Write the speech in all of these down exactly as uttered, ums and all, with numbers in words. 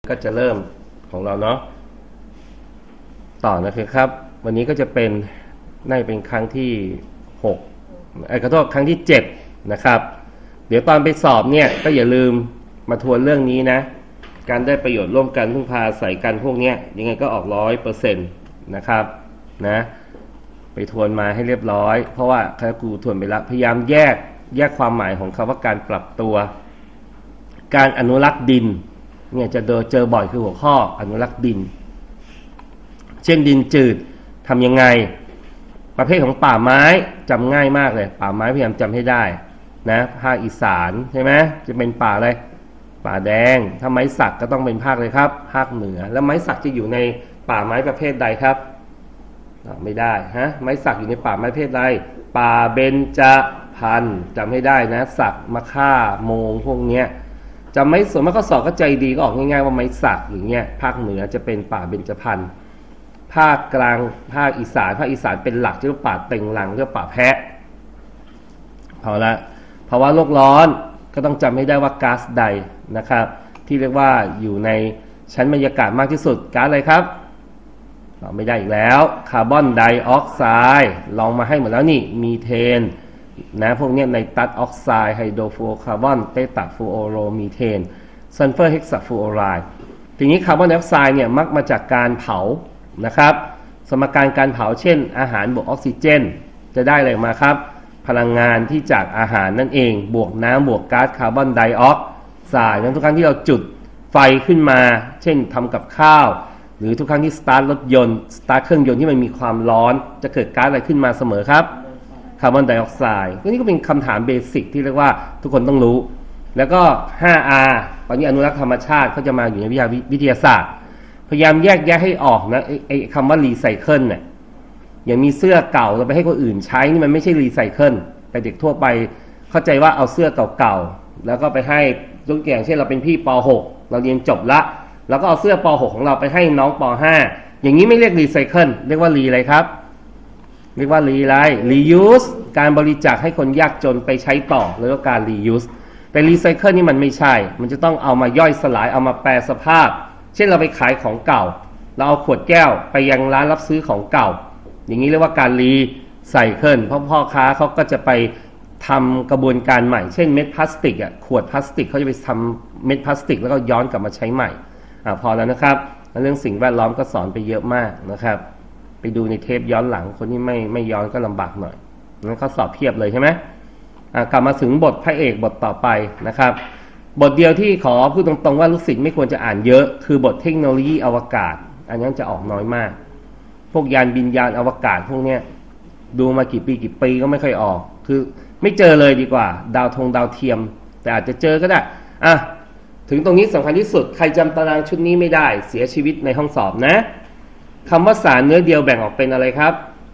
ก็จะเริ่มของเราเนาะต่อนะครับวันนี้ก็จะเป็นน่าจะเป็นครั้งที่หกไอ้ขอโทษครั้งที่เจ็ดนะครับเดี๋ยวตอนไปสอบเนี่ยก็อย่าลืมมาทวนเรื่องนี้นะการได้ประโยชน์ร่วมกันพึ่งพาอาศัยกันพวกนี้ยังไงก็ออกร้อยเปอร์เซ็นต์นะครับนะไปทวนมาให้เรียบร้อยเพราะว่าครูทวนไปแล้วพยายามแยกแยกความหมายของคำว่าการปรับตัวการอนุรักษ์ดินเนี่ยจะเจอบ่อยคือหัวข้ออนุรักษ์ดินเช่นดินจืดทำยังไงประเภทของป่าไม้จำง่ายมากเลยป่าไม้พยายามจำให้ได้นะภาคอีสานใช่ไหมจะเป็นป่าอะไรป่าแดงถ้าไม้สักก็ต้องเป็นภาคเลยครับภาคเหนือแล้วไม้สักจะอยู่ในป่าไม้ประเภทใดครับไม่ได้ฮะไม้สักอยู่ในป่าไม้ประเภทใดป่าเบญจพรรณจำให้ได้นะสักมะค่าโมงพวกเนี้ยจำไม่ส่วนมากข้อสอบก็ใจดีก็ออกง่ายๆว่าไม้สักอย่างเงี้ยภาคเหนือจะเป็นป่าเบญจพรรณภาคกลางภาคอีสานภาคอีสานเป็นหลักชื่อป่าเต็งหลังเรียกป่าแพะพอละภาวะโลกร้อนก็ต้องจำให้ได้ว่าก๊าซใดนะครับที่เรียกว่าอยู่ในชั้นบรรยากาศมากที่สุดก๊าซอะไรครับเราไม่ได้อีกแล้วคาร์บอนไดออกไซด์ลองมาให้หมดแล้วนี่มีเทนนะพวกนี้ไนตรัสออกไซด์ไฮโดรฟลูโอคาร์บอนเบต้าฟลูโอโรมีเทนซัลเฟอร์เฮกซาฟลูออไรด์ทีนี้คาร์บอนไดออกไซด์เนี่ยมักมาจากการเผานะครับสมการการเผาเช่นอาหารบวกออกซิเจนจะได้อะไรมาครับพลังงานที่จากอาหารนั่นเองบวกน้ำบวกก๊าซคาร์บอนไดออกไซด์ทุกครั้งที่เราจุดไฟขึ้นมาเช่นทำกับข้าวหรือทุกครั้งที่สตาร์ทรถยนต์สตาร์ทเครื่องยนต์ที่มันมีความร้อนจะเกิดก๊าซอะไรขึ้นมาเสมอครับคาร์บอนไดออกไซด์นี่ก็เป็นคำถามเบสิกที่เรียกว่าทุกคนต้องรู้แล้วก็ ไฟว์ อาร์ ตอนนี้อนุรักษ์ธรรมชาติเขาจะมาอยู่ในวิทยาวิทยาศาสตร์พยายามแยกแยะให้ออกนะไอ้คำว่ารีไซเคิลเนี่ยอย่างมีเสื้อเก่าเราไปให้คนอื่นใช้นี่มันไม่ใช่รีไซเคิลแต่เด็กทั่วไปเข้าใจว่าเอาเสื้อเก่าๆแล้วก็ไปให้ยกตัวอย่างเช่นเราเป็นพี่ป หกเราเรียนจบละแล้วก็เอาเสื้อป หกของเราไปให้น้องป ห้าอย่างนี้ไม่เรียกรีไซเคิลเรียกว่ารีอะไรครับเรียกว่ารีอะไรรียูสการบริจาคให้คนยากจนไปใช้ต่อเรียกว่าการรียูสแต่รีไซเคิลนี่มันไม่ใช่มันจะต้องเอามาย่อยสลายเอามาแปรสภาพเช่นเราไปขายของเก่าเราเอาขวดแก้วไปยังร้านรับซื้อของเก่าอย่างนี้เรียกว่าการรีไซเคิลเพราะพ่อค้าเขาก็จะไปทำกระบวนการใหม่เช่นเม็ดพลาสติกอ่ะขวดพลาสติกเขาจะไปทำเม็ดพลาสติกแล้วก็ย้อนกลับมาใช้ใหม่อ่าพอแล้วนะครับเรื่องสิ่งแวดล้อมก็สอนไปเยอะมากนะครับไปดูในเทปย้อนหลังคนที่ไม่ไม่ย้อนก็ลำบากหน่อยงั้นเขาสอบเพียบเลยใช่ไหมอ่ากลับมาถึงบทพระเอกบทต่อไปนะครับบทเดียวที่ขอพูดตรงๆว่าลูกศิษย์ไม่ควรจะอ่านเยอะคือบทเทคโนโลยีอวกาศอันนี้จะออกน้อยมากพวกยานบินยานอวกาศพวกเนี้ยดูมากี่ปีกี่ปีก็ไม่ค่อยออกคือไม่เจอเลยดีกว่าดาวธงดาวเทียมแต่อาจจะเจอก็ได้อ่ะถึงตรงนี้สำคัญที่สุดใครจำตารางชุดนี้ไม่ได้เสียชีวิตในห้องสอบนะคำว่าสารเนื้อเดียวแบ่งออกเป็นอะไรครับ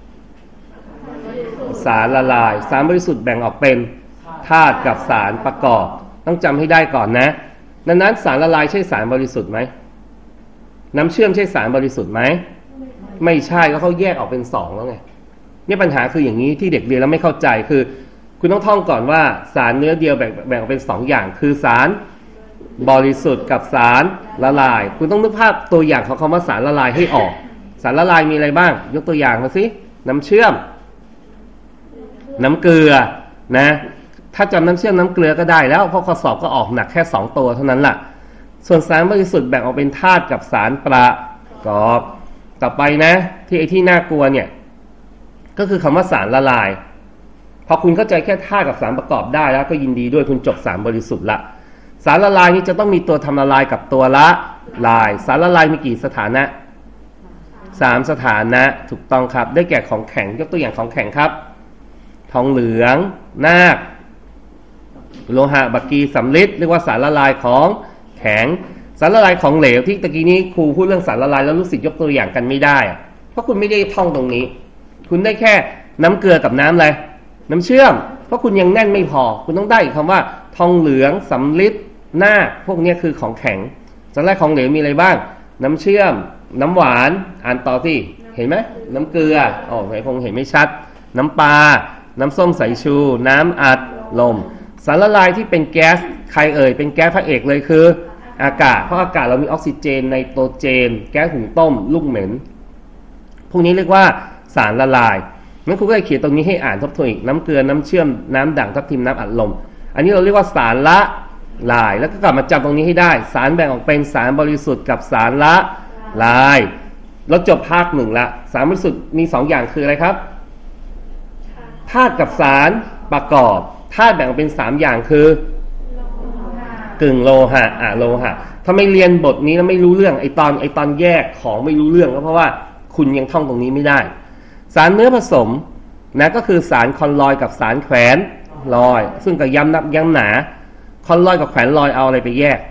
สารละลายสารบริสุทธิ์แบ่งออกเป็นธาตุกับสารประกอบต้องจำให้ได้ก่อนนะดังนั้นสารละลายใช่สารบริสุทธิ์ไหมน้ำเชื่อมใช่สารบริสุทธิ์ไหมไม่ใช่ก็เขาแยกออกเป็นสองแล้วไงนี่ปัญหาคืออย่างนี้ที่เด็กเรียนแล้วไม่เข้าใจคือคุณต้องท่องก่อนว่าสารเนื้อเดียวแบ่งแบ่งออกเป็นสองอย่างคือสารบริสุทธิ์กับสารละลายคุณต้องนึกภาพตัวอย่างของคำว่าสารละลายให้ออกสารละลายมีอะไรบ้างยกตัวอย่างมาสิน้ำเชื่อมน้ำเกลือนะถ้าจำน้ำเชื่อมน้ำเกลือก็ได้แล้วเพราะข้อสอบก็ออกหนักแค่สองตัวเท่านั้นแหละส่วนสารบริสุทธิ์แบ่งออกเป็นธาตุกับสารประกอบต่อไปนะที่ไอ้ที่น่ากลัวเนี่ยก็คือคำว่าสารละลายพอคุณเข้าใจแค่ธาตุกับสารประกอบได้แล้วก็ยินดีด้วยคุณจบสารบริสุทธิ์ละสารละลายนี้จะต้องมีตัวทำละลายกับตัวละลายสารละลายมีกี่สถานะสามสถานะถูกต้องครับได้แก่ของแข็งยกตัวอย่างของแข็งครับทองเหลืองนาคโลหะบักกีสำริดเรียกว่าสารละลายของแข็งสารละลายของเหลวที่ตะกี้นี้ครูพูดเรื่องสารละลายแล้วลูกศิษย์ยกตัวอย่างกันไม่ได้เพราะคุณไม่ได้ท่องตรงนี้คุณได้แค่น้ำเกลือกับน้ำอะไรน้ำเชื่อมเพราะคุณยังแน่นไม่พอคุณต้องได้คำว่าทองเหลืองสำริดนาคพวกนี้คือของแข็งสารละลายของเหลวมีอะไรบ้างน้ำเชื่อมน้ำหวานอ่านต่อที่เห็นไหมน้ำเกลืออ๋อไหนคงเห็นไม่ชัดน้ำปลาน้ำส้มสายชูน้ำอัดลมสารละลายที่เป็นแก๊สใครเอ่ยเป็นแก๊สพระเอกเลยคืออากาศเพราะอากาศเรามีออกซิเจนไนโตรเจนแก๊สหุงต้มลูกเหม็นพวกนี้เรียกว่าสารละลายงั้นครูก็เลยเขียนตรงนี้ให้อ่านทบทวนอีกน้ำเกลือน้ำเชื่อมน้ำด่างทับทิมน้ำอัดลมอันนี้เราเรียกว่าสารละลายแล้วก็กลับมาจำตรงนี้ให้ได้สารแบ่งออกเป็นสารบริสุทธิ์กับสารละลายเราจบภาคหนึ่งละสารบริสุทธิ์มีสองอย่างคืออะไรครับธาตุกับสารประกอบธาตุแบ่งออกเป็นสามอย่างคือกึ่งโลหะอะโลหะถ้าไม่เรียนบทนี้แล้วไม่รู้เรื่องไอตอนไอตอนแยกของไม่รู้เรื่องก็เพราะว่าคุณยังท่องตรงนี้ไม่ได้สารเนื้อผสมนะก็คือสารคอนลอยกับสารแขวนลอยซึ่งก็ย้ำนับย้ำหนาคอนลอยกับแขวนลอยเอาอะไรไปแยก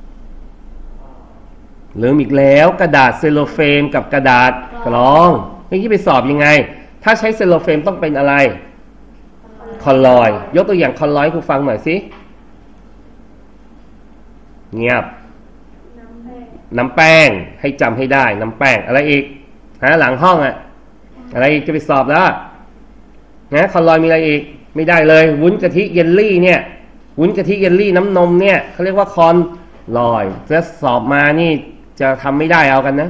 ลืมอีกแล้วกระดาษเซลโลเฟมกับกระดาษกรองนี่ที่ไปสอบยังไงถ้าใช้เซลโลเฟมต้องเป็นอะไรคอนลอยยกตัวอย่างคอนลอยให้ครูฟังหน่อยสิเงียบน้ำแป้งให้จำให้ได้น้ำแป้งอะไรอีกฮะหลังห้องอะอะไรอีกจะไปสอบแล้วนะคอนลอยมีอะไรอีกไม่ได้เลยวุ้นกะทิเยลลี่เนี่ยวุ้นกะทิเยลลี่น้ำนมเนี่ยเขาเรียกว่าคอนลอยจะสอบมานี่จะทำไม่ได้เอากันนะ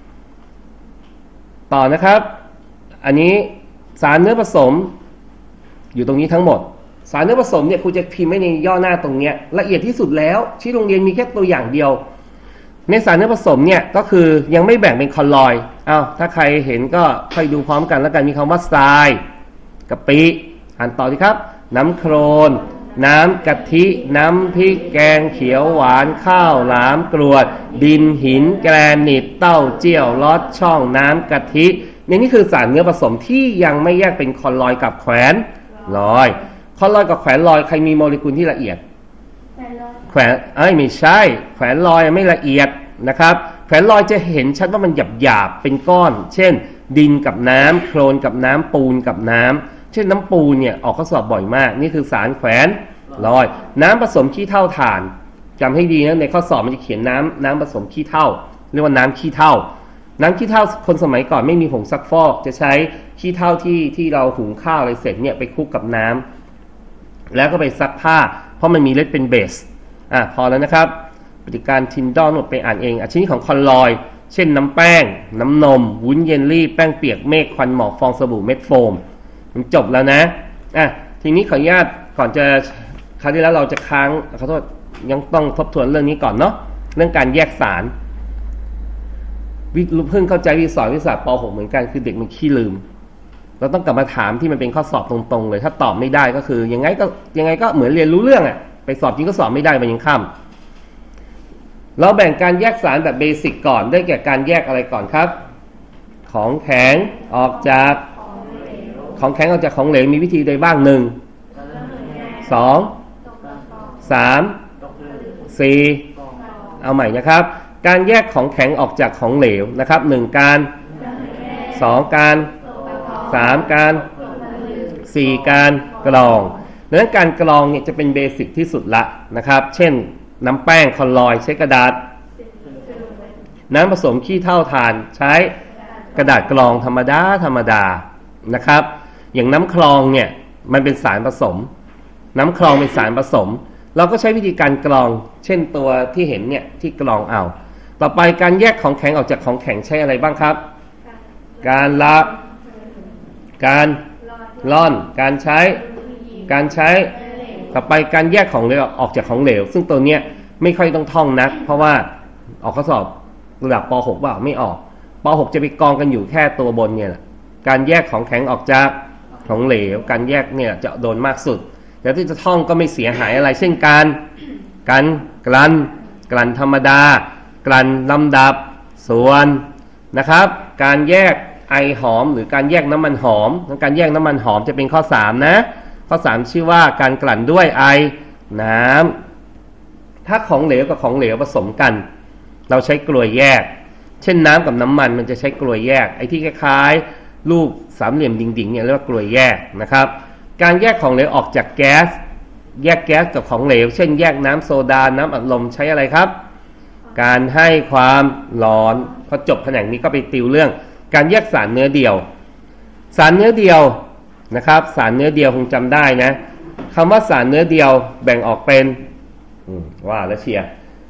ต่อนะครับอันนี้สารเนื้อผสมอยู่ตรงนี้ทั้งหมดสารเนื้อผสมเนี่ยครูจะพิมพ์ไว้ในย่อหน้าตรงเนี้ยละเอียดที่สุดแล้วที่โรงเรียนมีแค่ตัวอย่างเดียวในสารเนื้อผสมเนี่ยก็คือยังไม่แบ่งเป็นคอนลอยอ้าวถ้าใครเห็นก็ค่อยดูพร้อมกันแล้วกันมีคำว่าทรายกะปิอ่านต่อดีครับน้ำโครนน้ำกะทิน้ำพริกแกงเขียวหวานข้าวหลามกรวดดินหินแกรนิตเต้าเจี้ยวลอดช่องน้ำกะทิเนี่ยนี่คือสารเนื้อผสมที่ยังไม่แยกเป็นคอนลอยกับแขวนลอยคอนลอยกับแขวนลอยใครมีโมเลกุลที่ละเอียดแขวนเอ้ยไม่ใช่แขวนลอยไม่ละเอียดนะครับแขวนลอยจะเห็นชัดว่ามันหยาบหยาบเป็นก้อนเช่นดินกับน้ำโคลนกับน้ำปูนกับน้ำเช่นน้ำปูนเนี่ยออกข้อสอบบ่อยมากนี่คือสารแขวนลอยน้ำผสมขี้เถ้าถ่านจำให้ดีนะในข้อสอบมันจะเขียนน้ำน้ำผสมขี้เถ้าเรียกว่าน้ำขี้เถ้าน้ำขี้เถ้าคนสมัยก่อนไม่มีผงซักฟอกจะใช้ขี้เถ้าที่ที่เราหุงข้าวอะไรเสร็จเนี่ยไปคลุกกับน้ำแล้วก็ไปซักผ้าเพราะมันมีเลดเป็นเบสอ่ะพอแล้วนะครับปฏิการทินดอลหมดไปอ่านเองอันนี้ของคอนลอยเช่นน้ำแป้งน้ำนมวุ้นเยลลี่แป้งเปียกเมฆควันหมอกฟองสบู่เม็ดโฟมมันจบแล้วนะอ่ะทีนี้ขออนุญาตก่อนจะคราวที่แล้วเราจะค้างขอโทษยังต้องทบทวนเรื่องนี้ก่อนเนาะเรื่องการแยกสารวิเพิ่งเข้าใจวิสอนวิชาป .หก เหมือนกันคือเด็กมันขี้ลืมเราต้องกลับมาถามที่มันเป็นข้อสอบตรงๆเลยถ้าตอบไม่ได้ก็คือยังไงก็ยังไงก็เหมือนเรียนรู้เรื่องอะไปสอบจริงก็สอบไม่ได้มันยังค่ำเราแบ่งการแยกสารแบบเบสิกก่อนได้แก่การแยกอะไรก่อนครับของแข็งออกจากของแข็งออกจากของเหลวมีวิธีใดบ้างหนึ่งสองสามสี่เอาใหม่นะครับการแยกของแข็งออกจากของเหลวนะครับหนึ่งการสองการสามการสี่การกรองดังนั้นการกรองเนี่ยจะเป็นเบสิกที่สุดละนะครับเช่นน้ำแป้งคอนลอยใช้กระดาษน้ำผสมขี้เถ้าถ่านใช้กระดาษกรองธรรมดาธรรมดานะครับอย่างน้ำคลองเนี่ยมันเป็นสารผสมน้ำคลองเป็นสารผสมเราก็ใช้วิธีการกรองเช่นตัวที่เห็นเนี่ยที่กรองเอาต่อไปการแยกของแข็งออกจากของแข็งใช้อะไรบ้างครับการละการล่อนการใช้การใช้ต่อไปการแยกของเหลวออกจากของเหลวซึ่งตัวเนี้ยไม่ค่อยต้องท่องนักเพราะว่าออกข้อสอบระดับป .หก ว่าไม่ออกป .หก จะไปกองกันอยู่แค่ตัวบนเนี่ยแหละการแยกของแข็งออกจากของเหลวการแยกเนี่ยจะโดนมากสุดแต่ที่จะท่องก็ไม่เสียหายอะไรเช่นการการกลั่นกลั่นธรรมดากลั่นลำดับส่วนนะครับการแยกไอหอมหรือการแยกน้ำมันหอมการแยกน้ำมันหอมจะเป็นข้อสามนะข้อสามชื่อว่าการกลั่นด้วยไอน้ำถ้าของเหลวกับของเหลวผสมกันเราใช้กลวยแยกเช่นน้ำกับน้ำมันมันจะใช้กลวยแยกไอ้ที่คล้ายๆรูปสามเหลี่ยมดิ่งๆเนี่ยเรียกว่ากลวยแยกนะครับการแยกของเหลวออกจากแก๊สแยกแก๊สกับของเหลวเช่นแยกน้ำโซดาน้ำอัดลมใช้อะไรครับการให้ความร้อนพอจบแผนกนี้ก็ไปติวเรื่องการแยกสารเนื้อเดียวสารเนื้อเดียวนะครับสารเนื้อเดียวคงจำได้นะคำว่าสารเนื้อเดียวแบ่งออกเป็นว่าแล้วเชียร์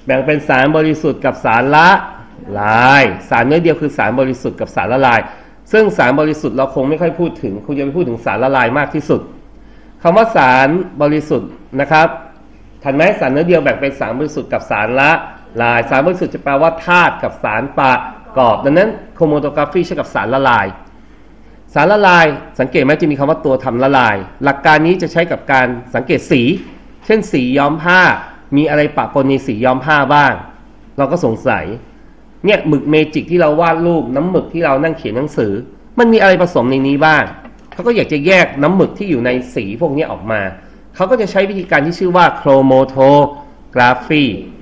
แบ่งเป็นสารบริสุทธิ์กับสารละลายสารเนื้อเดียวคือสารบริสุทธิ์กับสารละลายซึ่งสารบริสุทธิ์เราคงไม่ค่อยพูดถึงคุณจะไปพูดถึงสารละลายมากที่สุดคำว่าสารบริสุทธิ์นะครับทันไหมสารเนื้อเดียวแบ่งเป็นสารบริสุทธิ์กับสารละลายสารบริสุทธิ์จะแปลว่าธาตุกับสารประกอบดังนั้นโครโมโตกราฟีใช้กับสารละลายสารละลายสังเกตไหมจะมีคำว่าตัวทำละลายหลักการนี้จะใช้กับการสังเกตสีเช่นสีย้อมผ้ามีอะไรปะปนในสีย้อมผ้าบ้างเราก็สงสัยเนี่ยหมึกเมจิกที่เราวาดรูปน้ำหมึกที่เรานั่งเขียนหนังสือมันมีอะไรผสมในนี้บ้างเขาก็อยากจะแยกน้ำหมึกที่อยู่ในสีพวกนี้ออกมาเขาก็จะใช้วิธีการที่ชื่อว่าโครโมโทกราฟี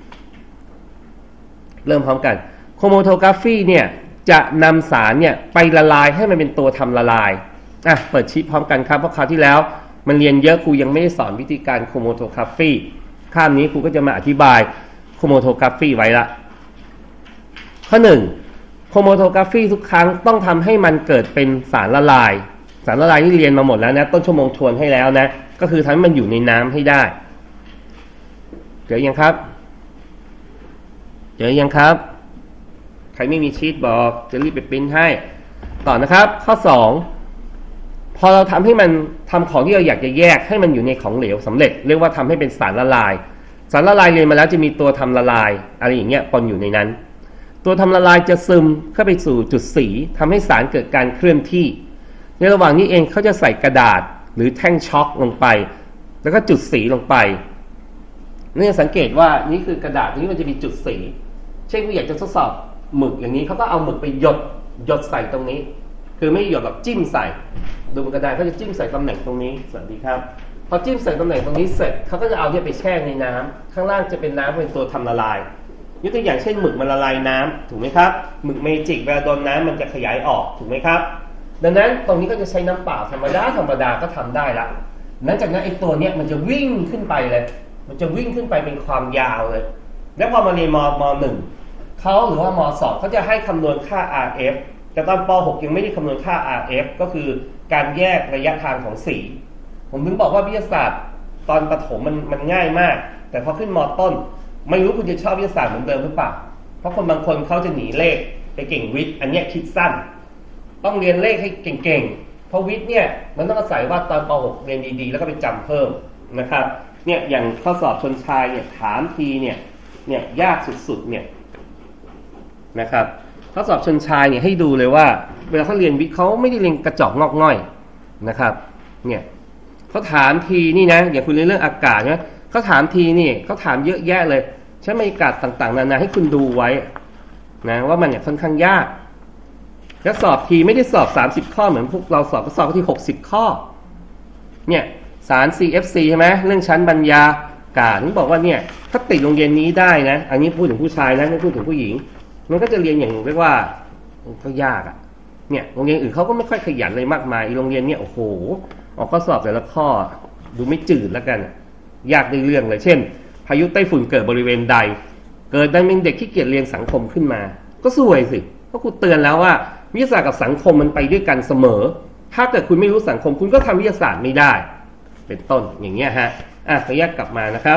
เริ่มพร้อมกันโครโมโทกราฟีเนี่ยจะนำสารเนี่ยไปละลายให้มันเป็นตัวทำละลายอ่ะเปิดชีทพร้อมกันครับเพราะคราวที่แล้วมันเรียนเยอะครูยังไม่ได้สอนวิธีการโครโมโทกราฟีข้ามนี้ครูก็จะมาอธิบายโครโมโทกราฟีไว้ละข้อหนึ่งโครโมโทกราฟีทุกครั้งต้องทำให้มันเกิดเป็นสารละลายสารละลายที่เรียนมาหมดแล้วนะต้นชั่วโมงทวนให้แล้วนะก็คือทำให้มันอยู่ในน้ำให้ได้เจอยังครับเจอยังครับใครไม่มีชีทบอกจะรีบไปปริ้นให้ต่อนะครับข้อสองพอเราทำให้มันทำของที่เราอยากจะแยกให้มันอยู่ในของเหลวสำเร็จเรียกว่าทำให้เป็นสารละลายสารละลายเรียนมาแล้วจะมีตัวทำละลายอะไรอย่างเงี้ยปนอยู่ในนั้นตัวทำละลายจะซึมเข้าไปสู่จุดสีทำให้สารเกิดการเคลื่อนที่ในระหว่างนี้เองเขาจะใส่กระดาษหรือแท่งช็อคลงไปแล้วก็จุดสีลงไปนี่สังเกตว่านี่คือกระดาษนี้มันจะมีจุดสีเช่นว่าอยากจะทดสอบหมึกอย่างนี้เขาก็เอาหมึกไปหยดหยดใส่ตรงนี้คือไม่หยดหรอกจิ้มใส่ดูบนกระดาษเขาจะจิ้มใส่ตำแหน่งตรงนี้สวัสดีครับพอจิ้มใส่ตำแหน่งตรงนี้เสร็จเขาก็จะเอาเนี่ยไปแช่ในน้ำข้างล่างจะเป็นน้ำเป็นตัวทำละลายยกตัวอย่างเช่นหมึกมันละลายน้ำถูกไหมครับหมึกเมจิกเวลาโดนน้ำมันจะขยายออกถูกไหมครับดังนั้นตรงนี้ก็จะใช้น้ำเปล่าธรรมดาธรรมดาก็ทำได้ละหลังจากนั้นไอ้ตัวเนี้ยมันจะวิ่งขึ้นไปเลยมันจะวิ่งขึ้นไปเป็นความยาวเลยแล้วพอมาเรียนมมหนึ่งเขาหรือว่ามสองเขาจะให้คำนวณค่า อาร์ เอฟ แต่ตอนปหกยังไม่ได้คำนวณค่า อาร์ เอฟ ก็คือการแยกระยะทางของสีผมถึงบอกว่าวิทยาศาสตร์ตอนประถมมันมันง่ายมากแต่พอขึ้นมต้นไม่รู้คุณจะชอบวิทยาศาสตร์เหมือนเดิมหรือเปล่าเพราะคนบางคนเขาจะหนีเลขไปเก่งวิทย์อันนี้คิดสั้นต้องเรียนเลขให้เก่งๆเพราะวิทย์เนี่ยมันต้องอาศัยว่าตอนปหกเรียนดีๆแล้วก็ไปจำเพิ่มนะครับเนี่ยอย่างข้อสอบชนชายเนี่ยถามทีเนี่ยเนี่ยยากสุดๆเนี่ยนะครับข้อสอบชนชายเนี่ยให้ดูเลยว่าเวลาเขาเรียนวิทย์เขาไม่ได้เรียนกระจอกงอกง่อยนะครับเนี่ยเขาถามทีนี่นะอย่างคุณเรียนเรื่องอากาศนะเขาถามทีนี่เขาถามเยอะแยะเลยใช้บรรยากาศต่างๆนานาให้คุณดูไว้นะว่ามันเนี่ยค่อนข้างยากแล้วสอบทีไม่ได้สอบสามสิบข้อเหมือนพวกเราสอบก็สอบที่หกสิบข้อเนี่ยสาร ซี เอฟ ซี ใช่ไหมเรื่องชั้นบรรยากาศที่บอกว่าเนี่ยถ้าติดโรงเรียนนี้ได้นะอันนี้พูดถึงผู้ชายนะไม่พูดถึงผู้หญิงมันก็จะเรียนอย่างเรียกว่าก็ยากอ่ะเนี่ยโรงเรียนอื่นเขาก็ไม่ค่อยขยันเลยมากมายโรงเรียนเนี่ยโอ้โหออกข้อสอบแต่ละข้อดูไม่จืดแล้วกันยากในเรื่องเลยเช่นพายุไต้ฝุ่นเกิดบริเวณใดเกิดดังเป็นเด็กที่เกียจเรียนสังคมขึ้นมาก็สวยสิเพราะครูเตือนแล้วว่าวิทยาศาสตร์กับสังคมมันไปด้วยกันเสมอถ้าเกิดคุณไม่รู้สังคมคุณก็ทำวิทยาศาสตร์ไม่ได้เป็นต้นอย่างเงี้ยฮะอ่ะขออนุญาตกลับมานะครับ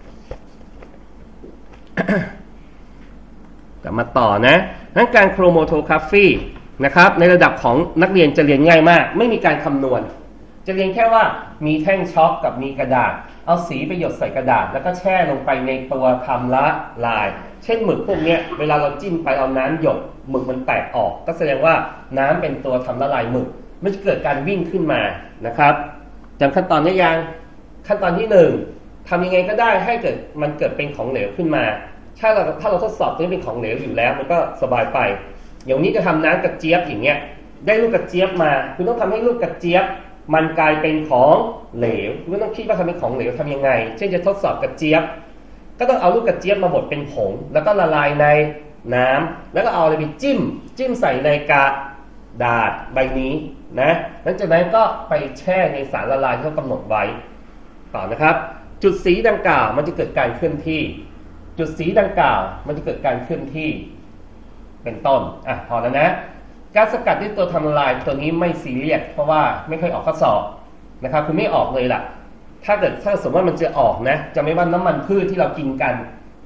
กลับมาต่อนะงั้นการโครโมโทกราฟีนะครับในระดับของนักเรียนจะเรียนง่ายมากไม่มีการคำนวณจะเรียนแค่ว่ามีแท่งช็อคกับมีกระดาษเอาสีไปหยดใส่กระดาษแล้วก็แช่ลงไปในตัวทำละลายเช่นหมึกพวกนี้เวลาเราจิ้มไปเอาน้ำหยดหมึกมันแตกออกก็แสดงว่าน้ำเป็นตัวทำละลายหมึกมันจะเกิดการวิ่งขึ้นมานะครับจำขั้นตอนได้ยังขั้นตอนที่หนึ่งทำยังไงก็ได้ให้เกิดมันเกิดเป็นของเหลวขึ้นมาถ้าเราถ้าเราทดสอบตัวนี้เป็นของเหลวอยู่แล้วมันก็สบายไปอย่างนี้จะทำน้ำกระเจี๊ยบอย่างเงี้ยได้ลูกกระเจี๊ยบมาคุณต้องทำให้ลูกกระเจี๊ยบมันกลายเป็นของเหลวคุณก็ต้องคิดว่าทำเป็นของเหลวทำยังไงเช่นจะทดสอบกระเจี๊ยบก็ต้องเอาลูกกระเจี๊ยบมาบดเป็นผงแล้วก็ละลายในน้ำแล้วก็เอาอะไรไปจิ้มจิ้มใส่ในกระดาษใบนี้นะหลังจากนั้นก็ไปแช่ในสารละลายที่เขากำหนดไว้ต่อนะครับจุดสีดังกล่าวมันจะเกิดการเคลื่อนที่จุดสีดังกล่าวมันจะเกิดการเคลื่อนที่เป็นต้นอ่ะพอแล้วนะการสกัดด้วยตัวทำละลายตัวนี้ไม่ซีเรียสเพราะว่าไม่เคยออกข้อสอบนะครับคุณไม่ออกเลยล่ะถ้าเกิดถ้าสมมติว่ามันจะออกนะจะไม่ว่าน้ำมันพืชที่เรากินกัน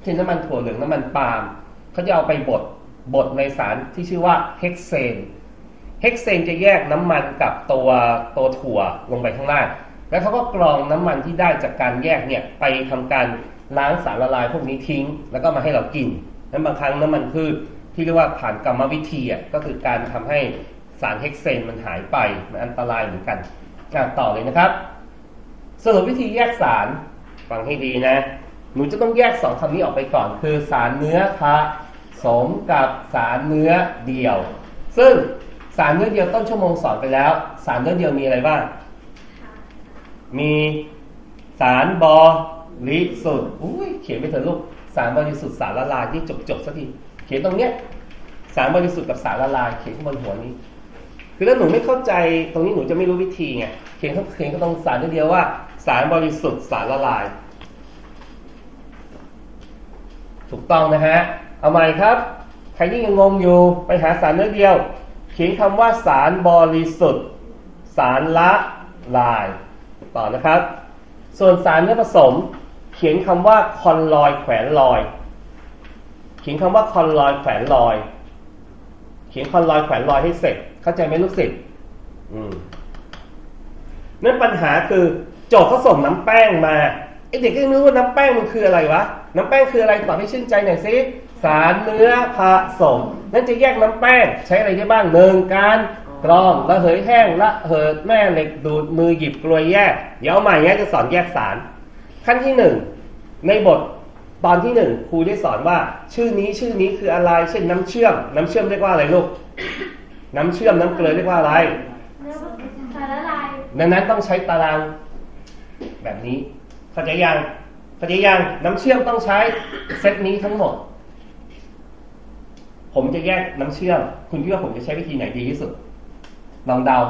ช่นน้ำมันถั่วเหลืองน้ำมันปาล์มเขาจะเอาไปบดบดในสารที่ชื่อว่าเฮกเซนเฮกเซนจะแยกน้ำมันกับตัวตัวถั่วลงไปข้างล่างแล้วเขาก็กรองน้ำมันที่ได้จากการแยกเนี่ยไปทำการล้างสารละลายพวกนี้ทิ้งแล้วก็มาให้เรากินนั้นบางครั้งน้ำมันพืชที่เรียกว่าผ่านกรรมวิธีอ่ะก็คือการทำให้สารเฮกเซนมันหายไปมันอันตรายเหมือนกันต่อเลยนะครับสรุปวิธีแยกสารฟังให้ดีนะหนูจะต้องแยกสองคำนี้ออกไปก่อนคือสารเนื้อผสมกับสารเนื้อเดียวซึ่งสารเนื้อเดียวต้นชั่วโมงสอนไปแล้วสารเนื้อเดียวมีอะไรบ้างมีสารบริสุทธิ์อุ้ยเขียนไปเถอะลูกสารบริสุทธิ์สารละลายที่จบจบสักทีเขียนตรงเนี้ยสารบริสุทธิ์กับสารละลายเขียนข้างบนหัวนี้คือถ้าหนูไม่เข้าใจตรงนี้หนูจะไม่รู้วิธีไงเขียนเขียนก็ต้องสารเดียวว่าสารบริสุทธิ์สารละลายถูกต้องนะฮะเอาใหม่ครับใครที่ยังงงอยู่ไปหาสารเนื้อเดียวเขียนคำว่าสารบริสุทธิ์สารละลายต่อนะครับส่วนสารเนื้อผสมเขียนคำว่าคอนลอยแขวนลอยเขียนคำว่าคอนลอยแขวนลอยเขียนคอนลอยแขวนลอยให้เสร็จเข้าใจไหมลูกศิษย์อืมนั่นปัญหาคือโจทย์เขาส่งน้ำแป้งมาไอเด็กก็ไม่รู้ว่าน้ำแป้งมันคืออะไรวะน้ำแป้งคืออะไรตอบให้ชื่นใจหน่อยสิสารเนื้อผสมนั่นจะแยกน้ำแป้งใช้อะไรได้บ้างหนึ่งการกรองระเหยแห้งละเหยแม่เหล็กดูดมือหยิบกลวยแยกเดี๋ยวเอาใหม่เนี้ยจะสอนแยกสารขั้นที่หนึ่งในบทตอนที่หนึ่งครูได้สอนว่าชื่อนี้ชื่อนี้คืออะไรเช่นน้ำเชื่อมน้ำเชื่อมเรียกว่าอะไรลูกน้ำเชื่อมน้ำเกลือเรียกว่าอะไรสารละลายดังนั้นต้องใช้ตารางแบบนี้เข้าใจยังเข้าใจยังน้ำเชื่อมต้องใช้เซตนี้ทั้งหมดผมจะแยกน้ำเชื่อมคุณคิดว่าผมจะใช้วิธีไหนดีที่สุดลองเดา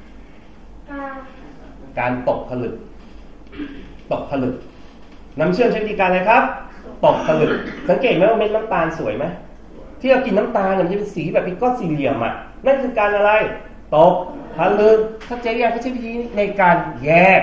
การตกผลึกตกผลึกน้ำเชื่อมใช้วิธีการอะไรครับตกผลึกสังเกตไหมว่าเม็ดน้ำตาลสวยไหมที่เรากินน้ำตาลมันจะเป็นสีแบบเป็นก้อนสี่เหลี่ยมอ่ะนั่นคือการอะไรตกผลึกถ้าเจ๊ยังเขาใช้วิธีในการแยก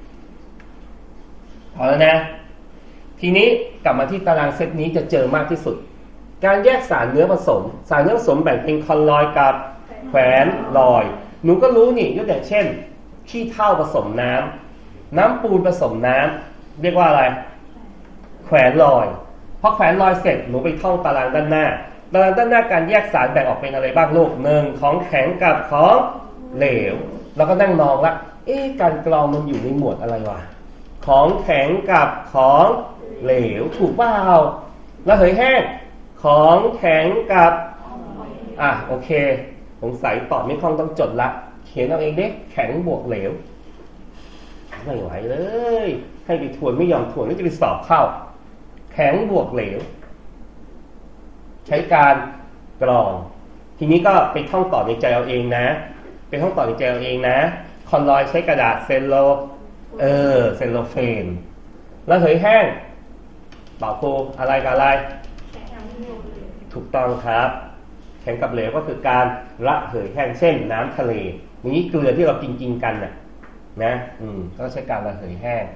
พอแล้วนะทีนี้กลับมาที่ตารางเซตนี้จะเจอมากที่สุดการแยกสารเนื้อผสมสารเนื้อผสมแบ่งเป็นคอนลอยกับแขวนลอยหนูก็รู้นี่ยกอย่างเช่นขี้เถ้าผสมน้ำน้ำปูนผสมน้ำเรียกว่าอะไรแขวนลอยพอแขวนลอยเสร็จหนูไปท่องตารางด้านหน้าตารางด้านหน้าการแยกสารแบ่งออกเป็นอะไรบ้างลูกหนึ่งของแข็งกับของเหลวแล้วก็นั่งมองละเอ๊ะการกรองมันอยู่ในหมวดอะไรวะของแข็งกับของเหลวถูกเปล่าแล้วเหยแห้งของแข็งกับอ่ะโอเคสงสัยตอบไม่คล่องต้องจดละเขียนเอาเองเด็กแข็งบวกเหลวไม่ไหวเลยให้ไปทวนไม่ยอมทวนก็จะไปสอบเข้าแข็งบวกเหลวใช้การกรองทีนี้ก็ไปท่องต่อในใจเอาเองนะไปท่องต่อในใจเอาเองนะคอนลอยใช้กระดาษเซลโลเออเซลโลเฟนแล้วเหยแห้งต่อตัวอะไรกับอะไรถูกต้องครับแข็งกับเหลวก็คือการระเหยแห้งเช่นน้ำทะเลนี้เกลือที่เรากินกินกันน่ะนะอืมก็ใช้การระเหยแห้ง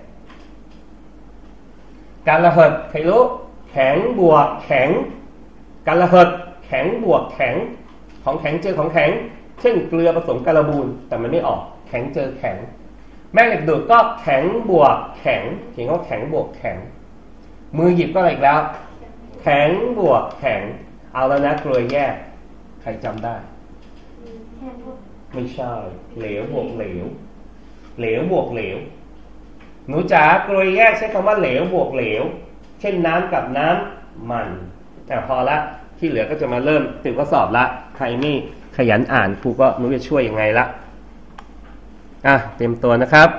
การระเหิดใครรู้แข็งบวกแข็งการระเหิดแข็งบวกแข็งของแข็งเจอของแข็งเช่นเกลือผสมการบูนแต่มันไม่ออกแข็งเจอแข็งแม่เหล็กดูดก็แข็งบวกแข็งเขียนว่าแข็งบวกแข็งมือหยิบก็อะไรอีกแล้วแข็งบวกแข็งเอาแล้วนะเกลือแยกใครจำได้ไม่ใช่เหลวบวกเหลวเหลวบวกเหลวหนูจ๋าเกลือแยกใช้คำว่าเหลวบวกเหลวเช่นน้ำกับน้ำมันแต่พอละที่เหลือก็จะมาเริ่มติวข้อสอบละใครไม่ขยันอ่านครูก็ไม่รู้จะช่วยยังไงละอ่ะเตรียมตัวนะครับ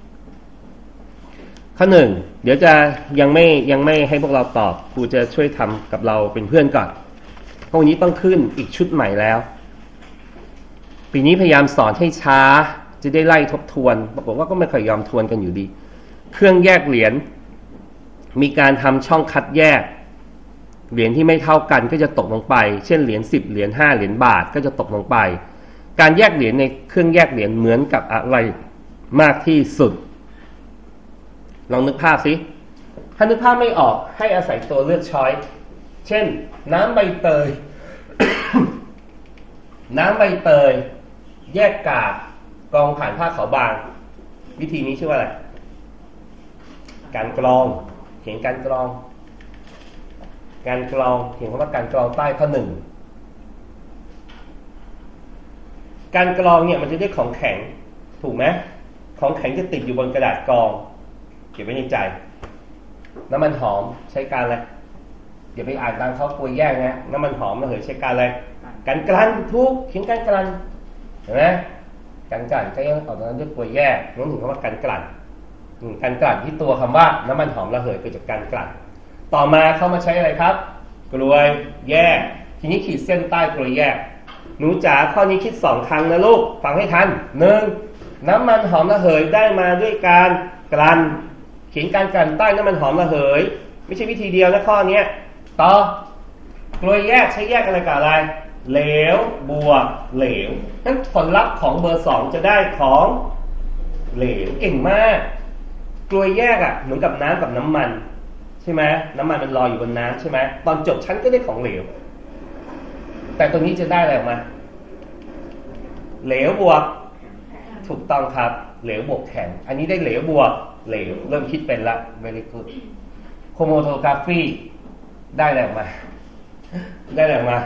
ข้อหนึ่งเดี๋ยวจะยังไม่ยังไม่ให้พวกเราตอบครูจะช่วยทำกับเราเป็นเพื่อนก่อนพวกนี้ต้องขึ้นอีกชุดใหม่แล้วปีนี้พยายามสอนให้ช้าจะได้ไล่ทบทวนปรากฏว่าก็ไม่ค่อยยอมทวนกันอยู่ดีเครื่องแยกเหรียญมีการทำช่องคัดแยกเหรียญที่ไม่เท่ากันก็จะตกลงไปเช่นเหรียญสิบเหรียญห้าเหรียญบาทก็จะตกลงไปการแยกเหรียญในเครื่องแยกเหรียญเหมือนกับอะไรมากที่สุดลองนึกภาพสิถ้านึกภาพไม่ออกให้อาศัยตัวเลือกช้อยเช่นน้ำใบเตย น้ำใบเตยแยกกากกรองผ่านผ้าขาวบางวิธีนี้ชื่อว่าอะไรการกรองเขียนการกรองการกรองเขียนคำว่าการกรองใต้ข้อหนึ่งการกรองเนี่ยมันจะได้ของแข็งถูกไหมของแข็งจะติดอยู่บนกระดาษกรองเก็บไว้ในใจน้ำมันหอมใช้การอะไรอย่าไปอ่านตามเขากลัวแยกนะน้ำมันหอมระเหยใช้การอะไรการกลั่นทุกเขียนการกลั่นเห็นไหมการกลั่นก็ยังออกตรงนั้นด้วยกลัวแยกนั่นถึงคำว่าการกลั่นการกลั่นที่ตัวคำว่าน้ำมันหอมระเหยเกิดจากการกลั่นต่อมาเขามาใช้อะไรครับกลวยแยกทีนี้ขีดเส้นใต้กลวยแยกหนูจ๋าข้อนี้คิดสองครั้งนะลูกฟังให้ทันหนึ่งน้ำมันหอมระเหยได้มาด้วยการกลั่นเขียนการกลั่นใต้น้ำมันหอมระเหยไม่ใช่วิธีเดียวนะข้อนี้ต่อกลวยแยกใช้แยกอะไรกับอะไรเหลวบวกเหลวนั้นผลลัพธ์ของเบอร์สองจะได้ของเหลวเก่งมากกลวยแยกอ่ะเหมือนกับน้ำกับน้ำมันใช่ไหมน้ำมันมันลอยอยู่บนน้ำใช่ไหมตอนจบชั้นก็ได้ของเหลวแต่ตรงนี้จะได้อะไรออกมาเหลวบวกถูกต้องครับเหลวบวกแข็งอันนี้ได้เหลวบวกเหลวเริ่มคิดเป็นละ very good chromatography ได้อะไรออกมาได้อะไรออกมา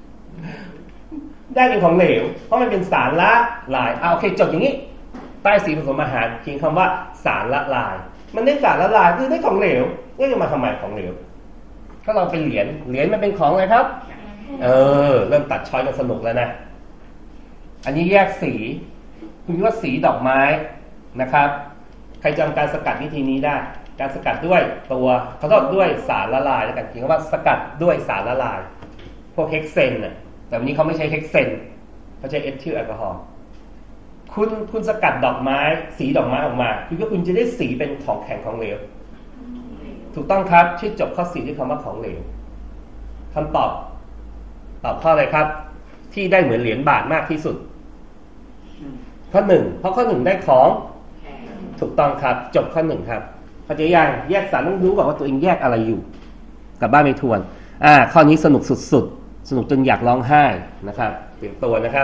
ได้เป็นของเหลวเพราะมันเป็นสารละลายอ่าโอเคจบอย่างนี้ใต้สีผสมอาหารเขียนคำว่าสารละลายมันได้สารละลายคือได้ของเหลวนี่จะมาทำไมของเหลวถ้าเราเป็นเหรียญเหรียญมันเป็นของอะไรครับเออเริ่มตัดช้อยกันสนุกแล้วนะอันนี้แยกสีคุณคิดว่าสีดอกไม้นะครับใครจำการสกัดวิธีนี้ได้การสกัดด้วยตัวเขาต้องด้วยสารละลายแล้วกันเขียนว่าสกัดด้วยสารละลายพวกเฮกเซนน่ะแต่วันนี้เขาไม่ใช้เฮกเซนเขาใช้เอทิลแอลกอฮอล์คุณคุณสกัดดอกไม้สีดอกไม้ออกมาคุณก็คุณจะได้สีเป็นของแข็งของเหลวถูกต้องครับช่วยจบข้อสี่ด้วยคำว่าของเหลวคำตอบตอบข้ออะไรครับที่ได้เหมือนเหรียญบาทมากที่สุดข้อหนึ่งเพราะข้อหนึ่งได้ของถูกต้องครับจบข้อหนึ่งครับเข้าใจยังแยกสารต้องรู้ก่อนว่าตัวเองแยกอะไรอยู่กลับบ้านไปทวนอ่าข้อนี้สนุกสุดๆสนุกจนอยากร้องไห้นะครับเตรียมตัวนะครับ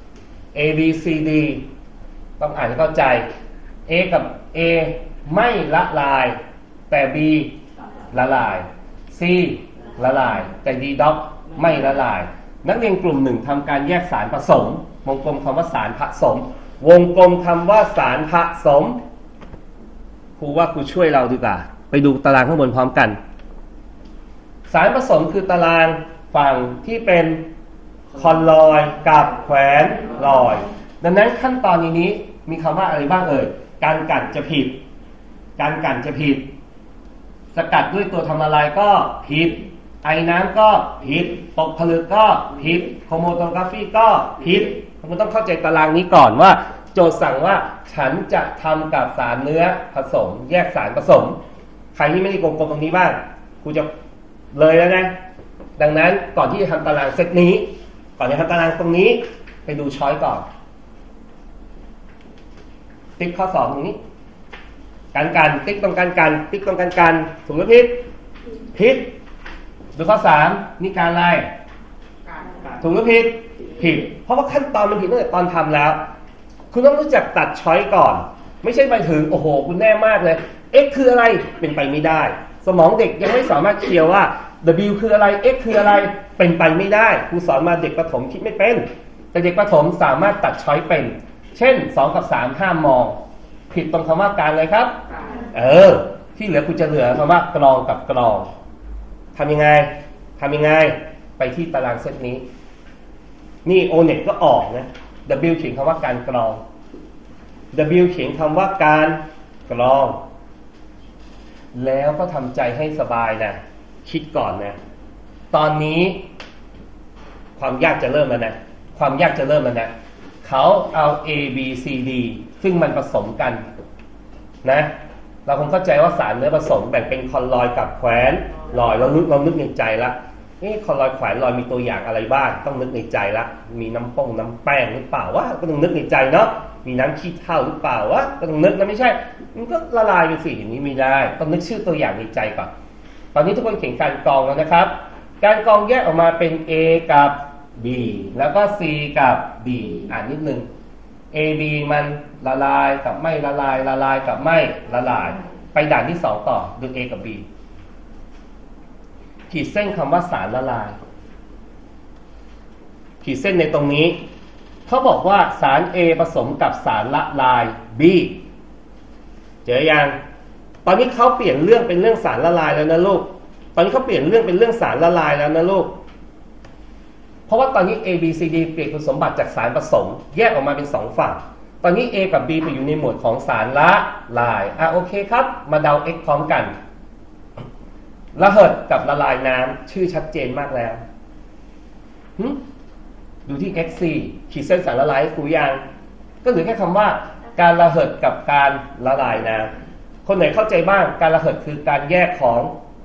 A B C D ต้องอ่านให้เข้าใจ A กับ A ไม่ละลายแต่ B ละลาย C ละลายแต่ D ด็อกไม่ละลายนักเรียนกลุ่มหนึ่งทำการแยกสารผสมวงกลมคำว่าสารผสมวงกลมคำว่าสารผสมครูว่าครูช่วยเราดีกว่าไปดูตารางข้างบนพร้อมกันสารผสมคือตารางฝั่งที่เป็นคอนลอยกับแขวนลอยดังนั้นขั้นตอนนี้มีคำว่าอะไรบ้างเอ่ยการกลั่นจะผิดการกลั่นจะผิดสกัดด้วยตัวทำละลายก็ผิดไอ้น้ำก็ผิดตกผลึกก็ผิดโครโมโตกราฟีก็ผิดคุณต้องเข้าใจตารางนี้ก่อนว่าโจทย์สั่งว่าฉันจะทำกับสารเนื้อผสมแยกสารผสมใครที่ไม่ได้กลมๆตรงนี้บ้างครูจะเลยแล้วนะดังนั้นก่อนที่จะทำตารางเซตนี้ก่อนจะทำตารางตรงนี้ไปดูช้อยก่อนติ๊กข้อสองตรงนี้การกันติ๊กตรงการกันติ๊กตรงการกันถูกหรือผิดผิดดูข้อสามนี่การอะไรถูกหรือผิดผิดเพราะว่าขั้นตอนมันผิดตั้งแต่ตอนทำแล้วคุณต้องรู้จักตัดช้อยก่อนไม่ใช่ไปถึงโอ้โหคุณแน่มากเลย x คืออะไรเป็นไปไม่ได้สมองเด็กยังไม่สามารถเคลียร์ว่า w คืออะไร x คืออะไรเป็นไปไม่ได้ครูสอนมาเด็กประถมคิดไม่เป็นแต่เด็กประถมสามารถตัดช้อยเป็นเช่นสองกับสามห้ามมองผิดตรงคำว่าการเลยครับเออที่เหลือคุณจะเหลือคำว่ากรองกับกรองทำยังไงทำยังไงไปที่ตารางเซตนี้นี่โอเน็ตก็ออกนะ W เขียนคำว่าการกรอง W เขียนคำว่าการกรองแล้วก็ทำใจให้สบายนะคิดก่อนนะตอนนี้ความยากจะเริ่มแล้วนะความยากจะเริ่มแล้วนะเขาเอา A B C D ซึ่งมันผสมกันนะเราคงเข้าใจว่าสารเนื้อผสมแบ่งเป็นคอนลอยกับแขวนลอยเรานึกเรานึกในใจละนี่คอนลอยแขวนลอยมีตัวอย่างอะไรบ้างต้องนึกในใจละมีน้ำป้งน้ำแป้งหรือเปล่าวะก็ต้องนึกในใจเนาะมีน้ำขี้เถ้าหรือเปล่าวะต้องนึกนะไม่ใช่มันก็ละลายไปสิอย่างนี้ไม่ได้ต้องนึกชื่อตัวอย่างในใจก่อนตอนนี้ทุกคนเขียนการกรองแล้วนะครับการกรองแยกออกมาเป็น A กับ B แล้วก็ C กับ D อ่านนิดนึง A B มันละลายกับไม่ละลายละลายกับไม่ละลายไปด่านที่สองต่อดู A กับ B ขีดเส้นคำว่าสารละลายขีดเส้นในตรงนี้เขาบอกว่าสาร A ผสมกับสารละลาย B เจอยังตอนนี้เขาเปลี่ยนเรื่องเป็นเรื่องสารละลายแล้วนะลูกตอนนี้เขาเปลี่ยนเรื่องเป็นเรื่องสารละลายแล้วนะลูกเพราะว่าตอนนี้ A B C D เปลี่ยนคุณสมบัติจากสารผสมแยกออกมาเป็นสองฝั่งตอนนี้ A กับ B ไปอยู่ในหมวดของสารละลายอ่ะโอเคครับมาเดา X พร้อมกันระเหิดกับละลายน้ำชื่อชัดเจนมากแล้วดูที่ เอ็กซ์ ซี ขีดเส้นสารละลายครูยังก็เหลือแค่คำว่าการระเหิดกับการละลายน้ำคนไหนเข้าใจบ้างการระเหิดคือการแยกของ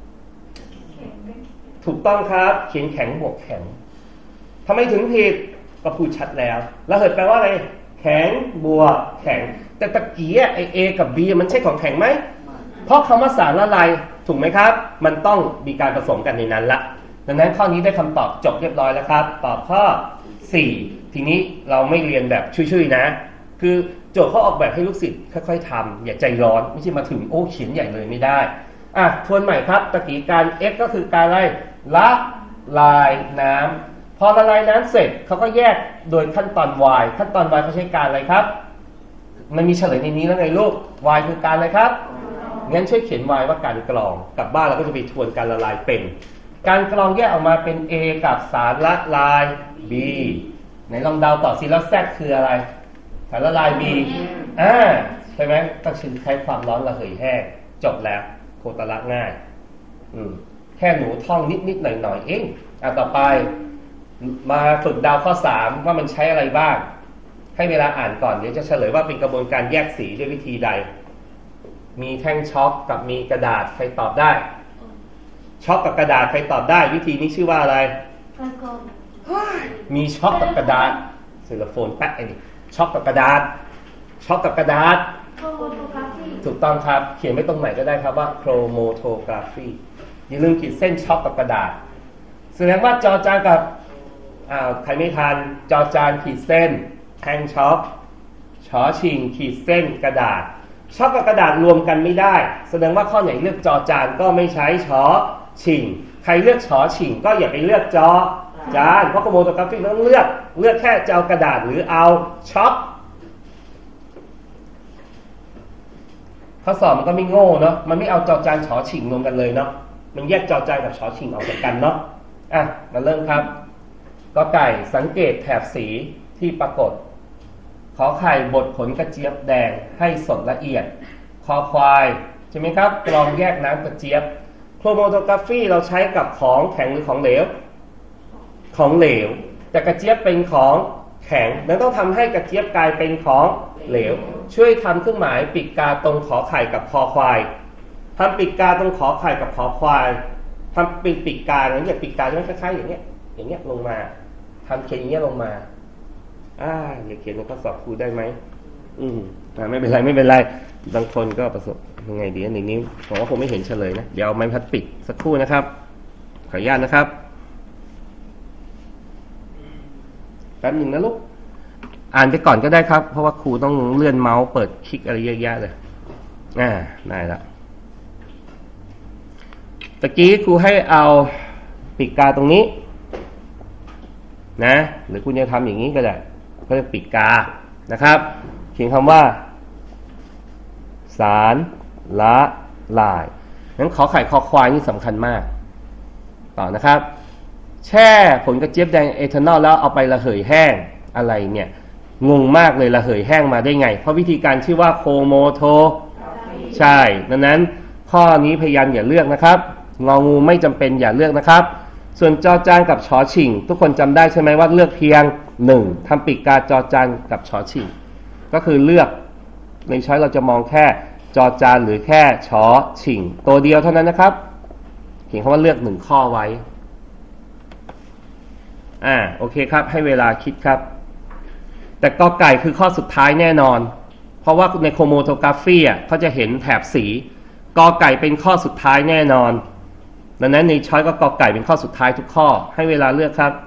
ถูกต้องครับเขียนแข็งบวกแข็งทำไมถึงผิดก็พูดชัดแล้วระเหิดแปลว่าอะไรแข็งบวกแข็งแต่ตะกี้ไอ A กับ B มันใช่ของแข็งไหมเพราะคำว่าสารละลายถูกไหมครับมันต้องมีการผสมกันในนั้นละดังนั้นข้อนี้ได้คำตอบจบเรียบร้อยแล้วครับตอบข้อสี่ทีนี้เราไม่เรียนแบบชุยๆนะคือโจทย์เขาออกแบบให้ลูกศิษย์ค่อยๆทำอย่าใจร้อนไม่ใช่มาถึงโอ้เขียนใหญ่เลยไม่ได้อ่ะทวนใหม่ครับตะกี้การ X ก็คือการอะไรละลายน้ำพอละลายน้ำเสร็จเขาก็แยกโดยขั้นตอน Y ขั้นตอน Y เขาใช้การอะไรครับมันมีเฉลยในนี้แล้วไงลูก Y คือการอะไรครับงั้นช่วยเขียน Y ว่าการกรองกลับบ้านเราก็จะไปทวนการละลายเป็นการกรองแยกออกมาเป็น A กับสารละลาย B ไหนลองเดาต่อสิแล้ว Z คืออะไรสารละลาย B อ่าใช่ไหมต้องใช้ความร้อนระเหยแห้งจบแล้วโคตรละง่ายอืมแค่หนูท่องนิดๆหน่อยๆเองอ่ะต่อไปมาฝึกเดาข้อสามว่ามันใช้อะไรบ้างให้เวลาอ่านก่อนเดี๋ยวจะเฉลยว่าเป็นกระบวนการแยกสีด้วยวิธีใดมีแท่งช็อคกับมีกระดาษใครตอบได้ช็อคกับกระดาษใครตอบได้วิธีนี้ชื่อว่าอะไรมีช็อคกับกระดาษเซลโฟนแป๊ะไอ้นี่ช็อคกับกระดาษช็อคกับกระดาษถูกต้องครับเขียนไว้ตรงไหนก็ได้ครับว่าโครโมโทกราฟีอย่าลืมขีดเส้นช็อคกับกระดาษแสดงว่าจอจานกับอ้าวใครไม่ทันจอจานขีดเส้นแท่งช็อคชอชิงขีดเส้นกระดาษช็อคกับกระดาษรวมกันไม่ได้แสดงว่าข้อไหนเลือกจอจานก็ไม่ใช้ชอชิงใครเลือกชอชิงก็อย่าไปเลือกจอจานเพราะโครโมโทกราฟีต้องเลือกเลือกแค่จะเอากระดาษหรือเอาช็อคข้อสอบมันก็ไม่โง่เนาะมันไม่เอาจอจานชอชิงรวมกันเลยเนาะมันแยกจอจานกับชอชิงออกจากกันเนาะอ่ะมาเริ่มครับกอไก่สังเกตแถบสีที่ปรากฏขอไข่บดผลกระเจี๊ยบแดงให้สดละเอียดคอควายใช่ไหมครับกรองแยกน้ำกระเจี๊ยบโครโมโทกราฟีเราใช้กับของแข็งหรือของเหลวของเหลวแต่กระเจี๊ยบเป็นของแข็งนั้นต้องทำให้กระเจี๊ยบกลายเป็นของเหลวช่วยทำเครื่องหมายปีกกาตรงขอไข่กับคอควายทำปีกกาตรงขอไข่กับขอควายทำเป็นปีกกาอย่างเงี้ยปีกกาจะไม่คล้ายๆอย่างเงี้ยอย่างเงี้ยลงมาทำเขียนอย่างเงี้ยลงมาอ่าอย่าเขียนในข้อสอบครูได้ไหมอืมอ่าไม่เป็นไรไม่เป็นไรบางคนก็ประสบยังไงดีอันนี้ผมว่าคงไม่เห็นเฉลยนะเดี๋ยวเอาไม้พัดปิดสักครู่นะครับขออนุญาตนะครับแป๊บหนึ่งนะลูกอ่านไปก่อนก็ได้ครับเพราะว่าครูต้องเลื่อนเมาส์เปิดคลิกอะไรเยอะแยะเลยอ่าได้แล้วตะกี้ครูให้เอาปีกกาตรงนี้นะหรือคุณจะทำอย่างนี้ก็ได้ก็เรียกปีกกานะครับเขียนคำว่าสารละลายงั้นขอไข่คอควายนี่สำคัญมากต่อนะครับแช่ผลกระเจี๊ยบแดงเอทานอลแล้วเอาไประเหยแห้งอะไรเนี่ยงงมากเลยระเหยแห้งมาได้ไงเพราะวิธีการชื่อว่าโคโมโทใช่ดังนั้นข้อนี้พยายามอย่าเลือกนะครับงองูไม่จำเป็นอย่าเลือกนะครับส่วนจอจานกับชอชิงทุกคนจำได้ใช่ไหมว่าเลือกเพียงหนึ่งทำปีกกาจอจานกับชอชิงก็คือเลือกในช้อยเราจะมองแค่จอจานหรือแค่ชอชิงตัวเดียวเท่านั้นนะครับเขียนคำว่าเลือกหนึ่งข้อไว้อ่าโอเคครับให้เวลาคิดครับแต่แต่กอไก่คือข้อสุดท้ายแน่นอนเพราะว่าในโครโมโทกราฟีอ่ะเขาจะเห็นแถบสีกอไก่เป็นข้อสุดท้ายแน่นอนดังนั้นในช้อยก็กอไก่เป็นข้อสุดท้ายทุกข้อให้เวลาเลือกครับ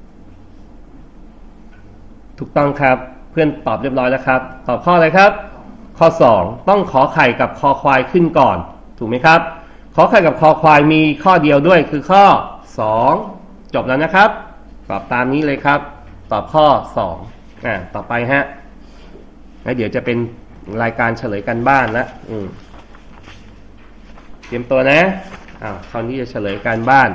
ถูกต้องครับเพื่อนตอบเรียบร้อยแล้วครับตอบข้ออะไรครับข้อสองต้องขอไข่กับคอควายขึ้นก่อนถูกไหมครับขอไข่กับคอควายมีข้อเดียวด้วยคือข้อสองจบแล้วนะครับตอบตามนี้เลยครับตอบข้อสองอ่าต่อไปฮะแล้วเดี๋ยวจะเป็นรายการเฉลยกันบ้านละอืมเตรียมตัวนะอ้าวคราวนี้จะเฉลยการบ้าน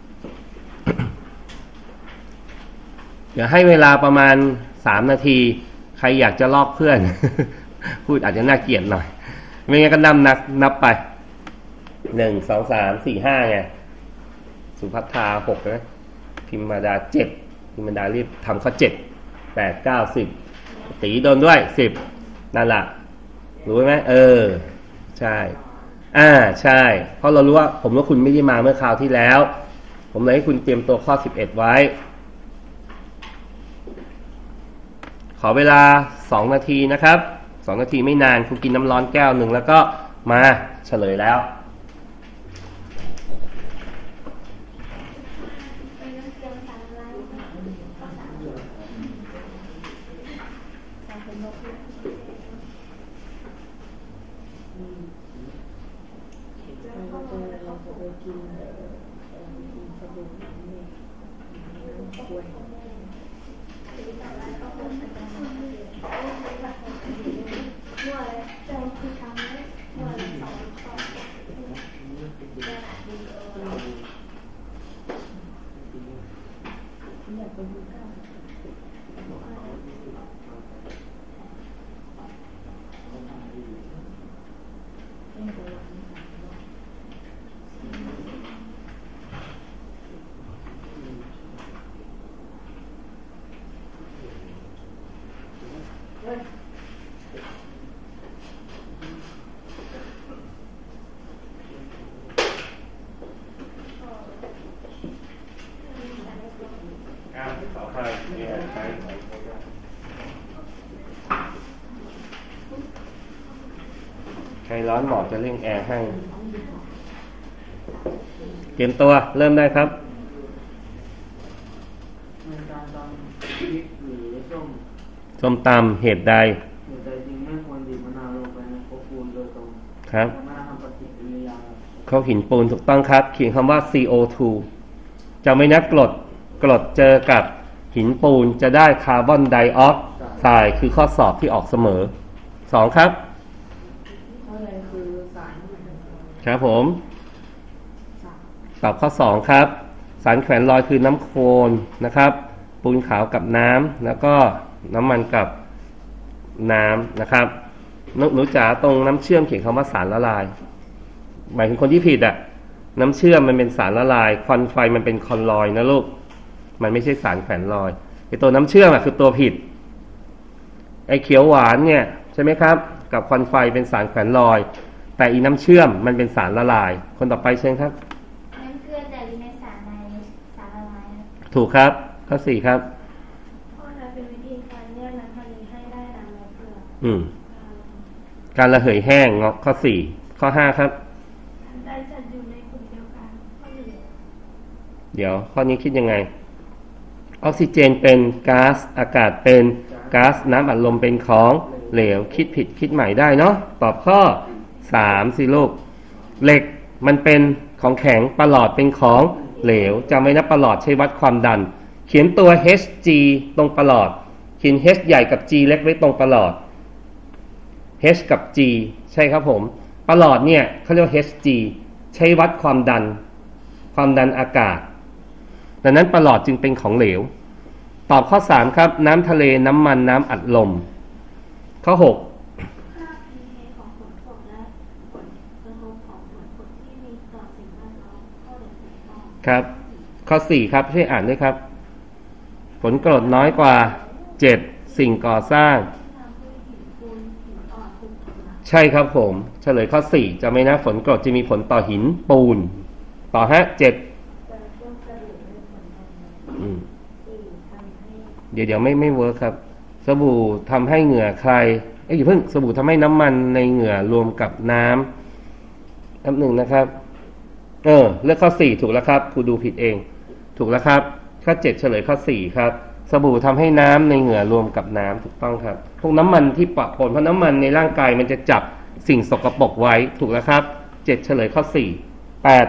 เดี๋ยวให้เวลาประมาณสามนาทีใครอยากจะลอกเพื่อน พูดอาจจะน่าเกลียดหน่อยไม่งั้นก็นับนับนับไปหนึ่งสองสามสี่ห้าไงสุภัทราหกนะพิมมาดาเจ็ดพิมมาดารีบทำข้อเจ็ดแปดเก้าสิบตีโดนด้วยสิบนั่นแหละรู้ไหมเออใช่อ่าใช่เพราะเรารู้ว่าผมว่าคุณไม่ได้มาเมื่อคราวที่แล้วผมเลยให้คุณเตรียมตัวข้อสิบเอ็ดไว้ขอเวลาสองนาทีนะครับสองนาทีไม่นานคุณกินน้ำร้อนแก้วหนึ่งแล้วก็มาเฉลยแล้วใครร้อนหมอจะเร่งแอร์ให้เตรียมตัวเริ่มได้ครับส้มตำเหตุใดครับเขาหินปูนถูกต้องครับเขียนคำว่า ซี โอ ทู จะไม่นักกรดกรดเจอกับหินปูนจะได้คาร์บอนไดออกไซด์คือข้อสอบที่ออกเสมอสองครับครับผมตอบข้อสองครับสารแขวนลอยคือน้ำโคลนนะครับปูนขาวกับน้ำแล้วก็น้ำมันกับน้ำนะครับหนูจ๋าตรงน้ำเชื่อมเขียนคำว่าสารละลายหมายถึงคนที่ผิดอ่ะน้ำเชื่อมมันเป็นสารละลายควันไฟมันเป็นคอนลอยนะลูกมันไม่ใช่สารแขวนลอยไอตัวน้ำเชื่อมอ่ะคือตัวผิดไอเขียวหวานเนี่ยใช่ไหมครับกับควันไฟเป็นสารแขวนลอยแต่อีน้ำเชื่อมมันเป็นสารละลายคนต่อไปเชิญครับน้ำเกลือแต่ในสารในสารละลายถูกครับข้อสี่ครับข้อนั้นเป็นวิธีการแยกน้ำทะเลให้ได้น้ำและเกลืออืมการระเหยแห้งข้อสี่ข้อห้าครับได้จัดอยู่ในกลุ่มเดียวกันข้อหนึ่งเดี๋ยวข้อนี้คิดยังไงออกซิเจนเป็นก๊าซอากาศเป็นก๊าซน้ำอัดลมเป็นของเหลวคิดผิดคิดใหม่ได้เนาะตอบข้อสามสิลูกเหล็กมันเป็นของแข็งประหลอดเป็นของเหลวจำไว้นะประหลอดใช้วัดความดันเขียนตัว เอช จี ตรงประหลอดเขียน H ใหญ่กับ G เล็กไว้ตรงประหลอด H กับ G ใช่ครับผมประหลอดเนี่ยเขาเรียก เอช จี ใช้วัดความดันความดันอากาศดังนั้นประหลอดจึงเป็นของเหลวตอบข้อสามครับน้ำทะเลน้ำมันน้ำอัดลมข้อหกครับข้อสี่ครับช่วยอ่านด้วยครับฝนกรดน้อยกว่าเจ็ดสิ่งก่อสร้างใช่ครับผมเฉลยข้อสี่จะไม่นะฝนกรดจะมีผลต่อหินปูนต่อฮะเจ็ดเดี๋ยวเดี๋ยวไม่ไม่เวิร์คครับสบู่ทำให้เหงื่อใครเอ้ยอย่าเพิ่งสบู่ทำให้น้ำมันในเหงื่อรวมกับน้ำน้ำหนึ่งนะครับเออเลือกข้อสี่ถูกแล้วครับครูดูผิดเองถูกแล้วครับข้อเจ็ดเฉลยข้อสี่ครับสบู่ทำให้น้ำในเหงื่อรวมกับน้ำถูกต้องครับพวกน้ำมันที่ปะปนเพราะน้ำมันในร่างกายมันจะจับสิ่งสกปรกไว้ถูกแล้วครับเจ็ดเฉลยข้อสี่แปด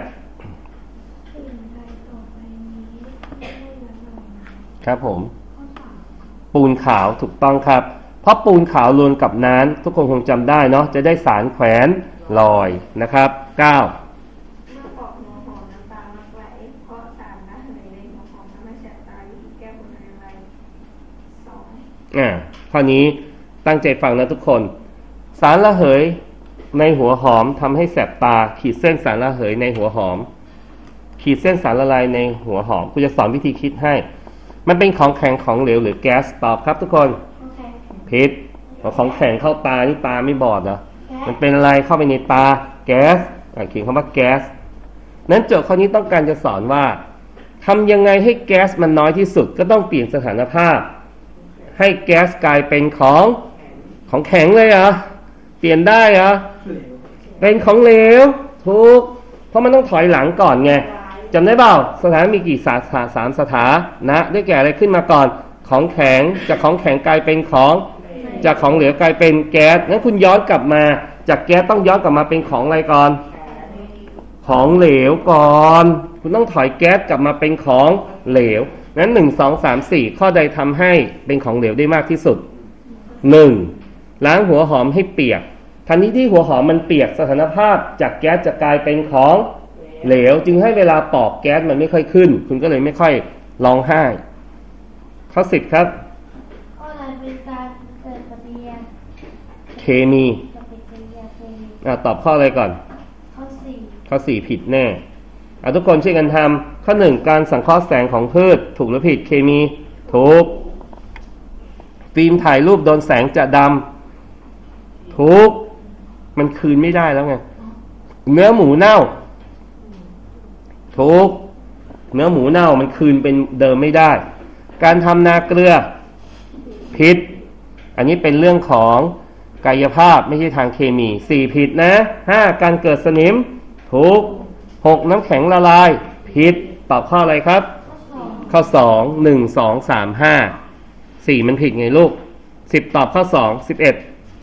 ครับผมปูนขาวถูกต้องครับเพราะปูนขาวรวมกับน้ำทุกคนคงจำได้เนาะจะได้สารแขวนลอยนะครับเก้าเมื่อปอกหัวหอมน้ำตามักไหลเพราะสารละเหยในหัวหอมทำให้แสบตาวิธีแก้ปัญหาอะไรสองอ่าข้อนี้ตั้งใจฟังนะทุกคนสารละเหยในหัวหอมทำให้แสบตาขีดเส้นสารละเหยในหัวหอมขีดเส้นสารละลายในหัวหอมกูจะสอนวิธีคิดให้มันเป็นของแข็งของเหลวหรือแก๊สตอบครับทุกคนผิดของแข็งเข้าตานี่ตาไม่บอดเหรอมันเป็นอะไรเข้าไปในตาแก๊สเขียนคำว่าแก๊สนั้นโจทย์ข้อนี้ต้องการจะสอนว่าทำยังไงให้แก๊สมันน้อยที่สุดก็ต้องเปลี่ยนสถานภาพให้แก๊สกลายเป็นของของแข็งเลยเหรอเปลี่ยนได้เหรอเป็นของเหลวถูกเพราะมันต้องถอยหลังก่อนไงจำได้เปล่าสถานะมีกี่สาขาสามสถานะได้แก่อะไรขึ้นมาก่อนของแข็งจากของแข็งกลายเป็นของจากของเหลวกลายเป็นแก๊สงั้นคุณย้อนกลับมาจากแก๊สต้องย้อนกลับมาเป็นของอะไรก่อนของเหลวก่อนคุณต้องถอยแก๊สกลับมาเป็นของเหลวงั้นหนึ่งสองสามสี่ข้อใดทำให้เป็นของเหลวได้มากที่สุดหนึ่งล้างหัวหอมให้เปียกทันทีที่หัวหอมมันเปียกสถานภาพจากแก๊สจะกลายเป็นของเหลวจึงให้เวลาปอกแก๊สมันไม่ค่อยขึ้นคุณก็เลยไม่ค่อยร้องไห้ข้อสิบครับข้ออะไรเป็นการเกิดปฏิกิริยาเคมีอ่าตอบข้ออะไรก่อนข้อสี่ข้อสี่ผิดแน่อ่ะทุกคนช่วยกันทำข้อหนึ่งการสังเคราะห์แสงของพืชถูกหรือผิดเคมีถูกฟิล์มถ่ายรูปโดนแสงจะดำถูกมันคืนไม่ได้แล้วไงเนื้อหมูเน่าถูกเนื้อหมูเน่ามันคืนเป็นเดิมไม่ได้การทำนาเกลือผิดอันนี้เป็นเรื่องของกายภาพไม่ใช่ทางเคมีสี่ผิดนะห้าการเกิดสนิมถูกหกน้ำแข็งละลายผิดตอบข้ออะไรครับข้อสองหนึ่งสองสามห้าสี่มันผิดไงลูกสิบตอบข้อสองสิบเอ็ด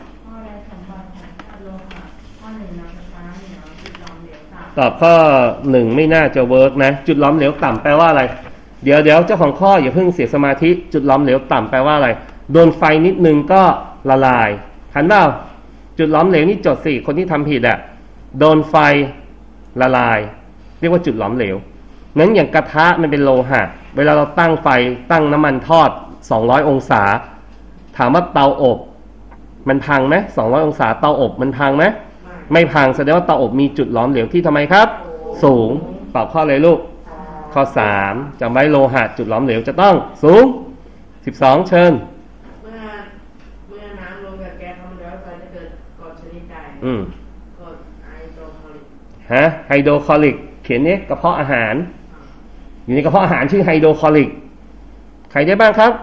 ตอบข้อหนึ่งไม่น่าจะเวิร์กนะจุดล้อมเหลวต่ำแปลว่าอะไรเดี๋ยวเดี๋ยวเจ้าของข้ออย่าเพิ่งเสียสมาธิจุดล้อมเหลวต่ำแปลว่าอะไรโดนไฟนิดนึงก็ละลายหันเปล่าจุดล้อมเหลวนี่จดสิคนที่ทำผิดอ่ะโดนไฟละลายเรียกว่าจุดล้อมเหลวนั้นอย่างกระทะมันเป็นโลหะเวลาเราตั้งไฟตั้งน้ำมันทอดสองร้อยองศาถามว่าเตาอบมันพังไหมสองร้อยองศาเตาอบมันพังไหมไม่พังแสดงว่าเตาอบมีจุดล้อมเหลวที่ทำไมครับสูงตอบข้อเลยลูกข้อสามจำไว้โลหะจุดล้อมเหลวจะต้องสูงสิบสองเชิญเมื่อเมื่อน้ำรวมกับแก๊สมันแล้วจะเกิดกรดชนิดใดอืมกรดไฮโดรคลอริกฮะไฮโดรคลอริกเขียนนี้กระเพาะอาหารอยู่ในกระเพาะอาหารชื่อไฮโดรคลอริกใครได้บ้างครับ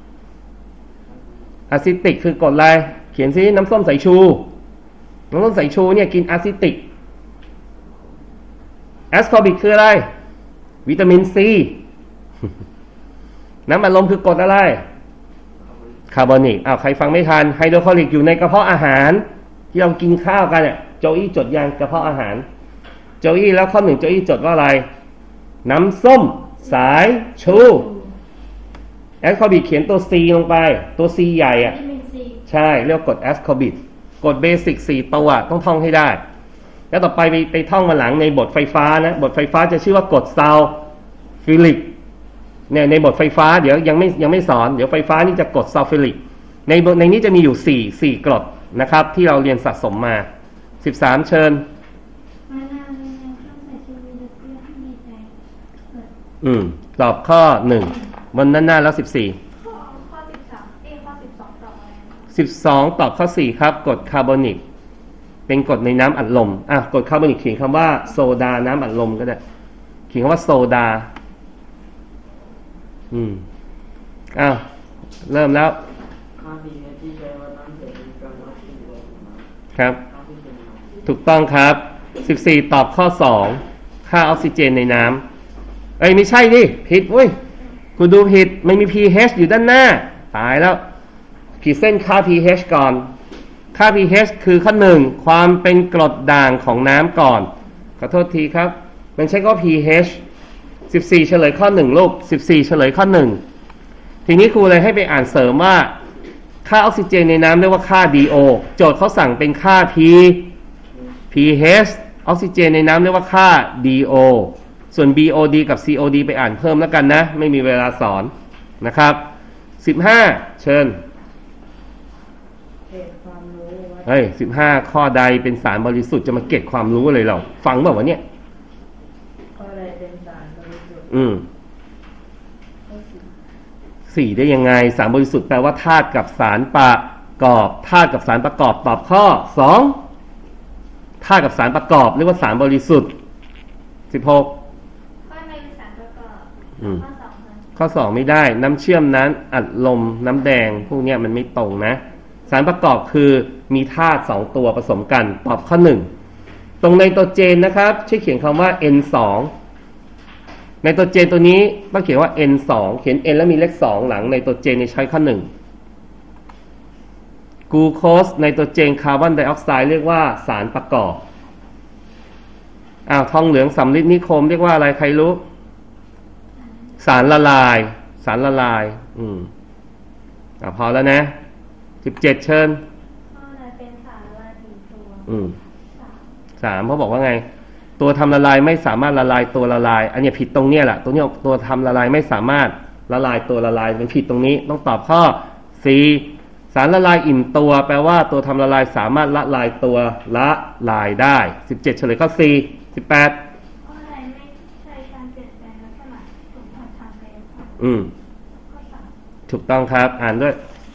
อะซิติกคือกรดอะไรเขียนซิน้ำส้มสายชูน้ำส้มสายชูเนี่ยกินอะซิติกแอสคอบิกคืออะไรวิตามินซีน้ำอัดลมคือกรดอะไรคาร์บอนิกอ้าวใครฟังไม่ทันไฮโดรคลอริกอยู่ในกระเพาะอาหารที่เรากินข้าวกันเนี่ยโจอี้จดยังกระเพาะอาหารโจอี้แล้วข้อหนึ่งโจอี้จดว่าอะไรน้ำส้มสายชูแอสคอบิกเขียนตัว C ลงไปตัว C ใหญ่อ่ะใช่เรียกกรดแอสคอบิกกฎเบสิกสี่ตัวต้องท่องให้ได้แล้วต่อไปไปไปท่องมาหลังในบทไฟฟ้านะบทไฟฟ้าจะชื่อว่ากฎซัลฟิลิกเนี่ยในบทไฟฟ้าเดี๋ยวยังไม่ยังไม่สอนเดี๋ยวไฟฟ้านี่จะกฎซัลฟิลิกในในนี้จะมีอยู่สี่ สี่กรดนะครับที่เราเรียนสะสมมาสิบสามเชิญอืมตอบข้อหนึ่งบนหน้าหน้าแล้วสิบสี่ข้อสิบสามเอข้อสิบสองตอบอะไรสิบสองตอบข้อสี่ครับกรดคาร์บอนิกเป็นกรดในน้ำอัดลมอ่ะกรดคาร์บอนิกเขียนคำว่าโซดาน้ำอัดลมก็ได้เขียนคำว่าโซดาอืมอ้าวเริ่มแล้วข้อ pH ที่ใช้วัดน้ำเสร็จเป็นการวัดที่ตัวของน้ำครับน้ำที่เป็นน้ำถูกต้องครับสิบสี่ตอบข้อสองค่าออกซิเจนในน้ำเอ้ยไม่ใช่ดิผิดเว้ยกูดูผิดไม่มี pH อยู่ด้านหน้าตายแล้วขีดเส้นค่า pH ก่อนค่า pH คือข้อหนึ่งความเป็นกรดด่างของน้ำก่อนขอโทษทีครับมันใช้ก็ pH สิบสี่เฉลยข้อหนึ่งลูกสิบสี่เฉลยข้อหนึ่งทีนี้ครูเลยให้ไปอ่านเสริมว่าค่าออกซิเจนในน้ำเรียกว่าค่า ดี โอ โจทย์เขาสั่งเป็นค่า P pH ออกซิเจนในน้ำเรียกว่าค่า ดี โอ ส่วน บี โอ ดี กับ ซี โอ ดี ไปอ่านเพิ่มแล้วกันนะไม่มีเวลาสอนนะครับสิบห้าเชิญเก็บความรู้วัดเฮ้ยสิบห้าข้อใดเป็นสารบริสุทธิ์จะมาเก็บความรู้อะไรเราฟังเปล่าวะเนี่ยข้อใดเป็นสารบริสุทธิ์อืมข้อสี่สี่ได้ยังไงสารบริสุทธิ์แปลว่าธาตุกับสารประกอบธาตุกับสารประกอบตอบข้อสองธาตุกับสารประกอบเรียกว่าสารบริสุทธิ์สิบหกข้อในเป็นสารประกอบอืมข้อสองค่ะข้อสองไม่ได้น้ำเชื่อมนั้นอัดลมน้ำแดงพวกเนี้ยมันไม่ตรงนะสารประกอบคือมีธาตุสองตัวผสมกันตอบข้อหนึ่งตรงไนโตรเจนนะครับช่วยเขียนคำว่า เอ็น สอง ไนโตรเจนตัวนี้ต้องเขียนว่า เอ็น สอง เขียน N แล้วมีเลขสองหลังไนโตรเจนในใช้ข้อหนึ่งกลูโคสไนโตรเจนคาร์บอนไดออกไซด์เรียกว่าสารประกอบอ้าวทองเหลืองสำริดนิคมเรียกว่าอะไรใครรู้สารละลายสารละลายอืมอ่ะพอแล้วนะสิบเจ็ดเชิญข้อในเป็นสารละลายถึงตัวอืมสามสามเขาบอกว่าไงตัวทำละลายไม่สามารถละลายตัวละลายอันนี้ผิดตรงเนี้ยแหละตัวเนี้ยตัวทำละลายไม่สามารถละลายตัวละลายเป็นผิดตรงนี้ต้องตอบข้อ สี่ สารละลายอิ่มตัวแปลว่าตัวทำละลายสามารถละลายตัวละลายได้สิบเจ็ดเฉลยข้อ สี่ สิบแปดข้อในไม่ใช่การเปลี่ยนแปลงลักษณะสัมผัสทางกายภาพอืมข้อสามถูกต้องครับอ่านด้วย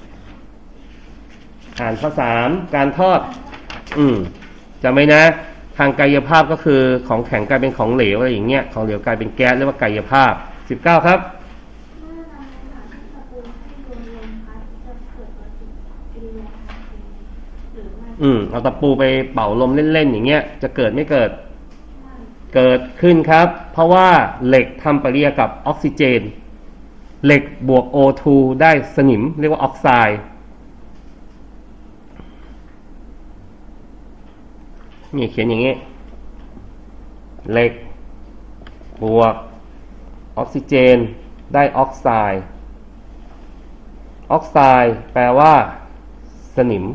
อ่านข้อสามการทอดอืมจำไว้นะทางกายภาพก็คือของแข็งกลายเป็นของเหลวอะไรอย่างเงี้ยของเหลวกลายเป็นแก๊สเรียกว่ากายภาพสิบเก้าครับเมื่อนำในถังที่ตะปูให้โดนลมพัดจะเกิดปฏิกิริยาทางเคมีหรือไม่อืมเอาตะปูไปเป่าลมเล่นๆอย่างเงี้ยจะเกิดไม่เกิดไม่เกิดขึ้นครับ เพราะว่าเหล็กทำปฏิกิริยากับออกซิเจน เหล็กบวก โอ ทู ได้สนิมเรียกว่าออกไซด์นี่เขียนอย่างนี้เหล็กบวกออกซิเจนได้ออกไซด์ออกไซด์แปลว่าสนิม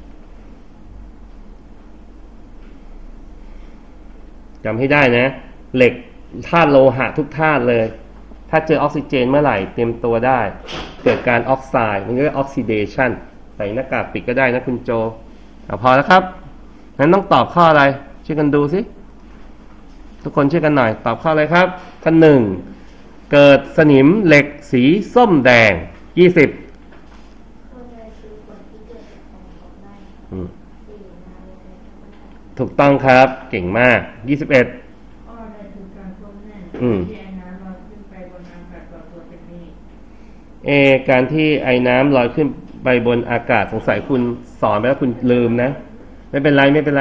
จำให้ได้นะเหล็กธาตุโลหะทุกธาตุเลยถ้าเจอออกซิเจนเมื่อไหร่เตรียมตัวได้เกิดการออกไซด์มันเรียกว่าออกซิเดชันใส่หน้ากากปิดก็ได้นะคุณโจเอาพอแล้วครับงั้นต้องตอบข้ออะไรช่วยกันดูสิทุกคนช่วยกันหน่อยตอบข้ออะไรครับข้อหนึ่งเกิดสนิมเหล็กสีส้มแดงยี่สิบข้อใดคือผลที่เกิดจากการเผาไหม้อืมสี่นาฬิกาธรรมชาติถูกต้องครับเก่งมากยี่สิบเอ็ดข้อใดคือการท่วมแน่นอืมที่ไอ้น้ำลอยขึ้นไปบนอากาศก่อตัวเป็นนี้เอการที่ไอ้น้ำลอยขึ้นไปบนอากาศสงสัยคุณสอนไปแล้วคุณลืมนะไม่เป็นไรไม่เป็นไร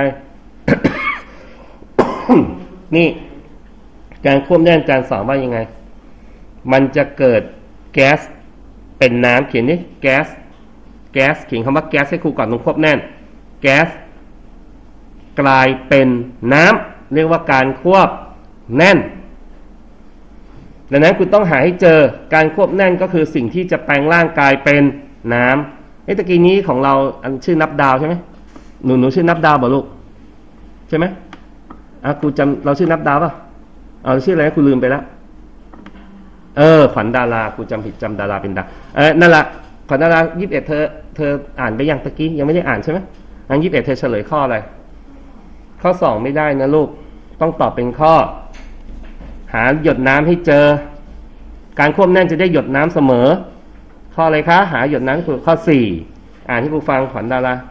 นี่การควบแน่นการสอนว่ายังไงมันจะเกิดแก๊สเป็นน้ำเขียนนี่แก๊สแก๊สเขียนคำว่าแก๊สให้ครูก่อนตรงควบแน่นแก๊สกลายเป็นน้ำเรียกว่าการควบแน่นดังนั้นคุณต้องหาให้เจอการควบแน่นก็คือสิ่งที่จะแปลงร่างกายเป็นน้ำไอ้ตะกี้นี้ของเราอันชื่อนับดาวใช่ไหมหนูหนูชื่อนับดาวบ่ลูกใช่ไหมอ่ะครูจำเราชื่อนับดาวป่ะเอาชื่ออะไรครูลืมไปแล้วเออขวัญดาราครูจำผิดจำดาราเป็นดาเออนั่นแหละขวัญดารายี่สิบเอ็ดเธอเธออ่านไปยังตะกี้ยังไม่ได้อ่านใช่ไหมอันยี่สิบเอ็ดเธอเฉลยข้ออะไรข้อสองไม่ได้นะลูกต้องตอบเป็นข้อหาหยดน้ำให้เจอการควบแน่นจะได้หยดน้ำเสมอข้ออะไรคะหาหยดน้ำคือข้อสี่อ่านที่ครูฟังขวัญดารา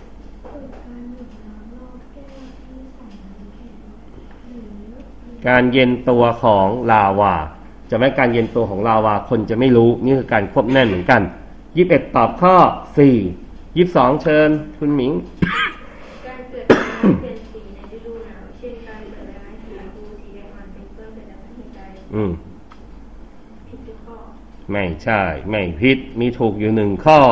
การเย็นตัวของลาวาจะไม่การเย็นตัวของลาวาคนจะไม่รู้นี่คือการควบแน่นเหมือนกันยี่สิบเอ็ดตอบข้อสี่ยี่สิบสองเชิญคุณหมิงการเกิดการเปลี่ยนสีในฤดูหนาวเช่นการเกิดใบไม้สีชมพูสีแดงอ่อนเป็นต้นเกิดจากเหตุใดอืมผิดทุกข้อไม่ใช่ ไม่ผิดมีถูกอยู่หนึ่งข้อ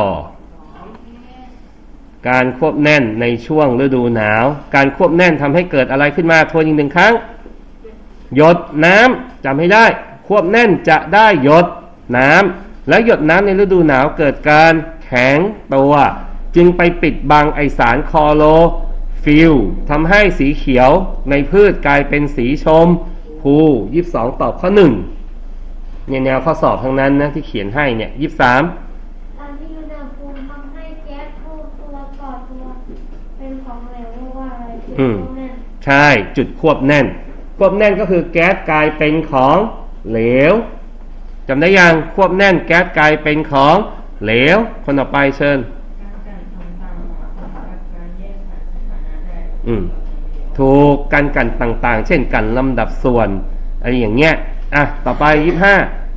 การควบแน่นในช่วงฤดูหนาว การควบแน่นทำให้เกิดอะไรขึ้นมาทวนอีกหนึ่งครั้งหยดน้ำจำให้ได้ควบแน่นจะได้หยดน้ำและหยดน้ำในฤดูหนาวเกิดการแข็งตัวจึงไปปิดบังไอสารคลอโรฟิลทำให้สีเขียวในพืชกลายเป็นสีชมพูยี่สิบสองตอบข้อหนึ่งเนี่ยแนวข้อสอบทั้งนั้นนะที่เขียนให้เนี่ยยี่สิบสามการที่อุณหภูมิทำให้แก๊สเข้าตัวก่อตัวเป็นของเหลวเรียกว่าอะไรคืออืมควบแน่นใช่จุดควบแน่นควบแน่นก็คือแก๊สกลายเป็นของเหลวจำได้ยังควบแน่นแก๊สกลายเป็นของเหลวคนต่อไปเชิญการกันทำตามหลักการแยกสถานะได้อืมถูกการกันต่างๆ เช่นกันลำดับส่วนอะไรอย่างเงี้ยอ่ะต่อไปยี่สิบห้า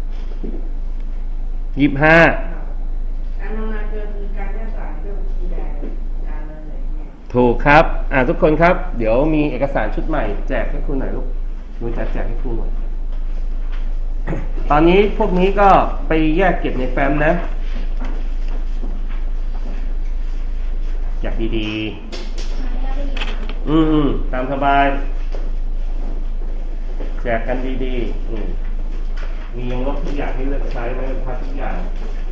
ยี่สิบห้าการทำงานเกินคือการแยกสารด้วยวิธีใดการอะไรเนี่ยถูกครับอ่ะทุกคนครับเดี๋ยวมีเอกสารชุดใหม่แจกให้ครูหน่อยลูกหนูจะแจกให้ครูหน่อย ตอนนี้พวกนี้ก็ไปแยกเก็บในแฟ้มนะแจกดีๆอืมอืมตามสบายแจกกันดีๆอืมมียังลบทุกอย่างให้เลือกใช้ไหมเป็นพัดทุกอย่าง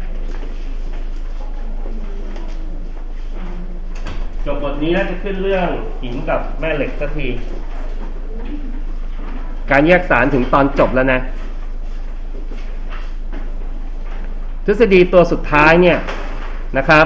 จบบทนี้แล้วจะขึ้นเรื่องหินกับแม่เหล็กสักทีการแยกสารถึงตอนจบแล้วนะทฤษฎีตัวสุดท้ายเนี่ยนะครับ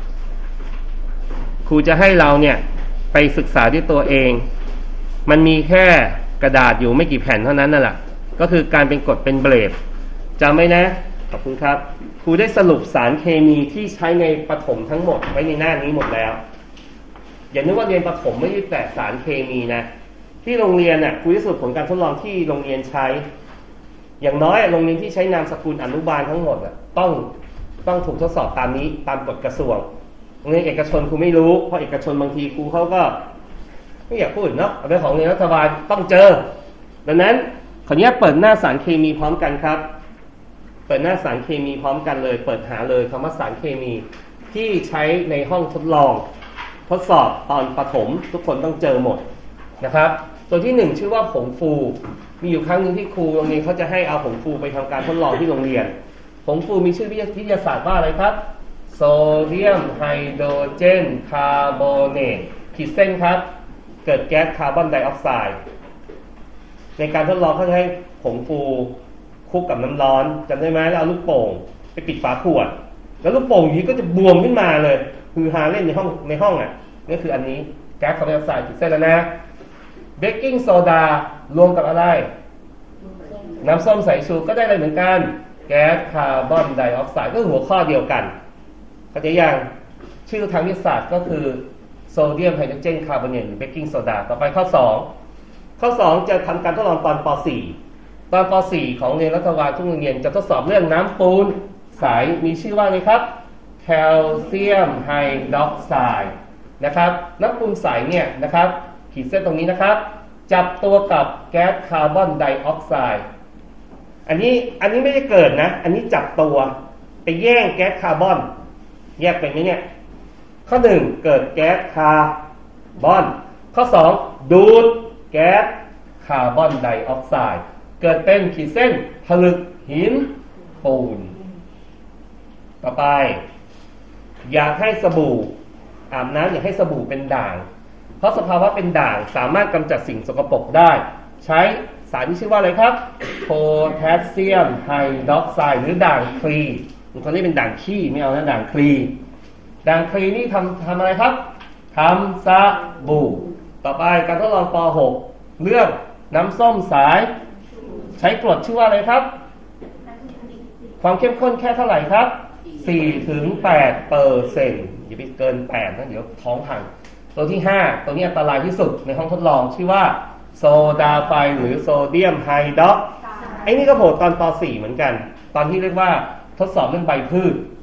ครูจะให้เราเนี่ยไปศึกษาด้วยตัวเองมันมีแค่กระดาษอยู่ไม่กี่แผ่นเท่านั้นน่ะแหละก็คือการเป็นกรดเป็นเบรดจำไว้นะขอบคุณครับครูได้สรุปสารเคมีที่ใช้ในประถมทั้งหมดไว้ในหน้านี้หมดแล้วอย่านึกว่าเรียนประถมไม่ได้แต่สารเคมีนะที่โรงเรียนน่ะครูได้สรุปผลการทดลองที่โรงเรียนใช้อย่างน้อยโรงเรียนที่ใช้นามสกุลอนุบาลทั้งหมดอ่ะต้องต้องถูกทดสอบตามนี้ตามกฎกระทรวงโรงเรียนเอกชนครูไม่รู้เพราะเอกชนบางทีครูเขาก็ไม่อยากพูดเนาะเอาเป็นของโรงเรียนรัฐบาลต้องเจอดังนั้นขออนุญาตเปิดหน้าสารเคมีพร้อมกันครับเปิดหน้าสารเคมีพร้อมกันเลยเปิดหาเลยคำว่าสารเคมีที่ใช้ในห้องทดลองทดสอบตอนประถมทุกคนต้องเจอหมดนะครับตัวที่หนึ่งชื่อว่าผงฟูมีอยู่ครั้งหนึ่งที่ครูโรงเรียนเขาจะให้เอาผงฟูไปทำการทดลองที่โรงเรียนผงฟูมีชื่อวิทยาศาสตร์ว่าอะไรครับโซเดียมไฮโดรเจนคาร์บอเนตขีดเส้นครับเกิดแก๊สคาร์บอนไดออกไซด์ในการทดลองเขาจะให้ผงฟูคลุกกับน้ำร้อนจำได้ไหมแล้วเอาลูกโป่งไปปิดฝาขวดแล้วลูกโป่งนี้ก็จะบวมขึ้นมาเลยคือหาเล่นในห้องในห้องอ่ะนี่คืออันนี้แก๊สคาร์บอนไดออกไซด์ขีดเส้นแล้วนะเบกกิ้งโซดารวมกับอะไรน้ำส้มสายชูก็ได้อะไรเหมือนกันแก๊สคาร์บอนไดออกไซด์ก็หัวข้อเดียวกันเข้าใจยังชื่อทางวิทยาศาสตร์ก็คือโซเดียมไฮโดรเจนคาร์บอเนตหรือเบกกิ้งโซดาต่อไปข้อสองข้อสองจะทำการทดลองตอนป .สี่ ตอนป .สี่ ของเรียนรัฐบาลทุกโรงเรียนจะทดสอบเรื่องน้ำปูนใสมีชื่อว่าไงครับแคลเซียมไฮดรอกไซด์นะครับน้ำปูนใสเนี่ยนะครับขีดเส้นตรงนี้นะครับจับตัวกับแก๊สคาร์บอนไดออกไซด์อันนี้อันนี้ไม่ได้เกิดนะอันนี้จับตัวไปแย่งแก๊สคาร์บอนแยกเป็นไหมเนี่ยข้อหนึ่งเกิดแก๊สคาร์บอนข้อสองดูดแก๊สคาร์บอนไดออกไซด์เกิดเป็นขีดเส้นผลึกหินปูนต่อไปอยากให้สบู่อาบน้ำอยากให้สบู่เป็นด่างเพราะสภาวะเป็นด่างสามารถกำจัดสิ่งสกปรกได้ใช้สารที่ชื่อว่าอะไรครับโพแทสเซียมไฮดรอกไซด์หรือด่างคลีบางคนนี่เป็นด่างขี้ไม่เอานะด่างคลีด่างคลีนี่ทำทำอะไรครับทำสบู่ต่อไปการทดลองป .หก เลือกน้ำส้มสายใช้กรดชื่อว่าอะไรครับความเข้มข้นแค่เท่าไหร่ครับ สี่ถึงแปดเปอร์เซ็นต์อย่าไปเกินแปดนะเดี๋ยวท้องพังตัวที่ห้าตัวนี้อันตรายที่สุดในห้องทดลองชื่อว่าโซดาไฟหรือโซเดียมไฮดรอกไอ้นี่ก็โผล่ตอนป .สี่ เหมือนกันตอนที่เรียกว่าทดสอบเรื่องใบพืช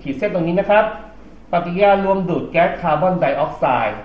ขีดเส้นตรงนี้นะครับปฏิกิริยารวมดูดแก๊สคาร์บอนไดออกไซด์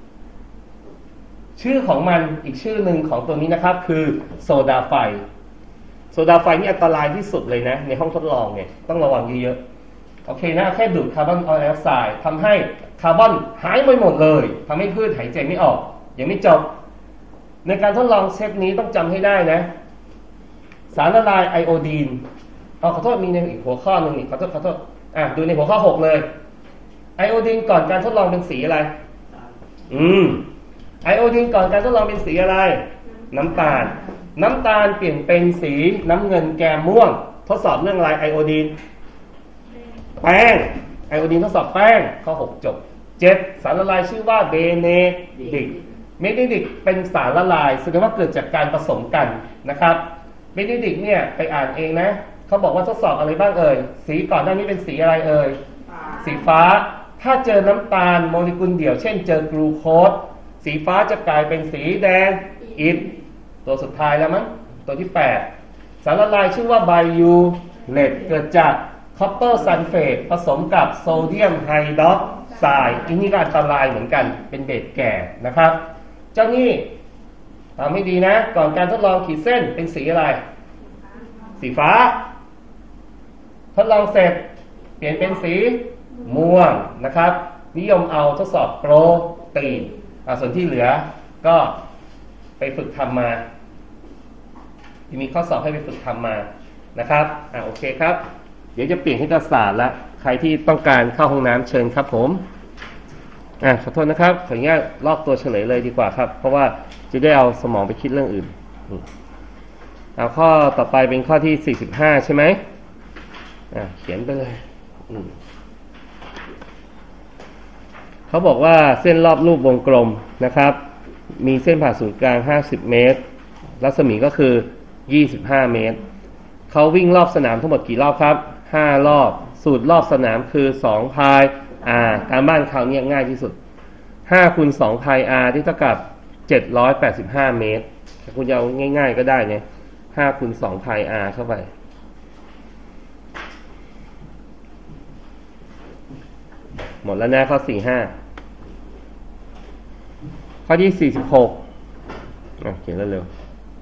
ชื่อของมันอีกชื่อหนึ่งของตัวนี้นะครับคือโซดาไฟโซดาไฟนี่อันตรายที่สุดเลยนะในห้องทดลองเนี่ยต้องระวังเยอะๆโอเคนะแค่ดูดคาร์บอนไดออกไซด์ทำให้คาร์บอนหายไปหมดเลยทำให้พืชหายใจไม่ออกยังไม่จบในการทดลองเซตนี้ต้องจำให้ได้นะสารละลายไอโอดีนเอาขอโทษมีในอีกหัวข้อหนึ่งอีกขอโทษขอโทษอ่ะดูในหัวข้อหกเลยไอโอดีนก่อนการทดลองเป็นสีอะไรอืมไอโอดีนก่อนการทดลองเป็นสีอะไรน้ำตาลน้ำตาลเปลี่ยนเป็นสีน้ำเงินแกมม่วงทดสอบเรื่องอะไรไอโอดีนแป้งไอโอดีนทดสอบแป้งข้อหกจบเจ็ดสารละลายชื่อว่าเบเนดิกเบเนดิกเป็นสารละลายแสดงว่าเกิดจากการผสมกันนะครับเบเนดิกเนี่ยไปอ่านเองนะเขาบอกว่าทดสอบอะไรบ้างเอ่ยสีก่อนหน้านี้เป็นสีอะไรเอ่ยสีฟ้าถ้าเจอน้ำตาลโมเลกุลเดี่ยวเช่นเจอกลูโคสสีฟ้าจะกลายเป็นสีแดงอิฐตัวสุดท้ายแล้วมั้งตัวที่แปดสารละลายชื่อว่าไบยูเลตเกิดจากคอปเปอร์ซัลเฟตผสมกับโซเดียมไฮดรอกไซด์อันนี้ก็อันตรายเหมือนกันเป็นเบสแก่นะครับเจ้านี่ทำให้ดีนะก่อนการทดลองขีดเส้นเป็นสีอะไรสีฟ้าทดลองเสร็จเปลี่ยนเป็นสีม่วงนะครับนิยมเอาทดสอบโปรตีนส่วนที่เหลือก็ไปฝึกทำมามีข้อสอบให้ไปฝึกทำมานะครับอ่าโอเคครับเดี๋ยวจะเปลี่ยนคณิตศาสตร์ละใครที่ต้องการเข้าห้องน้ำเชิญครับผมอ่าขอโทษนะครับขออนุญาตลอกตัวเฉลยเลยดีกว่าครับเพราะว่าจะได้เอาสมองไปคิดเรื่องอื่นเอาข้อต่อไปเป็นข้อที่สี่สิบห้าใช่ไหมอ่าเขียนไปเลยอืมเขาบอกว่าเส้นรอบรูปวงกลมนะครับมีเส้นผ่าศูนย์กลางห้าสิบเมตรรัศมีก็คือยี่สิบห้าเมตรเขาวิ่งรอบสนามทั้งหมดกี่รอบครับห้ารอบสูตรรอบสนามคือสองพาย r การบ้านคราวนี้ง่ายที่สุดห้าคูณสองพาย r ที่เท่ากับเจ็ดร้อยแปดสิบห้าเมตรคุณจะเอาง่ายๆก็ได้เนี่ยห้าคูณสองพาย r เข้าไปหมดแล้วนะข้อสี่ห้าข้อที่สี่สิบหกอ่ะเขียนเร็ว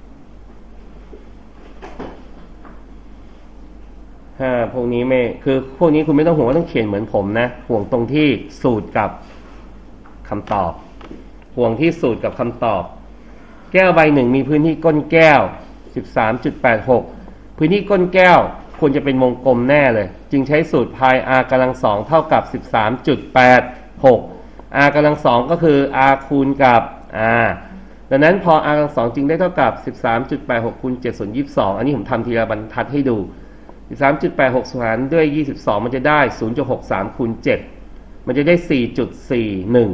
ๆห้าพวกนี้ไม่คือพวกนี้คุณไม่ต้องห่วงว่าต้องเขียนเหมือนผมนะห่วงตรงที่สูตรกับคำตอบห่วงที่สูตรกับคำตอบแก้วใบหนึ่งมีพื้นที่ก้นแก้ว สิบสามจุดแปดหก พื้นที่ก้นแก้วควรจะเป็นวงกลมแน่เลยจึงใช้สูตรพาย r กำลังสองเท่ากับ สิบสามจุดแปดหก r กำลังสองก็คือ r คูณกับ r ดังนั้นพอ r กำลังสองจึงได้เท่ากับ สิบสามจุดแปดหก คูณเจ็ดส่วนยี่สิบสองอันนี้ผมทำทีละบรรทัดให้ดู สิบสามจุดแปดหก หารด้วยยี่สิบสองมันจะได้ ศูนย์จุดหกสาม คูณเจ็ดมันจะได้ สี่จุดสี่หนึ่ง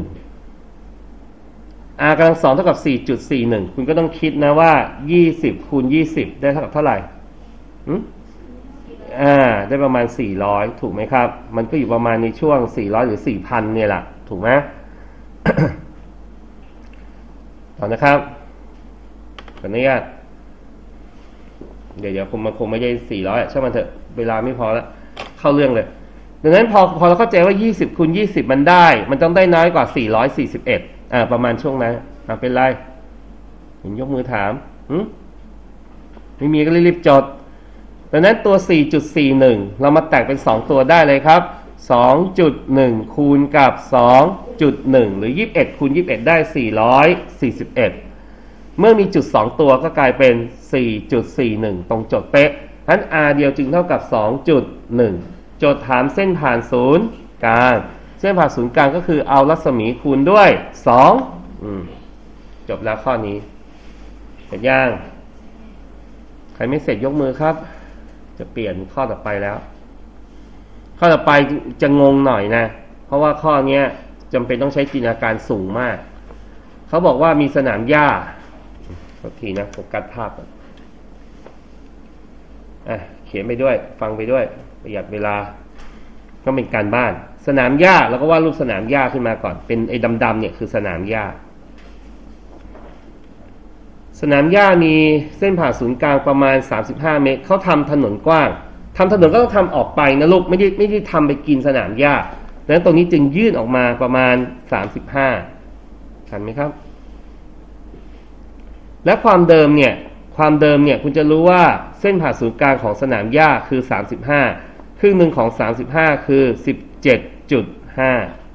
r กำลังสองเท่ากับ สี่จุดสี่หนึ่ง คุณก็ต้องคิดนะว่ายี่สิบคูณยี่สิบได้เท่ากับเท่าไหร่หืมอ่าได้ประมาณสี่ร้อยถูกไหมครับมันก็อยู่ประมาณในช่วงสี่ร้อยหรือ สี่พัน เนี่ยแหละถูกไหม ต่อนะครับขออนุญาตเดี๋ยวเดี๋ยวผมมันคงไม่ใช่สี่ร้อยช่างมันเถอะเวลาไม่พอแล้วเข้าเรื่องเลยดังนั้นพอพอเราเข้าใจว่ายี่สิบคูณยี่สิบมันได้มันต้องได้น้อยกว่าสี่ร้อยสี่สิบเอ็ดอ่าประมาณช่วงนั้นอ่าเป็นไรเห็นยกมือถามหืมไม่มีก็รีบๆจดดังนั้นตัว สี่จุดสี่หนึ่ง เรามาแตกเป็นสองตัวได้เลยครับ สองจุดหนึ่ง คูณกับ สองจุดหนึ่ง หรือยี่สิบเอ็ดคูณยี่สิบเอ็ดได้สี่ร้อยสี่สิบเอ็ดเมื่อมีจุดสองตัวก็กลายเป็น สี่จุดสี่หนึ่ง ตรงโจทย์เป๊ะฉะนั้น r เดียวจึงเท่ากับ สองจุดหนึ่ง โจทย์ถามเส้นผ่านศูนย์กลางเส้นผ่านศูนย์กลางก็คือเอารัศมีคูณด้วยสองอืมจบแล้วข้อนี้เสร็จยังใครไม่เสร็จยกมือครับจะเปลี่ยนข้อต่อไปแล้วข้อต่อไปจะงงหน่อยนะเพราะว่าข้อนี้จำเป็นต้องใช้จินตนาการสูงมากเขาบอกว่ามีสนามหญ้าขอทีนะโฟกัสภาพก่อนอ่ะเขียนไปด้วยฟังไปด้วยประหยัดเวลาก็เป็นการบ้านสนามหญ้าแล้วก็วาดรูปสนามหญ้าขึ้นมาก่อนเป็นไอ้ดำๆเนี่ยคือสนามหญ้าสนามหญ้ามีเส้นผ่าศูนย์กลางประมาณสามสิบห้าเมตรเขาทำถนนกว้างทำถนนก็ต้องทำออกไปนะลูกไม่ได้ไม่ได้ทำไปกินสนามหญ้าดังนั้นตรงนี้จึงยื่นออกมาประมาณสามสิบห้าทันไหมครับและความเดิมเนี่ยความเดิมเนี่ยคุณจะรู้ว่าเส้นผ่าศูนย์กลางของสนามหญ้าคือสามสิบห้าครึ่งหนึ่งของสามสิบห้าคือ สิบเจ็ดจุดห้า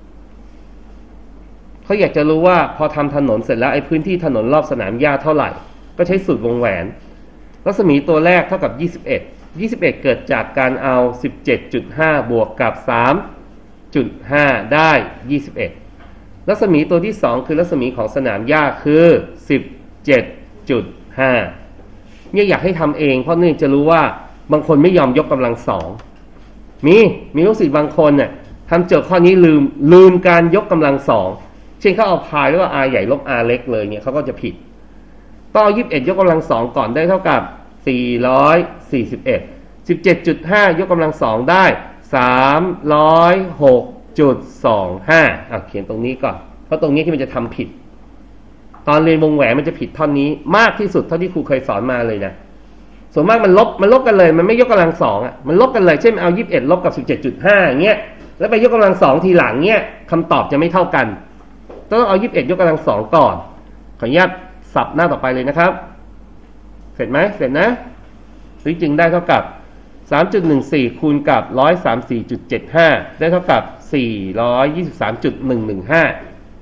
เขาอยากจะรู้ว่าพอทำถนนเสร็จแล้วไอ้พื้นที่ถนนรอบสนามหญ้าเท่าไหร่ก็ใช้สูตรวงแหวนรัศมีตัวแรกเท่ากับยี่สิบเอ็ด ยี่สิบเอ็ดเกิดจากการเอา สิบเจ็ดจุดห้า บวกกับ สามจุดห้า ได้ยี่สิบเอ็ดรัศมีตัวที่สองคือรัศมีของสนามหญ้าคือ สิบเจ็ดจุดห้า เนี่ยอยากให้ทำเองเพราะนี่จะรู้ว่าบางคนไม่ยอมยกกำลังสองมีมีลูกศิษย์บางคนเนี่ยทำโจทย์ข้อนี้ลืมลืมการยกกำลังสองเช่นเขาเอาพายหรือว่า r ใหญ่ลบ r เล็กเลยเนี่ยเขาก็จะผิดต้องเอายี่สิบเอ็ดยกกำลังสองก่อนได้เท่ากับสี่ร้อยสี่สิบเอ็ด สิบเจ็ดจุดห้า ยกกำลังสองได้สามร้อยหกจุดสองห้า อ่ะเขียนตรงนี้ก่อนเพราะตรงนี้ที่มันจะทำผิดตอนเรียนวงแหวนมันจะผิดท่อนนี้มากที่สุดเท่าที่ครูเคยสอนมาเลยนะส่วนมากมันลบมันลบกันเลยมันไม่ยกกำลังสองอ่ะมันลบกันเลยเช่นเอายี่สิบเอ็ดลบกับ สิบเจ็ดจุดห้า อย่างเงี้ยแล้วไปยกกำลังสองทีหลังเงี้ยคำตอบจะไม่เท่ากันต้องเอายี่สิบเอ็ดยกกำลังสองก่อนขออนุญาตสับหน้าต่อไปเลยนะครับเสร็จไหมเสร็จนะหรือจึงได้เท่ากับ สามจุดหนึ่งสี่ คูณกับ หนึ่งร้อยสามสิบสี่จุดเจ็ดห้า ได้เท่ากับ สี่ร้อยยี่สิบสามจุดหนึ่งหนึ่งห้า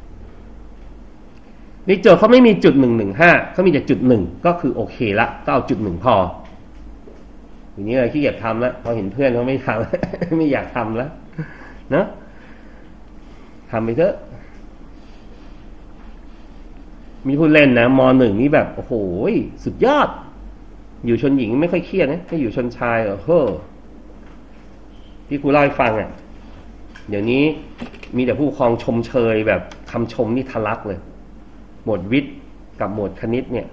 ในโจทย์เขาไม่มีจุดหนึ่งหนึ่งห้าเขามีแต่จุดหนึ่งก็คือโอเคละก็เอาจุดหนึ่งพออย่างนี้เลยขี้เกียจทำแล้วพอเห็นเพื่อนเขาไม่ทำ ไม่อยากทำแล้วเนาะทำไปเถอะมีผู้เล่นนะมหนึ่งนี่แบบโอ้โหสุดยอดอยู่ชนหญิงไม่ค่อยเครียดนะถ้าอยู่ชนชายเหรอเฮ้อที่ครูเล่าให้ฟังอ่ะเดี๋ยวนี้มีแต่ผู้ปกครองชมเชยแบบคำชมนี่ทะลักเลยหมวดวิทย์กับหมวดคณิตเนี่ย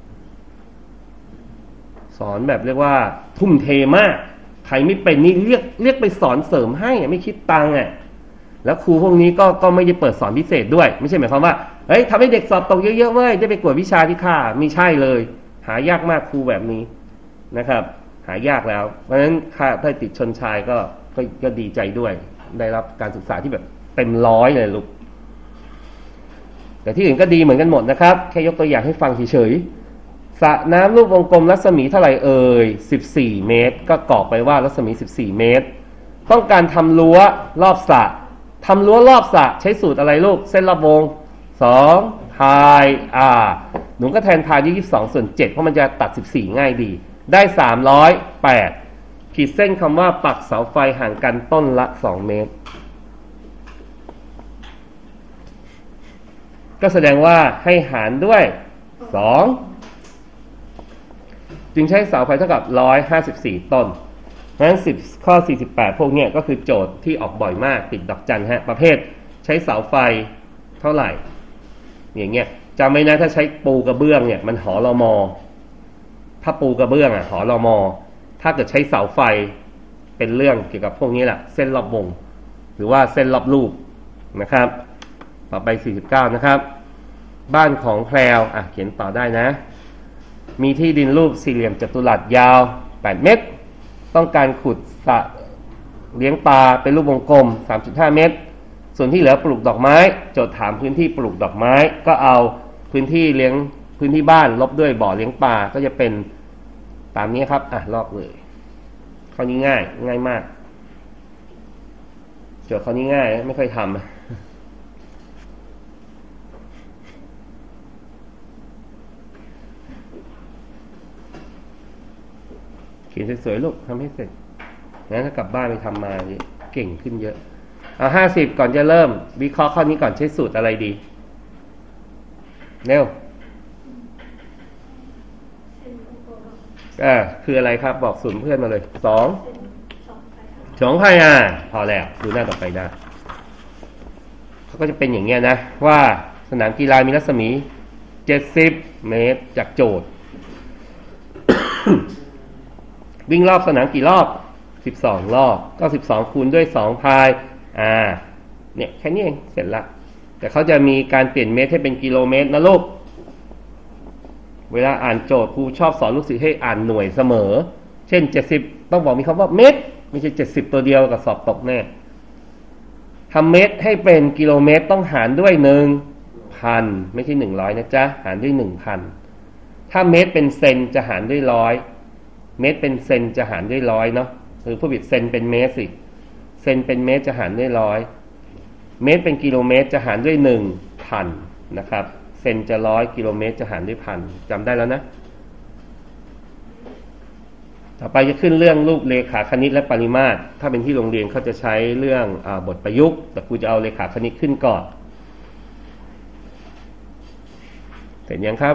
สอนแบบเรียกว่าทุ่มเทมากใครไม่เป็นนี่เรียกเรียกไปสอนเสริมให้ไม่คิดตังค์อ่ะแล้วครูพวกนี้ก็ก็ไม่ได้เปิดสอนพิเศษด้วยไม่ใช่หมายความว่าเฮ้ยทำให้เด็กสอบตกเยอะๆเว้ยได้ไปกวดวิชาที่ข้าไม่ใช่เลยหายากมากครูแบบนี้นะครับหายากแล้วเพราะฉะนั้นข้าถ้าติดชนชายก็ก็ก็ดีใจด้วยได้รับการศึกษาที่แบบเต็มร้อยเลยลูกแต่ที่อื่นก็ดีเหมือนกันหมดนะครับแค่ยกตัวอย่างให้ฟังเฉยๆสระน้ำรูปวงกลมรัศมีเท่าไหร่เอ่ยสิบสี่เมตรก็กรอกไปว่ารัศมีสิบสี่เมตรต้องการทำรั้วรอบสระทำรั้วรอบสระใช้สูตรอะไรลูกเส้นรอบวงสองพาย r หนูก็แทนพายที่ยี่สิบสองส่วนเจ็ดเพราะมันจะตัดสิบสี่ง่ายดีได้สามร้อยแปดขีดเส้นคำว่าปักเสาไฟห่างกันต้นละสองเมตรก็แสดงว่าให้หารด้วยสองจึงใช้เสาไฟเท่ากับหนึ่งร้อยห้าสิบสี่ต้นเพราะฉะนั้นสิบข้อสี่สิบแปดพวกเนี้ยก็คือโจทย์ที่ออกบ่อยมากติดดอกจันฮะประเภทใช้เสาไฟเท่าไหร่อย่างเงี้ยจำไว้นะถ้าใช้ปูกระเบื้องเนี่ยมันหอรมอถ้าปูกระเบื้องอ่ะหอรมอถ้าเกิดใช้เสาไฟเป็นเรื่องเกี่ยวกับพวกนี้แหละเส้นรอบวงหรือว่าเส้นรอบรูปนะครับต่อไปสี่สิบเก้านะครับบ้านของแพรวอ่ะเขียนต่อได้นะมีที่ดินรูปสี่เหลี่ยมจัตุรัสยาวแปดเมตรต้องการขุดสระเลี้ยงปลาเป็นรูปวงกลม สามจุดห้า เมตรส่วนที่เหลือปลูกดอกไม้โจทย์ถามพื้นที่ปลูกดอกไม้ก็เอาพื้นที่เลี้ยงพื้นที่บ้านลบด้วยบ่อเลี้ยงปลาก็จะเป็นตามนี้ครับอ่ะลอกเลยข้อนี้ง่ายง่ายมากโจทย์ข้อนี้ง่ายไม่ค่อยทำเขียนสวยๆลูกทำให้เสร็จงั้นถ้ากลับบ้านไปทำมาเก่งขึ้นเยอะเอาห้าสิบก่อนจะเริ่มวิเคราะห์ข้อนี้ก่อนใช้สูตรอะไรดีเร็วอ่าคืออะไรครับบอกสูตรเพื่อนมาเลยสองสองพายอ่ะพอแล้วดูหน้าต่อไปได้เขาก็จะเป็นอย่างเงี้ยนะว่าสนามกีฬามีรัศมีเจ็ดสิบเมตรจากโจทย์ วิ่งรอบสนามกี่รอบสิบสองรอบก็สิบสองคูณด้วยสองพายอ่าเนี่ยแค่นี้เองเสร็จละแต่เขาจะมีการเปลี่ยนเมตรให้เป็นกิโลเมตรนะลูกเวลาอ่านโจทย์ครูชอบสอนลูกศิษย์ให้อ่านหน่วยเสมอเช่นเจ็ดสิบต้องบอกมีคำว่าเม็ดไม่ใช่เจ็ดสิบตัวเดียวกับสอบตกแน่ทำเม็ดให้เป็นกิโลเมตรต้องหารด้วยหนึ่งพันไม่ใช่หนึ่งร้อยนะจ๊ะหารด้วยหนึ่งพันถ้าเมตรเป็นเซนจะหารด้วยร้อยเมตรเป็นเซนจะหารด้วยร้อยเนาะหรือผู้ผิดเซนเป็นเมตรสิเซนเป็นเมตรจะหารด้วยร้อยเมตรเป็นกิโลเมตรจะหารด้วยหนึ่งพันนะครับเซนจะร้อยกิโลเมตรจะหารด้วยพันจำได้แล้วนะต่อไปจะขึ้นเรื่องรูปเลขาคณิตและปริมาตรถ้าเป็นที่โรงเรียนเขาจะใช้เรื่องอาบทประยุกต์แต่ครูจะเอาเลขาคณิตขึ้นก่อนเสร็จยังครับ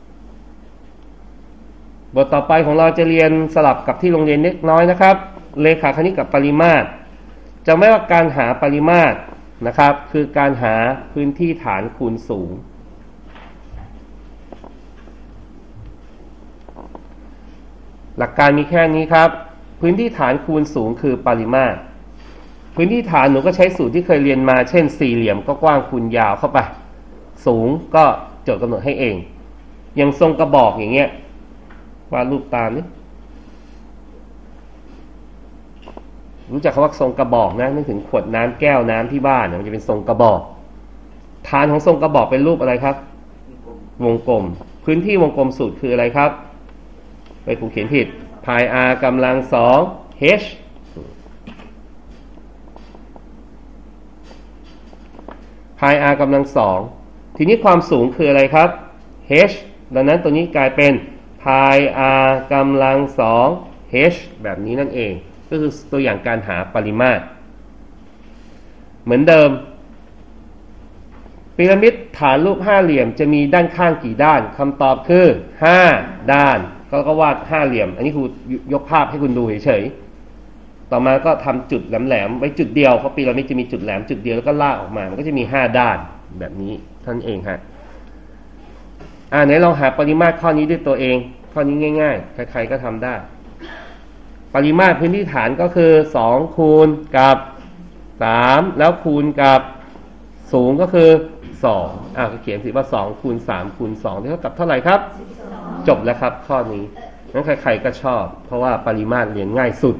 บทต่อไปของเราจะเรียนสลับกับที่โรงเรียนเล็กน้อยนะครับเลขาคณิตกับปริมาตรจำไว้ว่าการหาปริมาตรนะครับคือการหาพื้นที่ฐานคูณสูงหลักการมีแค่นี้ครับพื้นที่ฐานคูณสูงคือปริมาตรพื้นที่ฐานหนูก็ใช้สูตรที่เคยเรียนมาเช่นสี่เหลี่ยมก็กว้างคูณยาวเข้าไปสูงก็โจทย์กำหนดให้เองอย่างทรงกระบอกอย่างเงี้ยวาดรูปตามนี่รู้จักคำว่าทรงกระบอกนะนึกถึงขวดน้ำแก้วน้ำที่บ้านเนี่ยมันจะเป็นทรงกระบอกฐานของทรงกระบอกเป็นรูปอะไรครับวงกลมพื้นที่วงกลมสูตรคืออะไรครับไปครูเขียนผิดพาย r กำลังสอง h พาย r กำลังสองทีนี้ความสูงคืออะไรครับ h ดังนั้นตัวนี้กลายเป็นพาย r กำลังสอง h แบบนี้นั่นเองก็คือตัวอย่างการหาปริมาตรเหมือนเดิมพีระมิดฐานรูปห้าเหลี่ยมจะมีด้านข้างกี่ด้านคำตอบคือห้าด้านก็ก็วาดห้าเหลี่ยมอันนี้ครูยกภาพให้คุณดูเฉยๆต่อมาก็ทำจุดแหลมๆไว้จุดเดียวเพราะพีระมิดจะมีจุดแหลมจุดเดียวแล้วก็ลากออกมามันก็จะมีห้าด้านแบบนี้ท่านเองฮะอ่าไหนลองหาปริมาตรข้อนี้ด้วยตัวเองข้อนี้ง่ายๆใครๆก็ทำได้ปริมาตรพื้นที่ฐานก็คือสองคูณกับสามแล้วคูณกับสูงก็คือสองอ่ะก็เขียนสิว่าสองคูณสามคูณสองเท่ากับเท่าไหร่ครับจบแล้วครับข้อนี้งั้นใครๆก็ชอบเพราะว่าปริมาตรเรียนง่ายสุด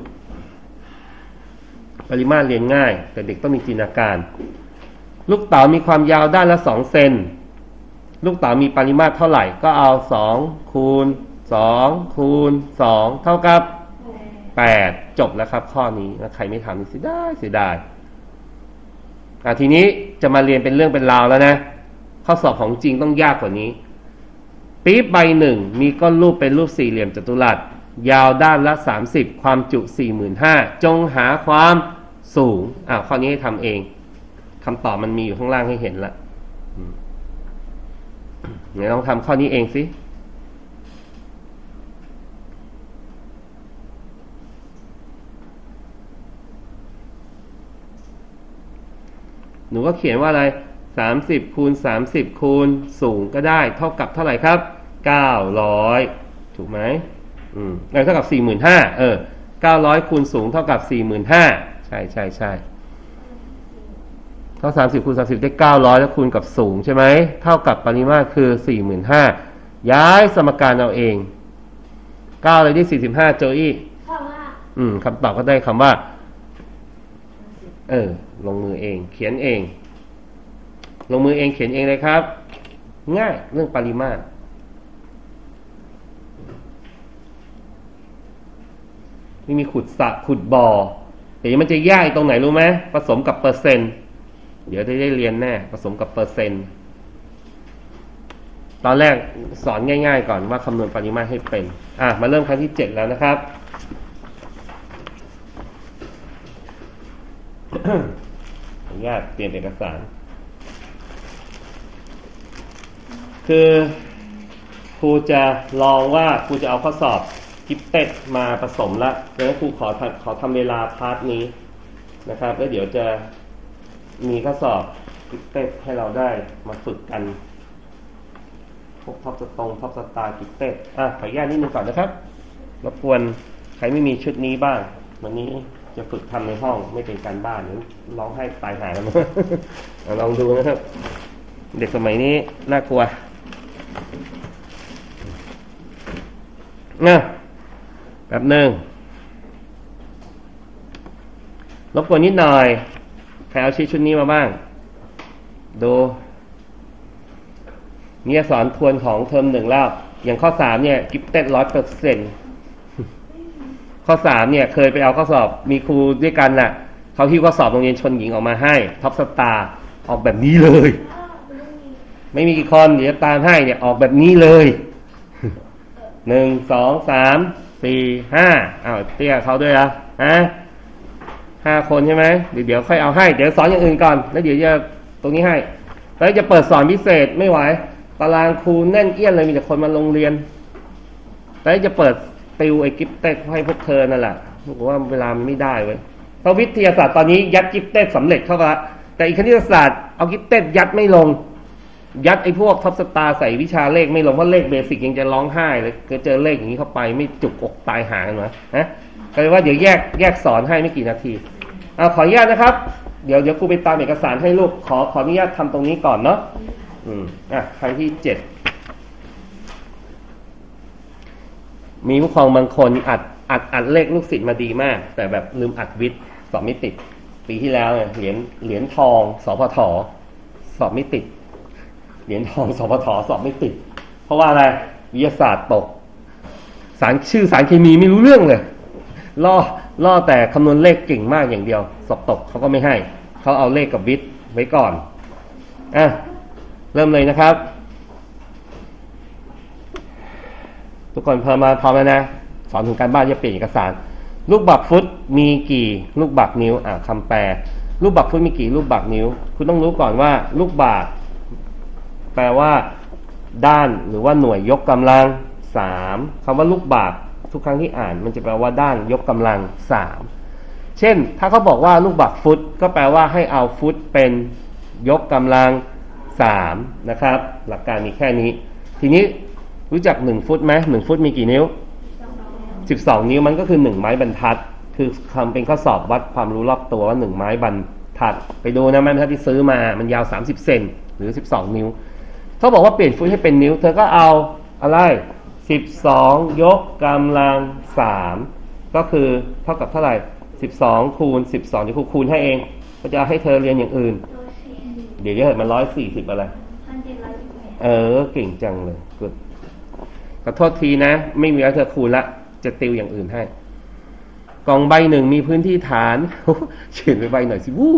ปริมาตรเรียนง่ายแต่เด็กต้องมีจินตนาการลูกเต๋ามีความยาวด้านละสองเซนลูกเต๋ามีปริมาตรเท่าไหร่ก็เอาสองคูณสองคูณสองเท่ากับแปดจบแล้วครับข้อนี้แล้วใครไม่ทำนี่เสียดายเสียดายอ่ะทีนี้จะมาเรียนเป็นเรื่องเป็นราวแล้วนะข้อสอบของจริงต้องยากกว่านี้ปี๊บใบหนึ่งมีก้อนรูปเป็นรูปสี่เหลี่ยมจัตุรัสยาวด้านละสามสิบความจุ สี่หมื่นห้าพัน จงหาความสูงอ่ะข้อนี้ให้ทำเองคำตอบมันมีอยู่ข้างล่างให้เห็นละเดี๋ยวลองทำข้อนี้เองสิหนูก็เขียนว่าอะไรสามสิบคูณสามสิบคูณสูงก็ได้เท่ากับเท่าไหร่ครับเก้าร้อยถูกไหมอืมเท่ากับ สี่หมื่นห้าพัน เออเก้าร้อยคูณสูงเท่ากับ สี่หมื่นห้าพัน ใช่ใช่ใช่เท่าสามสิบคูณสามสิบได้เก้าร้อยแล้วคูณกับสูงใช่ไหมเท่ากับปริมาตรคือ สี่หมื่นห้าพัน ย้ายสมการเอาเองเก้าเลยได้สี่สิบห้าโจอี้อืมคำตอบก็ได้คำว่าเออลงมือเองเขียนเองลงมือเองเขียนเองเลยครับง่ายเรื่องปริมาตรนี่มีขุดสระขุดบ่อแต่มันจะยากตรงไหนรู้ไหมผสมกับเปอร์เซ็นต์เดี๋ยวได้ได้เรียนแน่ผสมกับเปอร์เซ็นต์ตอนแรกสอนง่ายๆก่อนว่าคำนวณปริมาตรให้เป็นอ่ะมาเริ่มครั้งที่เจ็ดแล้วนะครับขออนุญาตเปลี่ยนเอกสารคือครูจะลองว่าครูจะเอาข้อสอบกิฟเต็ดมาผสมละดังนั้นครูขอขอทำเวลาพาร์ทนี้นะครับแล้วเดี๋ยวจะมีข้อสอบกิฟเต็ดให้เราได้มาฝึกกันพวกท็อปสตรงท็อปสตาร์กิฟเต็ดอ่ะขออนุญาตนิดนึงก่อนนะครับรบกวนใครไม่มีชุดนี้บ้างวันนี้จะฝึกทำในห้องไม่เป็นการบ้านหรือร้องให้ตายหากันมั้งลองดูนะครับเด็กสมัยนี้น่ากลัวนะแบบหนึ่งรบกวนนิดหน่อยใครเอาชีทชุดนี้มาบ้างดูนี่จะสอนทวนของเทอมหนึ่งแล้วอย่างข้อสามเนี่ยกิฟเต็ดร้อยเปอร์เซ็นต์ข้อสามเนี่ยเคยไปเอาข้อสอบมีครูด้วยกันน่ะเขาที่ข้อสอบโรงเรียนชนหญิงออกมาให้ท็อปสตาร์ออกแบบนี้เลยไม่มีกี่คนเดี๋ยวตามให้เนี่ยออกแบบนี้เลยหนึ่งสองสามสี่ห้าอ้าวเตี้ยเขาด้วยอ่ะฮะห้าคนใช่ไหมเดี๋ยวเดี๋ยวค่อยเอาให้เดี๋ยวสอนอย่างอื่นก่อนแล้วเดี๋ยวจะตรงนี้ให้แล้วจะเปิดสอนพิเศษไม่ไหวตารางครูแน่นเอี้ยนเลยมีแต่คนมาโรงเรียนแล้วจะเปิดติวไอ้กิฟเต็ดให้พวกเธอนั่นแหละบอกว่าเวลามันไม่ได้เว้ยเพราะวิทยาศาสตร์ตอนนี้ยัดกิฟเต็ดสำเร็จเข้ามาแต่อีกคณิตศาสตร์เอากิฟเต็ดยัดไม่ลงยัดไอ้พวกท็อปสตาร์ใส่วิชาเลขไม่ลงเพราะเลขเบสิกยังจะร้องไห้เลยก็เจอเลขอย่างนี้เข้าไปไม่จุกอกตายหากันวะนะก็เลยว่าเดี๋ยวแยกแยกสอนให้ไม่กี่นาทีเอาขออนุญาตนะครับเดี๋ยวเดี๋ยวครูไปตามเอกสารให้ลูกขอขออนุญาตทำตรงนี้ก่อนเนาะอืมอ่ะครั้งที่เจ็ดมีผู้ปกครองบางคนอัดอัดอัดเลขลูกศิษย์มาดีมากแต่แบบลืมอัดวิทย์สอบไม่ติดปีที่แล้วเนี่ยเหรียญเหรียญทองสพทสอบไม่ติดเหรียญทองสพทสอบไม่ติดเพราะว่าอะไรวิทยาศาสตร์ตกสารชื่อสารเคมีไม่รู้เรื่องเลยล่อล่อแต่คำนวณเลขเก่งมากอย่างเดียวสอบตกเขาก็ไม่ให้เขาเอาเลขกับวิทย์ไว้ก่อนอ่ะเริ่มเลยนะครับทุกคนพอมาพร้อมแล้วนะสอนถึงการบ้านจะเปลี่ยนเอกสารลูกบักฟุตมีกี่ลูกบักนิ้วอ่ะคำแปลลูกบักฟุตมีกี่ลูกบักนิ้วคุณต้องรู้ก่อนว่าลูกบาศก์แปลว่าด้านหรือว่าหน่วยยกกำลังสามคำว่าลูกบาศก์ทุกครั้งที่อ่านมันจะแปลว่าด้านยกกำลังสามเช่นถ้าเขาบอกว่าลูกบักฟุตก็แปลว่าให้เอาฟุตเป็นยกกำลังสามนะครับหลักการมีแค่นี้ทีนี้รู้จักหนึ่งฟุตไหมหนึ่งฟุตมีกี่นิ้วสิบสองนิ้วมันก็คือหนึ่งไม้บรรทัดคือคำเป็นข้อสอบวัดความรู้รอบตัวว่าหนึ่งไม้บรรทัดไปดูนะไม้บรรทัดที่ซื้อมามันยาวสามสิบเซนหรือสิบสองนิ้วเขาบอกว่าเปลี่ยนฟุตให้เป็นนิ้วเธอก็เอาอะไรสิบสองยกกำลังสามก็คือเท่ากับเท่าไหร่สิบสองคูณสิบสองจะครูคูณให้เองก็จะให้เธอเรียนอย่างอื่นเดี๋ยวจะเห็นมันร้อยสี่สิบอะไรเออเก่งจังเลยกดขอโทษทีนะไม่มีแล้วเธอคูณละจะติวอย่างอื่นให้กล่องใบหนึ่งมีพื้นที่ฐานเขียนไปใบหน่อยสิวู้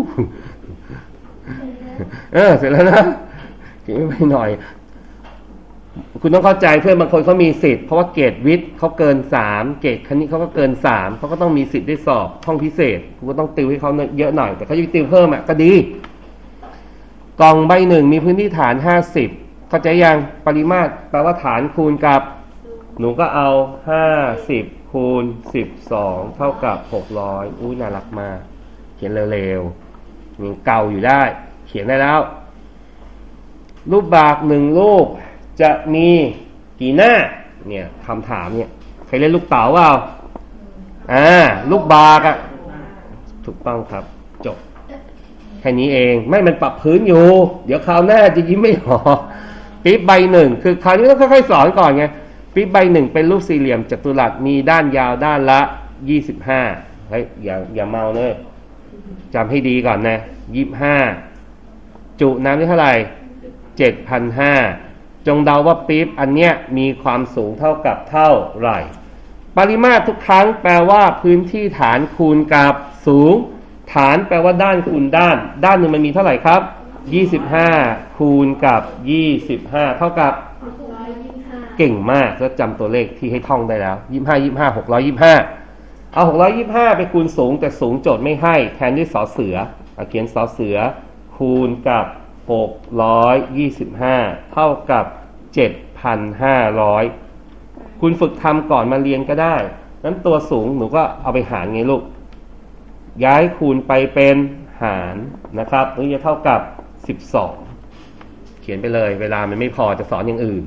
เออเสร็จแล้วนะเขียนไปหน่อยคุณต้องเข้าใจเพื่อนบางคนเขามีสิทธิ์เพราะว่าเกรดวิทย์เขาเกินสามเกรดคณิตเขาก็เกินสามเขาก็ต้องมีสิทธิ์ได้สอบห้องพิเศษคุณก็ต้องติวให้เขาเยอะหน่อยแต่เขาจะติวเพิ่มอ่ะก็ดีกล่องใบหนึ่งมีพื้นที่ฐานห้าสิบเข้าใจยังปริมาตรแปลว่าฐานคูณกับหนูก็เอาห้าสิบคูณสิบสองเท่ากับหกร้อยอุ้ยน่ารักมากเขียนเร็วๆยังเก่าอยู่ได้เขียนได้แล้วรูปบากหนึ่งรูปจะมีกี่หน้าเนี่ยคำถามเนี่ยใครเล่นลูกเต๋าเปล่าอ่าลูกบากอ่ะถูกต้องครับจบแค่นี้เองไม่มันปรับพื้นอยู่เดี๋ยวคราวหน้าจะยิ้มไม่หอปี๊บใบหนึ่งคือคราวนี้ต้องค่อยๆสอนก่อนไงปี๊บใบหนึ่งเป็นรูปสี่เหลี่ยมจัตุรัสมีด้านยาวด้านละยี่สิบห้าเฮ้ยอย่าอย่าเมาเนอะจำให้ดีก่อนนะยี่สิบห้าจุน้ำได้เท่าไหร่เจ็ดพันห้าจงเดาว่าปี๊บอันเนี้ยมีความสูงเท่ากับเท่าไหร่ปริมาตรทุกครั้งแปลว่าพื้นที่ฐานคูณกับสูงฐานแปลว่าด้านคูณด้านด้านหนึ่งมันมีเท่าไหร่ครับยี่สิบห้าคูณกับยี่สิบห้าเท่ากับเก่งมากแล้วจำตัวเลขที่ให้ท่องได้แล้วยี่สิบห้า ยี่สิบห้า หกร้อยยี่สิบห้าเอาหกร้อยยี่สิบห้าไปคูณสูงแต่สูงโจทย์ไม่ให้แทนด้วยสอเสือเอาเขียนสอเสือคูณกับหกร้อยยี่สิบห้าเท่ากับ เจ็ดพันห้าร้อย คุณฝึกทำก่อนมาเรียนก็ได้นั้นตัวสูงหนูก็เอาไปหารไงลูกย้ายคูณไปเป็นหารนะครับนี่จะเท่ากับสิบสองเขียนไปเลยเวลามันไม่พอจะสอนอย่างอื่น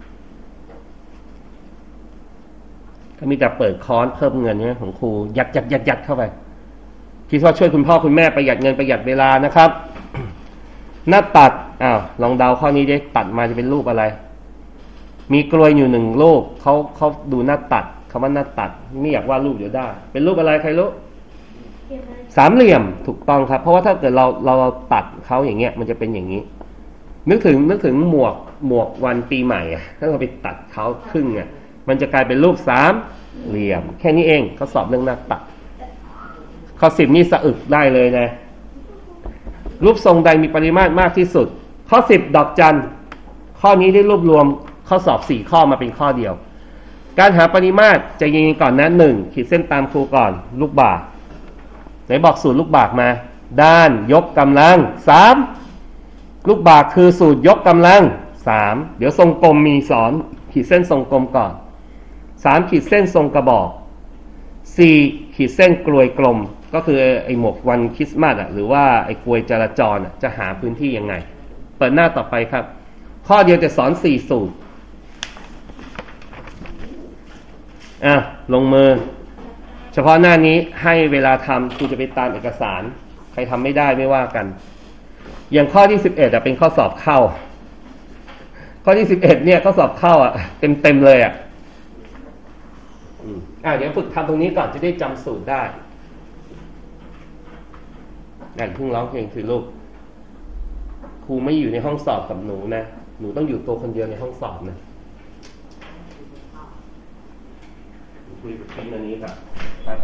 ถ้ามีแต่เปิดคอร์สเพิ่มเงินเนี่ยของครูยัดยัดยัดยัดเข้าไปคิดว่าช่วยคุณพ่อคุณแม่ประหยัดเงินประหยัดเวลานะครับ หน้าตัดอ้าวลองเดาข้อนี้ดิตัดมาจะเป็นรูปอะไรมีกลวยอยู่หนึ่งลูกเขาเขาดูหน้าตัดคำว่าหน้าตัดไม่อยากวาดรูปเดี๋ยวได้เป็นรูปอะไรใครรู้เก็บไว้สามเหลี่ยมถูกต้องครับเพราะว่าถ้าเกิดเราเราตัดเขาอย่างเงี้ยมันจะเป็นอย่างนี้นึกถึงนึกถึงหมวกหมวกวันปีใหม่อะถ้าเราไปตัดเขาครึ่งอะมันจะกลายเป็นรูปสามเหลี่ยมแค่นี้เองเขาสอบเรื่องหน้าตัดข้อสิบนี่สะอึกได้เลยนะรูปทรงใดมีปริมาตรมากที่สุดข้อสิบดอกจันข้อนี้ได้รวบรวมข้อสอบสี่ข้อมาเป็นข้อเดียวการหาปริมาตรจะยิงก่อนนะหนึ่งขีดเส้นตามครูก่อนลูกบาศก์ไหนบอกสูตรลูกบาศก์มาด้านยกกำลังสามลูกบาศก์คือสูตรยกกำลังสามเดี๋ยวทรงกลมมีสอนขีดเส้นทรงกลมก่อนสามขีดเส้นทรงกระบอกสี่ขีดเส้นกลวยกลมก็คือไอ้หมวกวันคริสต์มาสอ่ะหรือว่าไอ้กลวยจราจรอ่ะจะหาพื้นที่ยังไงเปิดหน้าต่อไปครับข้อเดียวจะสอนสี่สูตรอ่ะลงมือเฉพาะหน้านี้ให้เวลาทำคุณจะไปตามเอกสารใครทำไม่ได้ไม่ว่ากันอย่างข้อที่สิบเอ็ดอ่ะเป็นข้อสอบเข้าข้อที่สิบเอ็ดเนี่ยข้อสอบเข้าอ่ะเต็มเต็มเลยอ่ะอืมอ่ะเดี๋ยวฝึกทำตรงนี้ก่อนจะได้จำสูตรได้อ่ะเพิ่งร้องเพลงคือลูกครูไม่อยู่ในห้องสอบกับหนูนะหนูต้องอยู่ตัวคนเดียวในห้องสอบนะคุยกับพี่อันนี้ครับครับ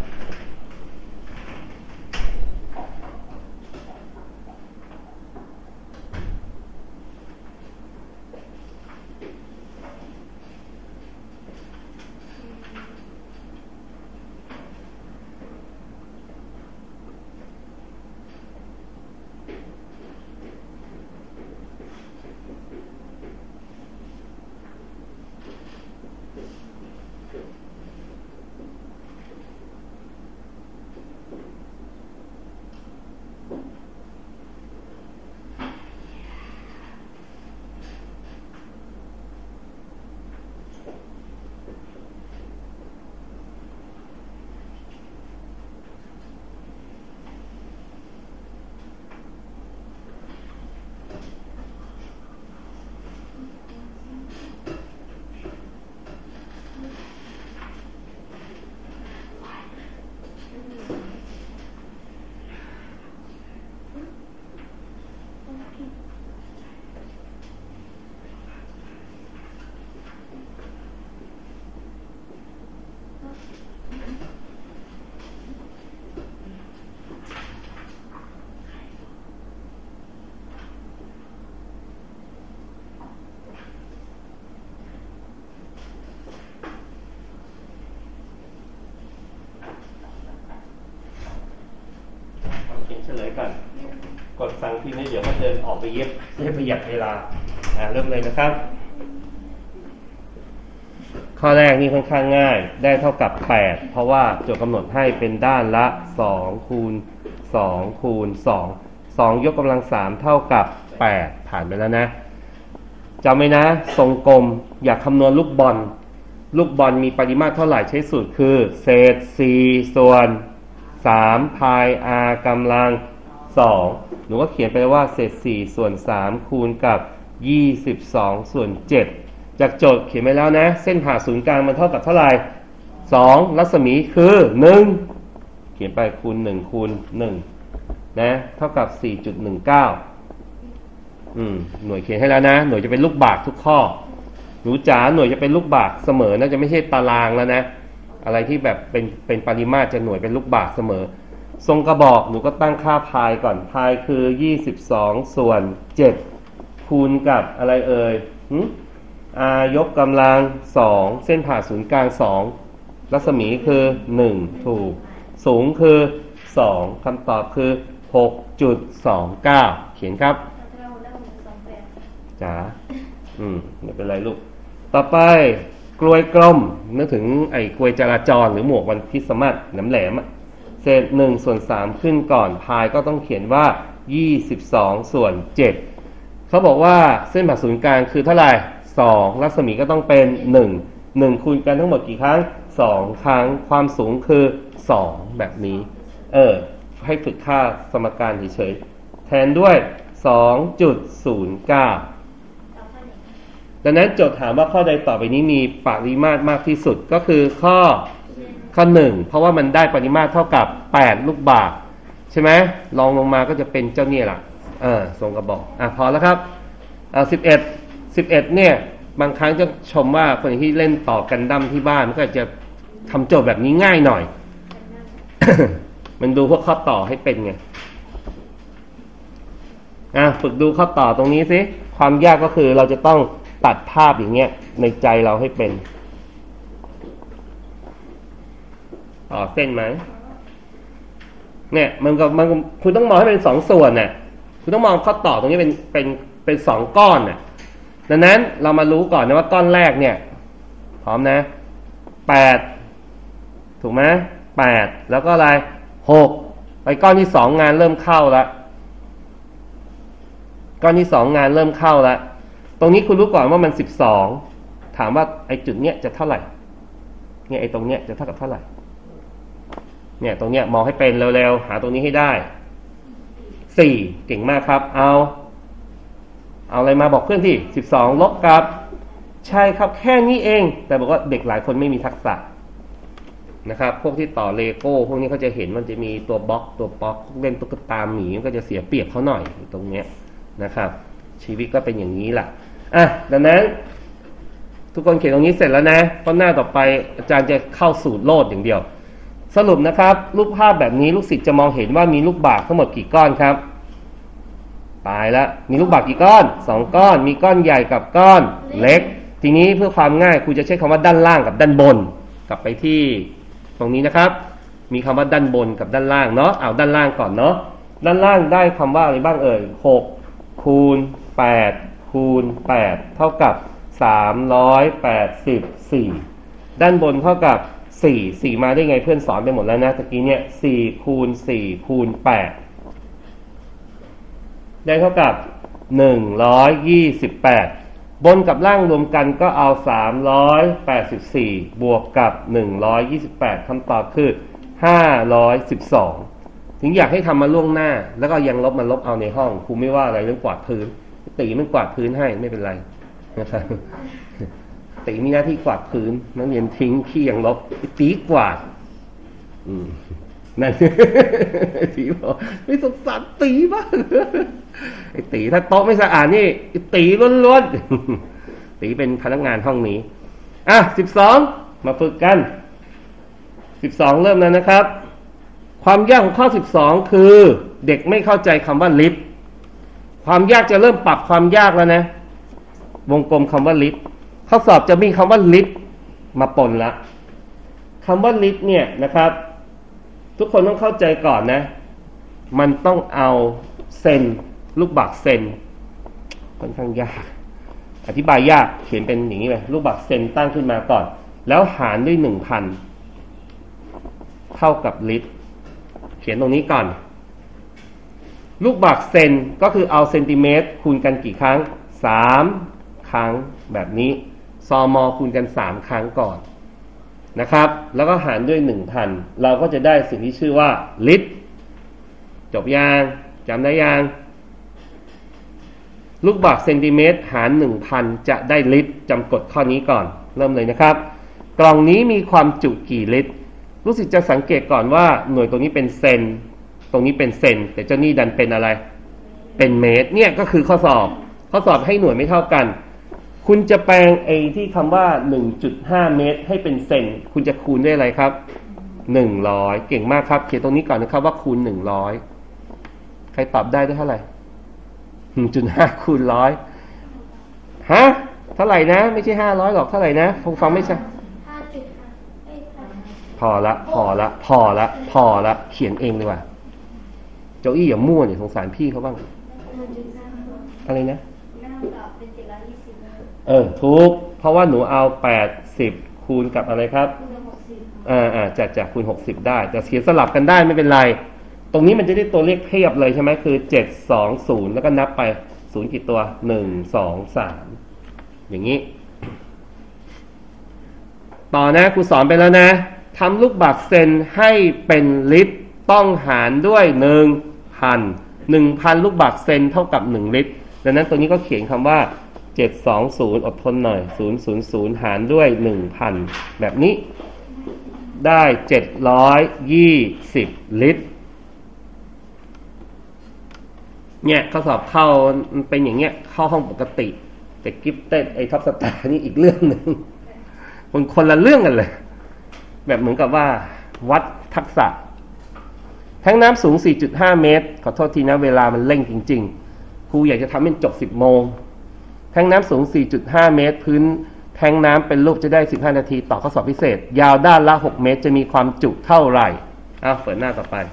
เฉลยก่อนกดสั่งพิมพ์ให้เดี๋ยวก็เดินออกไปเย็บเพื่อประหยัดเวลาอ่าเริ่มเลยนะครับข้อแรกนี่ค่อนข้างง่ายได้เท่ากับแปดเพราะว่าโจทย์กำหนดให้เป็นด้านละสองคูณสองคูณสองสองยกกำลังสามเท่ากับแปดผ่านไปแล้วนะจำไว้นะทรงกลมอยากคำนวณลูกบอลลูกบอลมีปริมาตรเท่าไหร่ใช้สูตรคือเศษสี่ส่วนสามพาย r กำลังสองหนูก็เขียนไปว่าเศษสี่ส่วนสามคูณกับยี่สิบสองส่วนเจ็ดจากโจทย์เขียนไปแล้วนะเส้นผ่าศูนย์กลางมันเท่ากับเท่าไหร่สองรัศมีคือหนึ่งเขียนไปคูณหนึ่งคูณหนึ่งนะเท่ากับ สี่จุดหนึ่งเก้า อืมหน่วยเขียนให้แล้วนะหน่วยจะเป็นลูกบาศก์ทุกข้อหนูจ๋าหน่วยจะเป็นลูกบาศก์เสมอนะจะไม่ใช่ตารางแล้วนะอะไรที่แบบเป็นเป็นปริมาตรจะหน่วยเป็นลูกบาศก์เสมอทรงกระบอกหนูก็ตั้งค่าพายก่อนพายคือยี่สิบสองส่วนเจ็ดคูณกับอะไรเอ่ยหึ r ยกกำลังสองเส้นผ่าศูนย์กลางสองรัศมีคือหนึ่งถูกสูงคือสองคำตอบคือ หกจุดสองเก้า เขียนครับจ๋าอืมไม่เป็นไรลูกต่อไปกลวยกลมนึกถึงไอ้กลวยจราจรหรือหมวกวันคริสต์มาสน้ำแหลมเศษหนึ่งส่วนสามขึ้นก่อนพายก็ต้องเขียนว่ายี่สิบสองส่วนเจ็ดเขาบอกว่าเส้นผ่าศูนย์กลางคือเท่าไหร่สองรัศมีก็ต้องเป็นหนึ่ง หนึ่งคูณกันทั้งหมดกี่ครั้งสองครั้งความสูงคือสองแบบนี้เออให้ฝึกค่าสมการเฉยๆแทนด้วย สองจุดศูนย์เก้าดังนั้นโจทย์ถามว่าข้อใดต่อไปนี้มีปริมาตรมากที่สุดก็คือข้อข้อหนึ่งเพราะว่ามันได้ปริมาตรเท่ากับแปดลูกบาศก์ใช่ไหมลองลงมาก็จะเป็นเจ้าเนี่ยแหละเออทรงกระบอกอ่ะพอแล้วครับเอาสิบเอ็ดสิบเอ็ดเนี่ยบางครั้งจะชมว่าคนที่เล่นต่อกันดั้มที่บ้านก็จะทำโจทย์แบบนี้ง่ายหน่อย มันดูพวกข้อต่อให้เป็นไงอ่ะฝึกดูข้อต่อตรงนี้สิความยากก็คือเราจะต้องตัดภาพอย่างเงี้ยในใจเราให้เป็นต่อเส้นไหมเนี่ยมันก็มันคุณต้องมองให้เป็นสองส่วนน่ะคุณต้องมองข้อต่อตรงนี้เป็นเป็นเป็นสองก้อนน่ะดังนั้นเรามารู้ก่อนนะว่าก้อนแรกเนี่ยพร้อมนะแปดถูกไหมแปดแล้วก็อะไรหกไปก้อนที่สองงานเริ่มเข้าแล้วก้อนที่สองงานเริ่มเข้าแล้วตรงนี้คุณรู้ก่อนว่ามันสิบสองถามว่าไอ้จุดเนี้ยจะเท่าไหร่เนี่ยไอ้ตรงเนี้ยจะเท่ากับเท่าไหร่เนี่ยตรงเนี้ยมองให้เป็นเร็วๆหาตรงนี้ให้ได้สี่เก่งมากครับเอาเอาอะไรมาบอกเพื่อนที่สิบสองลบกับใช่ครับแค่นี้เองแต่บอกว่าเด็กหลายคนไม่มีทักษะนะครับพวกที่ต่อเลโก้พวกนี้เขาจะเห็นมันจะมีตัวบล็อกตัวป๊อกเล่นตุ๊กตาหมีก็จะเสียเปรียบเขาหน่อยตรงเนี้ยนะครับชีวิตก็เป็นอย่างนี้แหละอ่ะดังนั้นทุกคนเขียนตรงนี้เสร็จแล้วนะข้อหน้าต่อไปอาจารย์จะเข้าสู่โลดอย่างเดียวสรุปนะครับรูปภาพแบบนี้ลูกศิษย์จะมองเห็นว่ามีลูกบาศก์ทั้งหมดกี่ก้อนครับตายแล้วมีลูกบาศก์กี่ก้อนสองก้อนมีก้อนใหญ่กับก้อนเล็กทีนี้เพื่อความง่ายครูจะใช้คำว่าด้านล่างกับด้านบนกลับไปที่ตรงนี้นะครับมีคำว่าด้านบนกับด้านล่างเนาะเอาด้านล่างก่อนเนาะด้านล่างได้คำว่าอะไรบ้างเอ่ยหกคูณแปดคูณแปดเท่ากับสามร้อยแปดสิบสี่ด้านบนเท่ากับสี่ สี่มาได้ไงเพื่อนสอนไปหมดแล้วนะตะกี้เนี่ยสี่คูณสี่คูณแปดได้เท่ากับหนึ่งร้อยยี่สิบแปดบนกับล่างรวมกันก็เอาสามร้อยแปดสิบสี่บวกกับหนึ่งร้อยยี่สิบแปดคำตอบคือห้าร้อยสิบสองถึงอยากให้ทำมาล่วงหน้าแล้วก็ยังลบมาลบเอาในห้องครูไม่ว่าอะไรเรื่องกวาดพื้นตีมันกวาดพื้นให้ไม่เป็นไรนะครับตีมีหน้าที่กวาดพื้นนักเรียนทิ้งขี้ยังลบตีกวาดอืมนั่นตีบอกไม่สงสารตีบ้างไอ้ตีถ้าโต๊ะไม่สะอาดนี่ตีล้วนๆตีเป็นพนักงานห้องนี้อ่ะสิบสองมาฝึกกันสิบสองเริ่มแล้วนะครับความยากของข้อสิบสองคือเด็กไม่เข้าใจคำว่าลิฟต์ความยากจะเริ่มปรับความยากแล้วนะวงกลมคำว่าลิฟต์ข้อสอบจะมีคำว่าลิฟต์มาปนละคำว่าลิฟต์เนี่ยนะครับทุกคนต้องเข้าใจก่อนนะมันต้องเอาเซนลูกบาศก์เซนค่อนข้างยากอธิบายยากเขียนเป็นอย่างนี้เลยลูกบาศก์เซนตั้งขึ้นมาก่อนแล้วหารด้วยหนึ่งพันเท่ากับลิตรเขียนตรงนี้ก่อนลูกบาศก์เซนก็คือเอาเซนติเมตรคูณกันกี่ครั้งสามครั้งแบบนี้ซมคูณกันสามครั้งก่อนนะครับแล้วก็หารด้วยหนึ่งพันเราก็จะได้สิ่งที่ชื่อว่าลิตรจบยังจำได้ยังลูกบาศก์เซนติเมตรหาร หนึ่งพัน จะได้ลิตรจำกฎข้อนี้ก่อนเริ่มเลยนะครับกล่องนี้มีความจุกี่ลิตรรู้สึกจะสังเกตก่อนว่าหน่วยตรงนี้เป็นเซนตรงนี้เป็นเซนแต่เจ้านี่ดันเป็นอะไรเป็นเมตรเนี่ยก็คือข้อสอบข้อสอบให้หน่วยไม่เท่ากันคุณจะแปลงไอ้ที่คำว่า หนึ่งจุดห้า เมตรให้เป็นเซนคุณจะคูณด้วยอะไรครับหนึ่งร้อยเก่งมากครับเขียนตรงนี้ก่อนนะครับว่าคูณหนึ่งร้อยใครตอบได้ได้เท่าไหร่ หนึ่งจุดห้า คูณหนึ่งร้อยฮะเท่าไหร่นะไม่ใช่ห้าร้อยหรอกเท่าไหร่นะคงฟังไม่ใช่พอละพอละพอละพอละเขียนเองดีกว่าเจ้าอี้อย่ามั่วเนี่ยสงสารพี่เขาบ้างอะไรนะเออถูกเพราะว่าหนูเอาแปดสิบคูณกับอะไรครับอ่าอ่าจัดจากคูณหกสิบได้แต่เขียนสลับกันได้ไม่เป็นไรตรงนี้มันจะได้ตัวเลขเทียบเลยใช่ไหมคือเจ็ด สอง ศูนย์แล้วก็นับไปศูนย์กี่ตัวหนึ่ง สอง สามอย่างนี้ต่อนะครูสอนไปแล้วนะทำลูกบาศก์เซนให้เป็นลิตรต้องหารด้วยหนึ่งพัน หนึ่งพันลูกบาศก์เซนเท่ากับหนึ่งลิตรดังนั้นตัวนี้ก็เขียนคำว่าเจ็ดสองศูนย์อดทนหน่อยศูนย์ศูนย์ศูนย์หารด้วยหนึ่งพันแบบนี้ได้เจ็ดร้อยยี่สิบลิตรเนี่ยข้อสอบเข้ามันเป็นอย่างเงี้ยเข้าห้องปกติแต่กิฟเต็ดไอท็อปสตาร์นี่อีกเรื่องหนึ่งมันคนละเรื่องกันเลยแบบเหมือนกับว่าวัดทักษะแท้งน้ำสูง สี่จุดห้า เมตรขอโทษทีนะเวลามันเร่งจริงๆครูอยากจะทำให้จบสิบโมงแท้งน้ำสูง สี่จุดห้า เมตรพื้นแท้งน้ำเป็นรูปจะได้สิบห้านาทีต่อข้อสอบพิเศษยาวด้านละหกเมตรจะมีความจุเท่าไหร่อ้าวเปิดหน้าต่อไป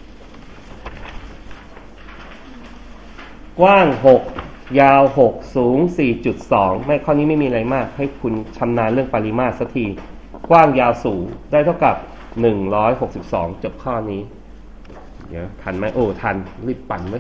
กว้างหกยาวหกสูง สี่จุดสอง ไม่ข้อนี้ไม่มีอะไรมากให้คุณชำนาญเรื่องปริมาตรสักทีกว้างยาวสูงได้เท่ากับหนึ่งร้อยหกสิบสองจบข้อนี้เดี๋ยวทันไหมโอ้ทันรีบปั่นไว้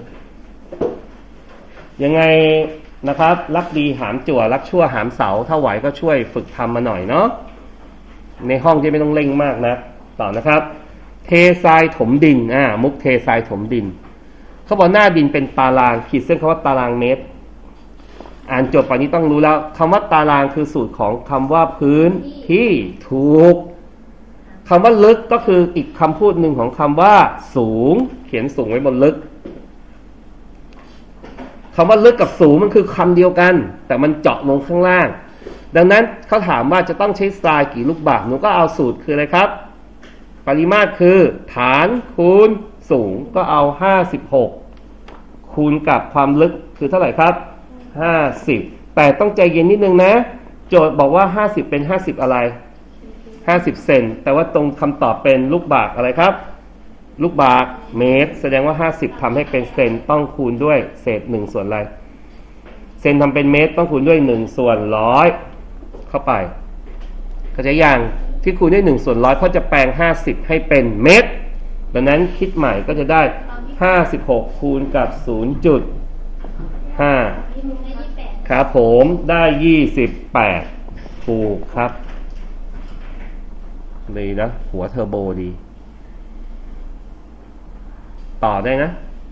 ยังไงนะครับรักดีหามจั่วรักชั่วหามเสาถ้าไหวก็ช่วยฝึกทำมาหน่อยเนาะในห้องจะไม่ต้องเร่งมากนะต่อนะครับเททรายถมดินอ่ามุกเททรายถมดินเขาบอกหน้าดินเป็นตารางขีดเส้นคำว่าตารางเมตรอ่านจบป่านนี้ต้องรู้แล้วคำว่าตารางคือสูตรของคำว่าพื้นที่ถูกคำว่าลึกก็คืออีกคำพูดหนึ่งของคำว่าสูงเขียนสูงไว้บนลึกคำว่าลึกกับสูงมันคือคำเดียวกันแต่มันเจาะลงข้างล่างดังนั้นเขาถามว่าจะต้องใช้ทรายกี่ลูกบาศก์หนูก็เอาสูตรคืออะไรครับปริมาตรคือฐานคูณสูงก็เอาห้าสิบหกคูณกับความลึกคือเท่าไหร่ครับห้าสิบแต่ต้องใจเย็นนิดนึงนะโจทย์บอกว่าห้าสิบเป็นห้าสิบอะไรห้าสิบเซนแต่ว่าตรงคำตอบเป็นลูกบาศก์อะไรครับลูกบาศก์เมตรแสดงว่าห้าสิบทำให้เป็นเซนต้องคูณด้วยเศษหนึ่งส่วนอะไรเซนทำเป็นเมตรต้องคูณด้วยหนึ่งส่วนร้อยเข้าไปเข้าใจยังที่คูณด้วยหนึ่งส่วนร้อยเพราะจะแปลงห้าสิบให้เป็นเมตรดังนั้นคิดใหม่ก็จะได้ห้าสิบหกคูณกับ ศูนย์จุดห้า ครับผมได้ยี่สิบแปดถูกครับดีนะหัวเทอร์โบดีต่อได้นะ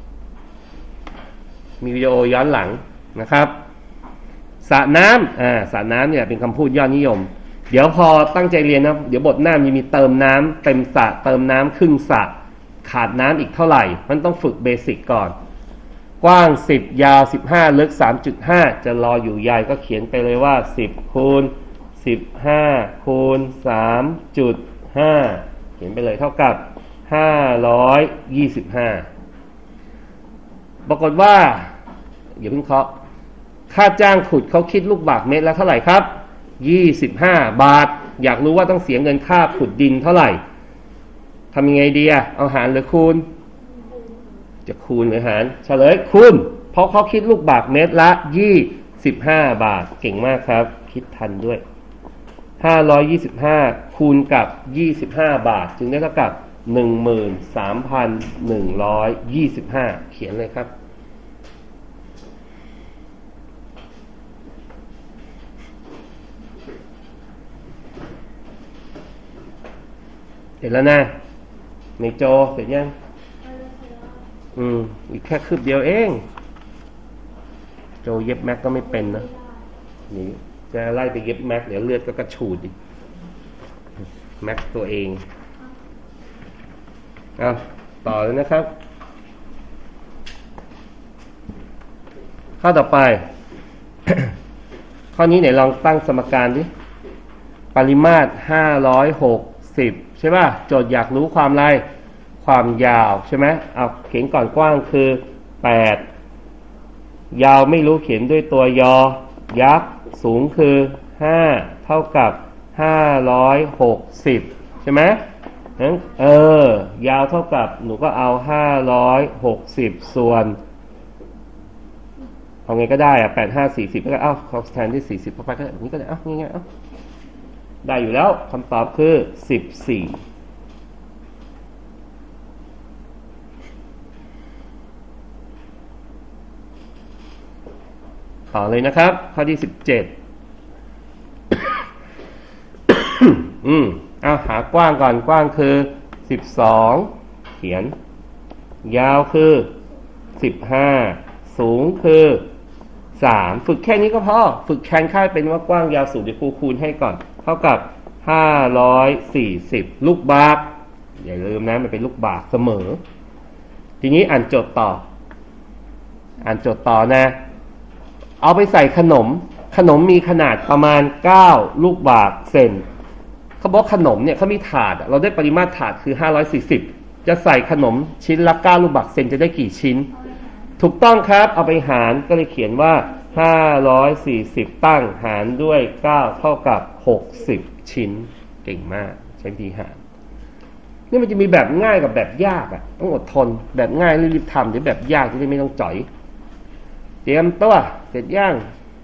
มีวิดีโอย้อนหลังนะครับสระน้ำอ่าสระน้ำเนี่ยเป็นคำพูดยอดนิยมเดี๋ยวพอตั้งใจเรียนนะเดี๋ยวบทหน้ามีมีเติมน้ำเต็มสระเติมน้ำครึ่งสระขาดน้ำอีกเท่าไหร่มันต้องฝึกเบสิกก่อนกว้างสิบยาวสิบห้าลึก สามจุดห้า จะรออยู่ใหญ่ก็เขียนไปเลยว่าสิบคูณสิบห้าคูณ สามจุดห้า เขียนไปเลยเท่ากับห้าร้อยยี่สิบห้าปรากฏว่าอย่าเพิ่งเคาะค่าจ้างขุดเขาคิดลูกบาศก์เมตรละเท่าไหร่ครับยี่สิบห้าบาทอยากรู้ว่าต้องเสียเงินค่าขุดดินเท่าไหร่ทำยังไงดีอะเอาหารหรือคูณจะคูณหรือหารเฉลยคูณเพราะเขาคิดลูกบาศก์เมตรละยี่สิบห้าบาทเก่งมากครับคิดทันด้วยห้าร้อยยี่สิบห้าคูณกับยี่สิบห้าบาทจึงได้เท่ากับ หนึ่งหมื่นสามพันหนึ่งร้อยยี่สิบห้า เขียนเลยครับเสร็จแล้วนะในโจเสร็จยังอืมอีกแค่คืบเดียวเองโจเย็บแม็กก็ไม่เป็นนะนี่จะไล่ไปเย็บแม็กเดี๋ยวเลือดก็กระฉูดอีกแม็กตัวเองเอาต่อเลยนะครับข้อต่อไป ข้อนี้ไหนลองตั้งสมการดิปริมาตรห้าร้อยหกสิบใช่ป่ะโจทย์อยากรู้ความอะไรความยาวใช่ไหมเอาเขียนก่อนกว้างคือแปดยาวไม่รู้เขียนด้วยตัวยอยักษ์สูงคือห้าเท่ากับห้าร้อยหกสิบใช่ไหมนั้นเออยาวเท่ากับหนูก็เอาห้าร้อยหกสิบส่วนเอาไงก็ได้อะแปดห้าสี่สิบก็ได้เอ้าขอแทนที่สี่สิบเข้าไปก็ได้แบบนี้ก็ได้เอ้าง่ายๆเอ้าได้อยู่แล้วคำตอบคือสิบสี่ต่อเลยนะครับข้อที่สิบเจ็ด อืมเอาหากว้างก่อนกว้างคือสิบสองเขียนยาวคือสิบห้าสูงคือสามฝึกแค่นี้ก็พอฝึกแทนค่าเป็นว่ากว้างยาวสูงเดี๋ยวครูคูณให้ก่อนเท่ากับห้าร้อยสี่สิบลูกบาศก์อย่าลืมนะมันเป็นลูกบาศก์เสมอทีนี้อ่านโจทย์ต่ออ่านโจทย์ต่อนะเอาไปใส่ขนมขนมมีขนาดประมาณเก้าลูกบาศก์เซนเขาบอกขนมเนี่ยเขามีถาดเราได้ปริมาตรถาดคือห้าร้อยสี่สิบจะใส่ขนมชิ้นละเก้าลูกบาศก์เซนจะได้กี่ชิ้นถูกต้องครับเอาไปหารก็เลยเขียนว่าห้าร้อยสี่สิบตั้งหารด้วยเก้าเท่ากับหกสิบชิ้นเก่งมากใช้วิธีหารนี่มันจะมีแบบง่ายกับแบบยากอ่ะต้องอดทนแบบง่ายรีบๆทำเดี๋ยวแบบยากจะได้ไม่ต้องจ่อยเตรียมตัวเสร็จย่าง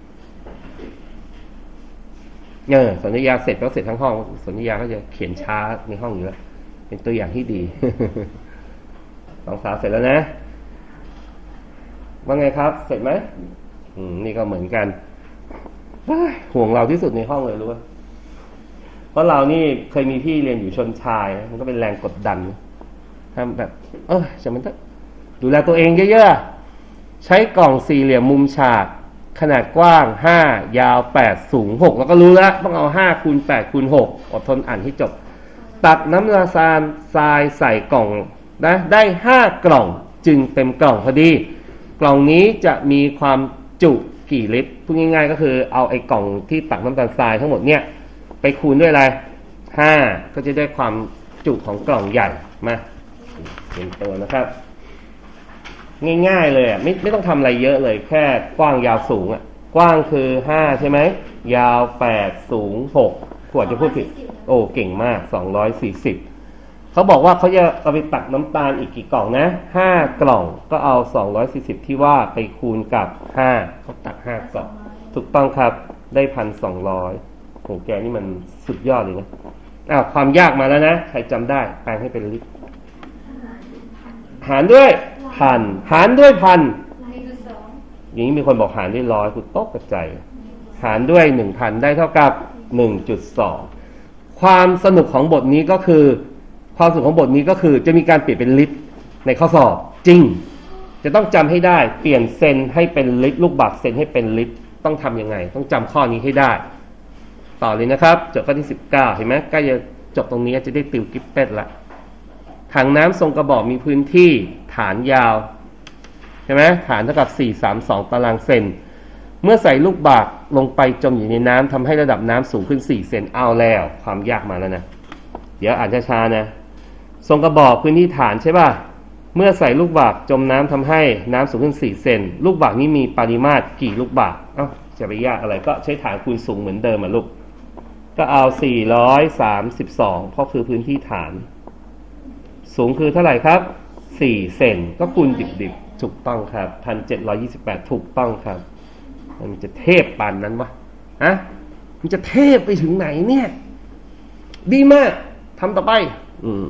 เออสัญญาเสร็จแล้วเสร็จทั้งห้องสัญญาก็จะเขียนช้าในห้องอยู่แล้วเป็นตัวอย่างที่ดี สองสาวเสร็จแล้วนะว่าไงครับเสร็จไหมอืมนี่ก็เหมือนกันห่วงเราที่สุดในห้องเลยรู้ป่ะเพราะเรานี่เคยมีพี่เรียนอยู่ชนชายมันก็เป็นแรงกดดันทำแบบเออจะมันต้องดูแลตัวเองเยอะๆใช้กล่องสี่เหลี่ยมมุมฉากขนาดกว้างห้ายาวแปดสูงหกแล้วก็รู้แล้วต้องเอาห้าคูณแปดคูณหกอดทนอ่านให้จบตักน้ำละซานทรายใส่กล่องนะได้ห้ากล่องจึงเต็มกล่องพอดีกล่องนี้จะมีความจุกี่ลิตรพูดง่ายๆก็คือเอาไอ้กล่องที่ตักน้ำตาลทรายทั้งหมดเนี่ยไปคูณด้วยอะไรห้าก็จะได้ความจุของกล่องใหญ่มาเป็นตัวนะครับง่ายๆเลยอ่ะไม่ไม่ต้องทำอะไรเยอะเลยแค่กว้างยาวสูงอ่ะกว้างคือห้าใช่ไหมยาวแปดสูงหกขวดจะพูดผิดโอ้เก่งมากสองร้อยสี่สิบเขาบอกว่าเขาจะเอาไปตักน้ำตาลอีกกี่กล่องนะห้ากล่องก็เอาสองร้อยสี่สิบที่ว่าไปคูณกับห้าเขาตักห้ากล่องถูกต้องครับได้พันสองร้อยโหแกนี่มันสุดยอดเลยนะอ้าวความยากมาแล้วนะใครจำได้แปลงให้เป็นลิตรหารด้วยพันหารด้วยพันอย่างนี้มีคนบอกหารด้วยร้อยคุณตกกระจายหารด้วยหนึ่งพันได้เท่ากับหนึ่งจุดสองความสนุกของบทนี้ก็คือความสนุกของบทนี้ก็คือจะมีการเปลี่ยนเป็นลิตรในข้อสอบจริงจะต้องจำให้ได้เปลี่ยนเซนให้เป็นลิตรลูกบาศก์เซนให้เป็นลิตรต้องทำยังไงต้องจำข้อนี้ให้ได้ต่อเลยนะครับจบข้อที่สิบเก้าเห็นไหมใกล้จะจบตรงนี้จะได้ติวกิ๊บเป็ดละถังน้ำทรงกระบอกมีพื้นที่ฐานยาวใช่ไหมฐานเท่ากับสี่ร้อยสามสิบสองตารางเซนเมื่อใส่ลูกบาศก์ลงไปจมอยู่ในน้ำทำให้ระดับน้ำสูงขึ้นสี่เซนเอาแล้วความยากมาแล้วนะเดี๋ยวอ่านช้าๆนะทรงกระบอกพื้นที่ฐานใช่ป่ะเมื่อใส่ลูกบาศก์จมน้ำทำให้น้ำสูงขึ้นสี่เซนลูกบาศก์นี้มีปริมาตรกี่ลูกบาศก์เอ้าจะไปยากอะไรก็ใช้ฐานคูณสูงเหมือนเดิมอ่ะลูกก็เอาสี่ร้อยสามสิบสองเพราะคือพื้นที่ฐานสูงคือเท่าไหร่ครับสี่เซนก็คูณดิบๆถูกต้องครับ หนึ่งพันเจ็ดร้อยยี่สิบแปด ถูกต้องครับมันจะเทพปานนั้นวะฮะมันจะเทพไปถึงไหนเนี่ยดีมากทำต่อไปอืม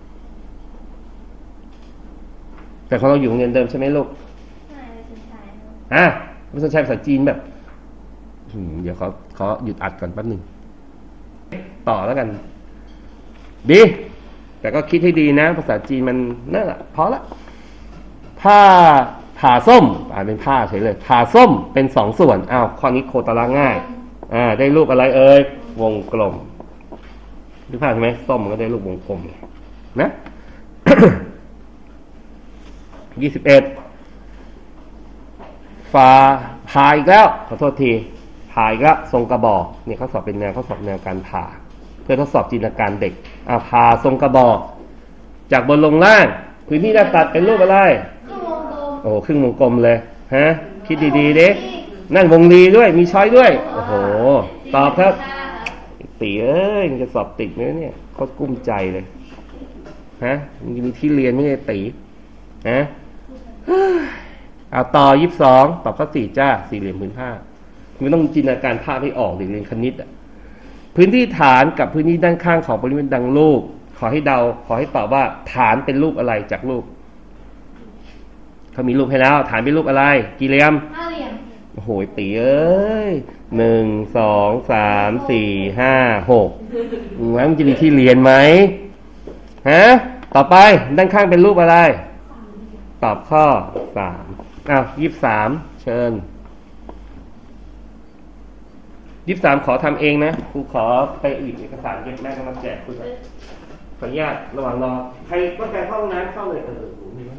แต่ของเราอยู่โรงเรียนเดิมใช่ไหมลูกใช่ภาษาไทยอ่ะภาษาไทยภาษาจีนแบบเดี๋ยวขอขอหยุดอัดก่อนแป๊บหนึ่งต่อแล้วกันดีแต่ก็คิดให้ดีนะภาษาจีนมันนั่นแหละพอละผ้าผ่าส้มอ่านเป็นผ้าเฉยเลยผ่าส้มเป็นสองส่วนอ้าวข้อนี้โคตรละง่ายอ่าได้รูปอะไรเอ่ยวงกลมดูภาพใช่ไหมส้มมันก็ได้รูปวงกลมนะ ยี่สิบเอ็ดฝาผ่าอีกแล้วขอโทษทีผ่าอีกแล้วทรงกระบอกนี่เขาสอบเป็นแนวเขาสอบแนวการผ่าเพื่อทดสอบจินตนาการเด็กอ่าผ่าทรงกระบอกจากบนลงล่างพื้นที่ด้านตัดเป็นรูปอะไรโอ้ครึ่งวงกลมเลยฮะคิดดีๆเด็กนั่นวงรีด้วยมีช้อยด้วยโอ้โหตอบครับตีเอ้ยมันจะสอบติดไหมเนี่ยโคตรกุ้มใจเลยฮะมันมีที่เรียนไม่ใช่ตีฮะเอาต่อยี่สิบสองตอบข้อสี่จ้าสี่เหลี่ยมพื้นผ้าไม่ต้องจินตนาการภาพให้ออกเด็กเรียนคณิตอ่ะพื้นที่ฐานกับพื้นที่ด้านข้างของบริเวณดังรูปขอให้เดาขอให้ตอบว่าฐานเป็นรูปอะไรจากรูปเขามีรูปให้แล้วฐานเป็นรูปอะไรกี่เหลี่ยมห้าเหลี่ยมโอ้โหตีเอ้ยหนึ่งสองสามสี่ห้าหกแล้วมันจะมีที่เรียนไหมฮะต่อไปด้านข้างเป็นรูปอะไรตอบข้อสามอ้าวยี่สิบสามเชิญยี่สิบสามขอทำเองนะครูขอไปอีกเอกสารเย็บแม่ก็มาแจกคุณขออนุญาตระหว่างรอใครต้องการเข้าห้องน้ำเข้าเลยเออ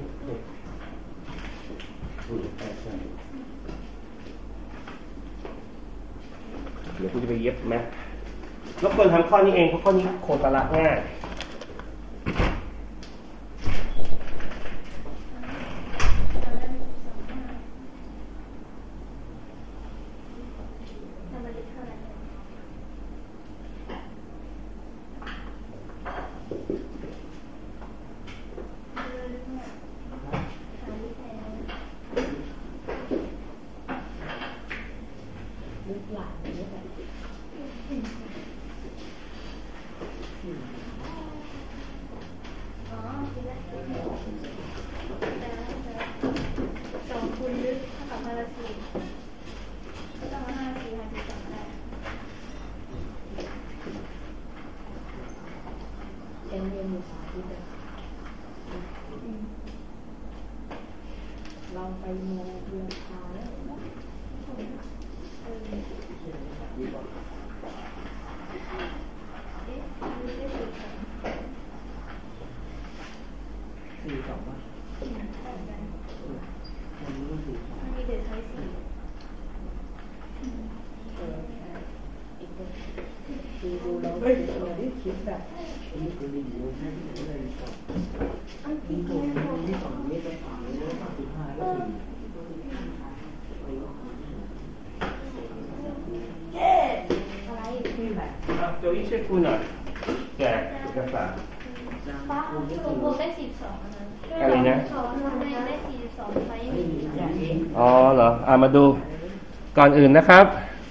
เดี๋ยวคุณจะไปเย็บไหมรบกวนทำข้อนี้เองเพราะข้อนี้โคตรละง่ายลองไปโมเรียนทาแล้วสี่สองป่ะมันรู้สี่สองมีเด็กใช้สี่เอออีกคนดูดูเราเฮ้ยเราได้คิดแบบนี่คือดีอยู่แค่ที่ไม่ได้สอบนี่ถูกนี่สองนี่ไปสามนี่แล้วสามสิบห้าแล้วสี่เย้อะไรที่ไหนโจอี้ช่วยคุณหน่อยแจกเอกสารป้าผมผมได้สี่สองนะอะไรนะสองได้ได้สี่สองไปไม่มีอย่างนี้อ๋อเหรออ่ามาดูก่อนอื่นนะครับ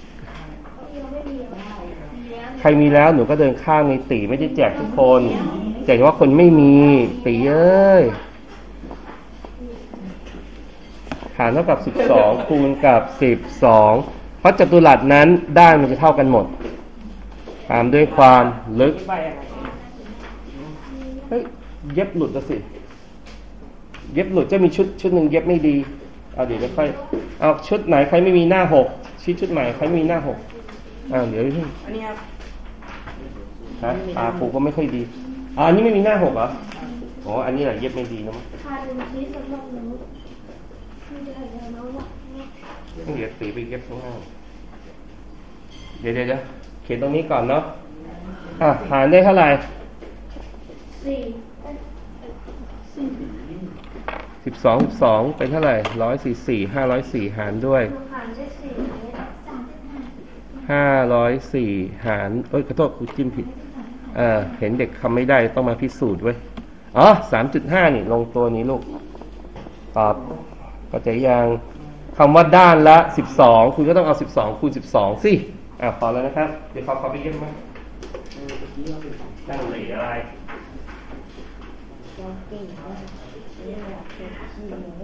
ใครมีแล้วหนูก็เดินข้างในตีไม่ได้แจกทุกคนแจกเฉพาะคนไม่มีตีเอ้ยหารเท่ากับสิบสองคูณกับสิบสองเพราะจัตุรัสนั้นด้านมันจะเท่ากันหมดตามด้วยความลึกเฮ้ยเย็บหลุดแล้วสิเย็บหลุดจะมีชุดชุดหนึ่งเย็บไม่ดีเอาเดี๋ยวจะค่อยเอาชุดไหนใครไม่มีหน้าหกชี้ชุดใหม่ใครไม่มีหน้าหกอ่าเดี๋ยวนี่อันนี้ครับฮะตาครูก็ไม่ค่อยดีอ๋ออันนี้ไม่มีหน้าหกเหรออ๋ออันนี้แหละเย็บไม่ดีนะมั้งพาดูชี้สำหรับหนูไม่ได้เลยน้องว่าต้องเดี๋ยวตีไปเย็บข้างล่างเดี๋ยวเดี๋ยวเขียนตรงนี้ก่อนเนาะอ่ะหารได้เท่าไหร่สี่สิบสองสิบสองเป็นเท่าไหร่ร้อยสี่สี่ห้าร้อยสี่หารด้วยหารได้สี่ห้าร้อยสี่หารเอ้ยขอโทษครูจิ้มผิดเออเห็นเด็กทำไม่ได้ต้องมาพิสูจน์ไว้อ๋อสามจุดห้านี่ลงตัวนี้ลูกตอบก็จะยังคำว่าด้านละสิบสองคุณก็ต้องเอาสิบสองคูณสิบสองสิอ่าพอแล้วนะครับเดี๋ยวขอขอไปเยี่ยมมั้ยนั่งเลยอะไรเก่งเขาเรียกว่าเป็นขี้หมู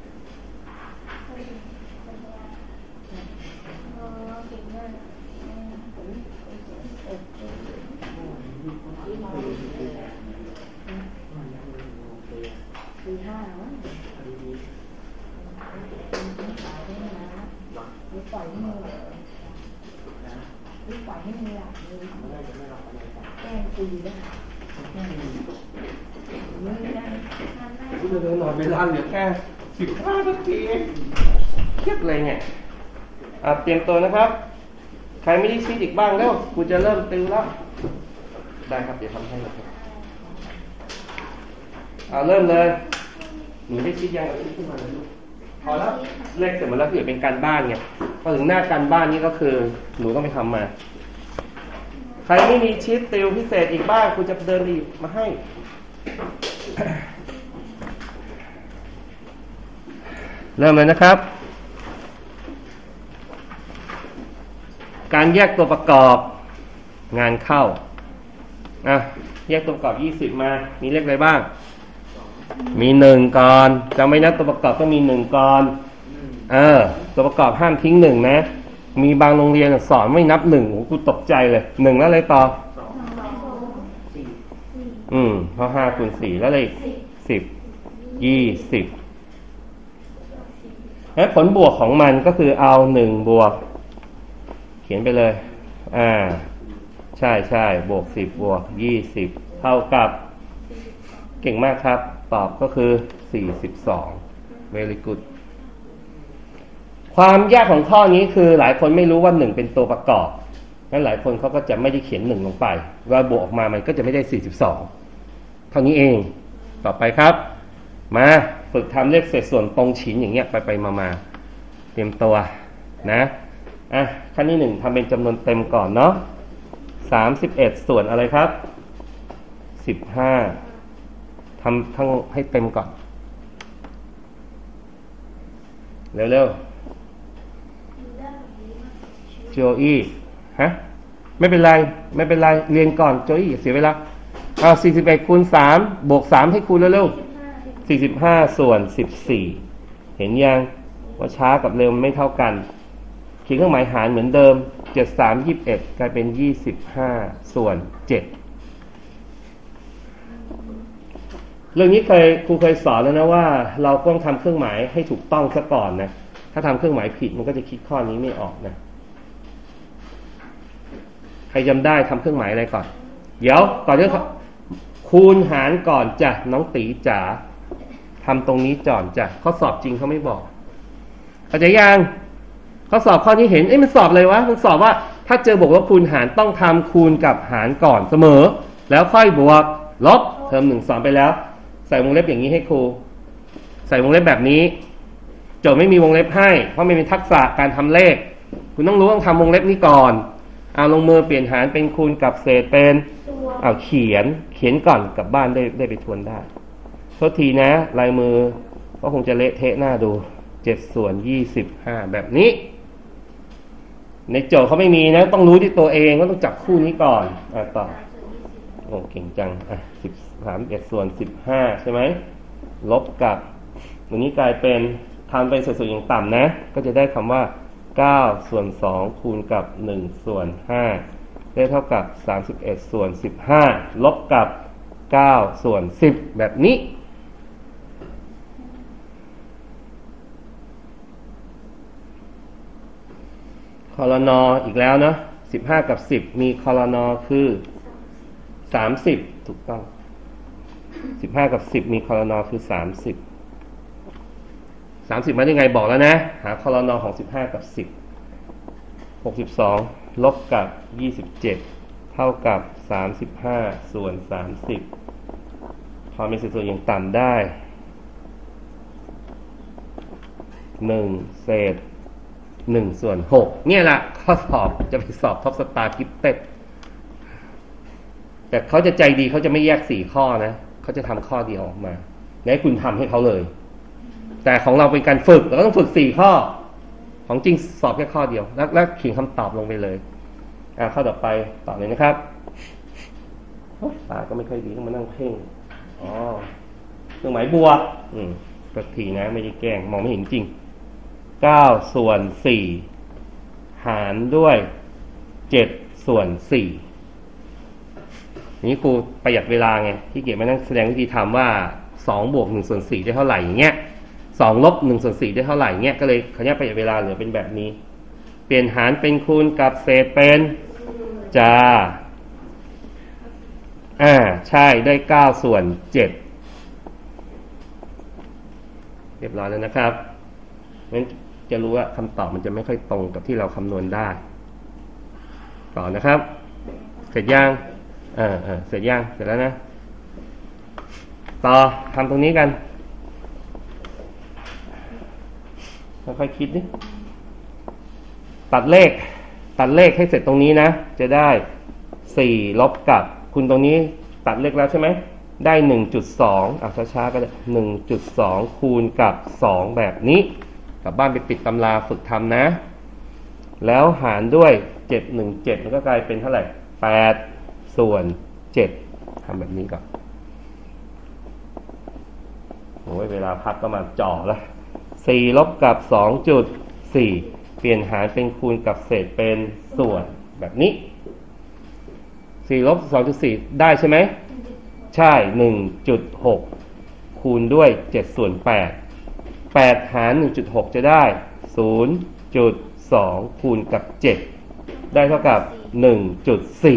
สี่ห้าเนาะนี่ปล่อยให้มือนี่ปล่อยให้มืออ่ะแกล้งตีได้มือได้คุณจะเดินหน่อยเวลาเหลือแค่สิบห้านาทีเครียดเลยเนี่ยอ่ะเตรียมตัวนะครับใครไม่ได้ชี้อีกบ้างแล้วกูจะเริ่มติวแล้วได้ครับเดี๋ยวทำให้นะครับเอาเริ่มเลยหนูได้ชี้ยังเอาชี้ขึ้นมาเลยลูกพอแล้วเลขเสร็จหมดแล้วคือเป็นการบ้านไงพอถึงหน้าการบ้านนี้ก็คือหนูต้องไปทำมาใครไม่มีชีทติวพิเศษอีกบ้างกูจะเดินรีบมาให้เริ่มเลยนะครับการแยกตัวประกอบงานเข้าอ่ะแยกตัวประกอบยี่สิบมามีเลขอะไรบ้างมีหนึ่งก่อนจำไว้นะตัวประกอบต้องมีหนึ่งก่อนเออตัวประกอบห้ามทิ้งหนึ่งนะมีบางโรงเรียนสอนไม่นับหนึ่งกูตกใจเลยหนึ่งแล้วอะไรต่ออืมเพราะห้าคูณสี่แล้วเลยสิบยี่สิบและผลบวกของมันก็คือเอาหนึ่งบวกเขียนไปเลยอ่าใช่ใช่บวกสิบบวกยี่สิบเท่ากับเก่งมากครับตอบก็คือสี่สิบสอง very good ความยากของข้อนี้คือหลายคนไม่รู้ว่าหนึ่งเป็นตัวประกอบงั้นหลายคนเขาก็จะไม่ได้เขียนหนึ่งลงไปเวลาบวกออกมามันก็จะไม่ได้สี่สิบสองเท่านี้เองต่อไปครับมาฝึกทำเลขเศษส่วนตรงฉินอย่างเงี้ยไปไปมามาเตรียมตัวนะอ่ะขั้นที่หนึ่งทำเป็นจำนวนเต็มก่อนเนาะสามสิบเอ็ดส่วนอะไรครับสิบห้าทำทั้งให้เต็มก่อนเร็วๆโจอี้ฮะไม่เป็นไรไม่เป็นไรเรียนก่อนโจอี้อย่าเสียเวลาเอาสี่สิบเอ็ดคูณสามบวกสามให้คูณเร็วๆสี่สิบห้าส่วนสิบสี่เห็นยังว่าช้ากับเร็วไม่เท่ากันเขียนเครื่องหมายหารเหมือนเดิมเจ็ด สาม ยี่สิบเอ็ดกลายเป็นยี่สิบห้าส่วนเจ็ดเรื่องนี้เคยครูเคยสอนแล้วนะว่าเราต้องทำเครื่องหมายให้ถูกต้องซะก่อนนะถ้าทำเครื่องหมายผิดมันก็จะคิดข้อนี้ไม่ออกนะใครจำได้ทำเครื่องหมายอะไรก่อนเดี๋ยวก่อนที่คูณหารก่อนจ้ะน้องตีจ๋าทำตรงนี้ก่อนจ้ะข้อสอบจริงเขาไม่บอกเข้าใจยังข้อสอบข้อนี้เห็นเอ้ยมันสอบเลยวะมันสอบว่าถ้าเจอบวกลบคูณหารต้องทำคูณกับหารก่อนเสมอแล้วค่อยบวกลบเทอมหนึ่งสอนไปแล้วใส่วงเล็บอย่างนี้ให้ครูใส่วงเล็บแบบนี้โจทย์ไม่มีวงเล็บให้เพราะไม่มีทักษะการทำเลขคุณต้องรู้ต้องทำวงเล็บนี้ก่อนเอาลงมือเปลี่ยนหารเป็นคูณกับเศษเป็นเอาเขียนเขียนก่อนกลับบ้านได้ได้ไปทวนได้โทษทีนะลายมือก็คงจะเละเทะหน้าดูเจ็ดส่วนยี่สิบห้าแบบนี้ในโจทย์เขาไม่มีนะต้องรู้ที่ตัวเองก็ต้องจับคู่นี้ก่อนอ่ะต่อโอ้เก่งจังอ่ะสิบสามเอ็ดส่วนสิบห้าใช่ไหมลบกับตรงนี้กลายเป็นทำเป็นส่วนอย่างต่ำนะก็จะได้คำว่าเก้าส่วนสองคูณกับหนึ่งส่วนห้าได้เท่ากับสามสิบเอ็ดส่วนสิบห้าลบกับเก้าส่วนสิบแบบนี้คอลนออีกแล้วเนาะสิบห้ากับสิบมีคอลนอคือสามสิบถูกต้องสิบห้ากับสิบมีคอลนอคือสามสิบสามสิบมาได้ไงบอกแล้วนะหาคอลนอของสิบห้ากับสิบหกสิบสองลบกับยี่สิบเจ็ดเท่ากับสามสิบห้าส่วนสามสิบพอมีส่วนอย่างต่ำได้หนึ่งเศษหนึ่งส่วนหกเนี่ยแหละข้อสอบจะไปสอบท็อปสตาร์กิฟเต็ดแต่เขาจะใจดีเขาจะไม่แยกสี่ข้อนะเขาจะทำข้อเดียวออกมาให้คุณทำให้เขาเลยแต่ของเราเป็นการฝึกเราต้องฝึกสี่ข้อของจริงสอบแค่ข้อเดียวแล้วแล้วเขียนคำตอบลงไปเลยอ่าข้อต่อไปตอบเลยนะครับตาก็ไม่ค่อยดีต้องมานั่งเพ่งอ๋อเครื่องหมายบวกอืมสักทีนะไม่ได้แกล้งมองไม่เห็นจริงเก้าส่วนสี่หารด้วยเจ็ดส่วนสี่นี้ครูประหยัดเวลาไงที่เกียรมานั่งแสดงวิธีทำว่าสองบวกหนึ่งส่วนสี่ได้เท่าไหร่อย่างเงี้ยสองลบหนึ่งส่วนสี่ได้เท่าไหร่เงี้ยก็เลยขออนุญาตประหยัดเวลาเหลือเป็นแบบนี้เปลี่ยนหารเป็นคูณกับเศษเป็นจ้าอ่าใช่ได้เก้าส่วนเจ็ดเรียบร้อยแล้วนะครับงั้นจะรู้ว่าคำตอบมันจะไม่ค่อยตรงกับที่เราคำนวณได้ต่อนะครับเสร็จยังเออเออเสร็จยังเสร็จแล้วนะต่อทำตรงนี้กันค่อยๆคิดดิตัดเลขตัดเลขให้เสร็จตรงนี้นะจะได้สี่ลบกับคุณตรงนี้ตัดเลขแล้วใช่ไหมได้ หนึ่งจุดสอง อ่ะช้าๆก็ได้ หนึ่งจุดสอง คูณกับสองแบบนี้กลับบ้านไปปิดตำราฝึกทำนะแล้วหารด้วยเจ็ด หนึ่ง เจ็ดมันก็กลายเป็นเท่าไหร่แปดส่วนเจ็ดทำแบบนี้ก่อนโอ้ยเวลาพักก็มาจ่อแล้วสี่ลบกับ สองจุดสี่ เปลี่ยนหารเป็นคูณกับเศษเป็นส่วนแบบนี้สี่ลบ สองจุดสี่ ได้ใช่ไหมใช่ หนึ่งจุดหก คูณด้วยเจ็ดส่วนแปด แปดหาร หนึ่งจุดหก จะได้ ศูนย์จุดสอง คูณกับเจ็ดได้เท่ากับ หนึ่งจุดสี่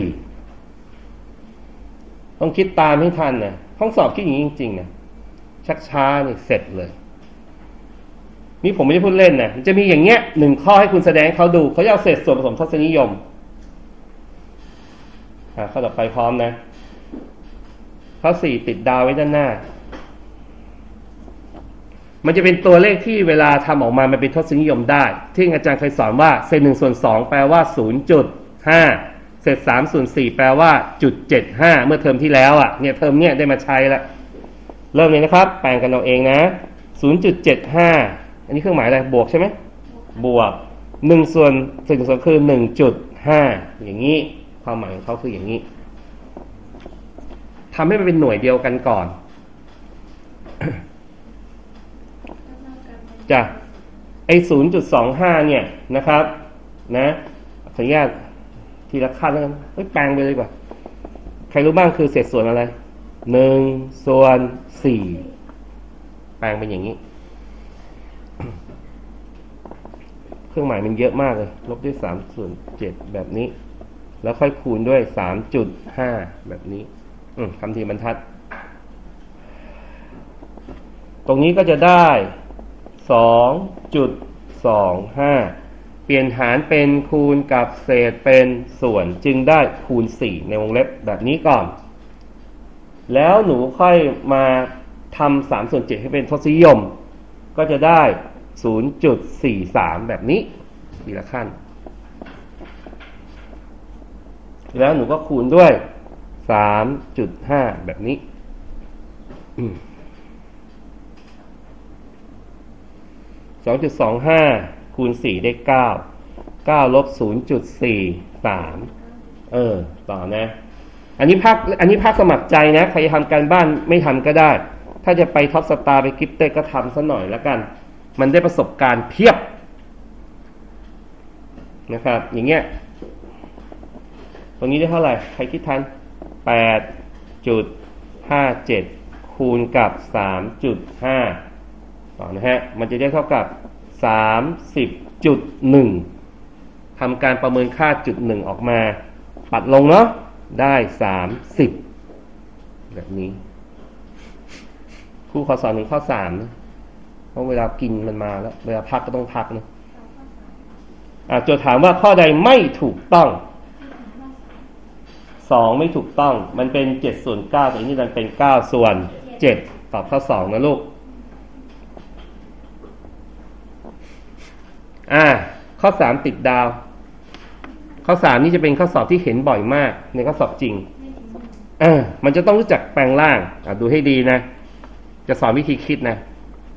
ต้องคิดตามให้ทันนะห้องสอบคิดอย่างนี้จริงๆนะชักช้านี่เสร็จเลยนี่ผมไม่ได้พูดเล่นนะมันจะมีอย่างเงี้ยหนึ่งข้อให้คุณแสดงเขาดูเขาจะเอาเศษส่วนผสมทศนิยมอ่าข้อต่อไปพร้อมนะข้อสี่ติดดาวไว้ด้านหน้ามันจะเป็นตัวเลขที่เวลาทำออกมามันเป็นทศนิยมได้ที่อาจารย์เคยสอนว่าเศษหนึ่งส่วนสองแปลว่า ศูนย์จุดห้า เศษสามส่วนสี่แปลว่า จุดเจ็ดห้า เมื่อเทอมที่แล้วอ่ะเนี่ยเทอมเนี้ยได้มาใช้แล้วเริ่มเลยนะครับแปลงกันเอาเองนะ ศูนย์จุดเจ็ดห้า อันนี้เครื่องหมายอะไรบวกใช่ไหมบวกหนึ่งส่วนเศษหนึ่งส่วนคือ หนึ่งจุดห้า อย่างนี้ความหมายของเขาคืออย่างนี้ทำให้มันเป็นหน่วยเดียวกันก่อนจ้ะไอ้ ศูนย์จุดสองห้า เนี่ยนะครับนะขออนุญาตทีละขั้นแล้วกันเฮ้ยแปลงไปเลยดีกว่าใครรู้บ้างคือเศษส่วนอะไรหนึ่งส่วนสี่แปลงเป็นอย่างนี้เครื่องหมายมันเยอะมากเลยลบด้วยสามส่วนเจ็ดแบบนี้แล้วค่อยคูณด้วย สามจุดห้า แบบนี้อืมคำทีบรรทัดตรงนี้ก็จะได้ สองจุดสองห้า เปลี่ยนหารเป็นคูณกับเศษเป็นส่วนจึงได้คูณสี่ในวงเล็บแบบนี้ก่อนแล้วหนูค่อยมาทำสามส่วนเจ็ดให้เป็นทศนิยมก็จะได้ ศูนย์จุดสี่สาม แบบนี้ทีละขั้นแล้วหนูก็คูณด้วย สามจุดห้า แบบนี้สองจุดสองห้า คูณสี่ได้เก้า เก้าลบ ศูนย์จุดสี่สาม เออต่อนะอันนี้พักอันนี้พักสมัครใจนะใครจะทำการบ้านไม่ทำก็ได้ถ้าจะไปท็อปสตาร์ไปกิฟเต้ก็ทำซะหน่อยแล้วกันมันได้ประสบการณ์เพียบนะครับอย่างเงี้ยตรงนี้ได้เท่าไหร่ใครคิดทัน แปดจุดห้าเจ็ด คูณกับ สามจุดห้า ต่อนะฮะมันจะได้เท่ากับ สามสิบจุดหนึ่ง ทำการประเมินค่าจุดหนึ่งออกมาปัดลงเนาะได้สามสิบแบบนี้ครูขอสอนถึงข้อสามนะเพราะเวลากินมันมาแล้วเวลาพักก็ต้องพักนะอ่ะโจทย์ถามว่าข้อใดไม่ถูกต้องสองไม่ถูกต้องมันเป็นเจ็ดส่วนเก้าแต่นี่มันเป็นเก้าส่วนเจ็ดตอบข้อสองนะลูกอ่าข้อสามติดดาวข้อสามนี่จะเป็นข้อสอบที่เห็นบ่อยมากในข้อสอบจริงเออมันจะต้องรู้จักแปลงร่างอ่ะดูให้ดีนะจะสอนวิธีคิดนะ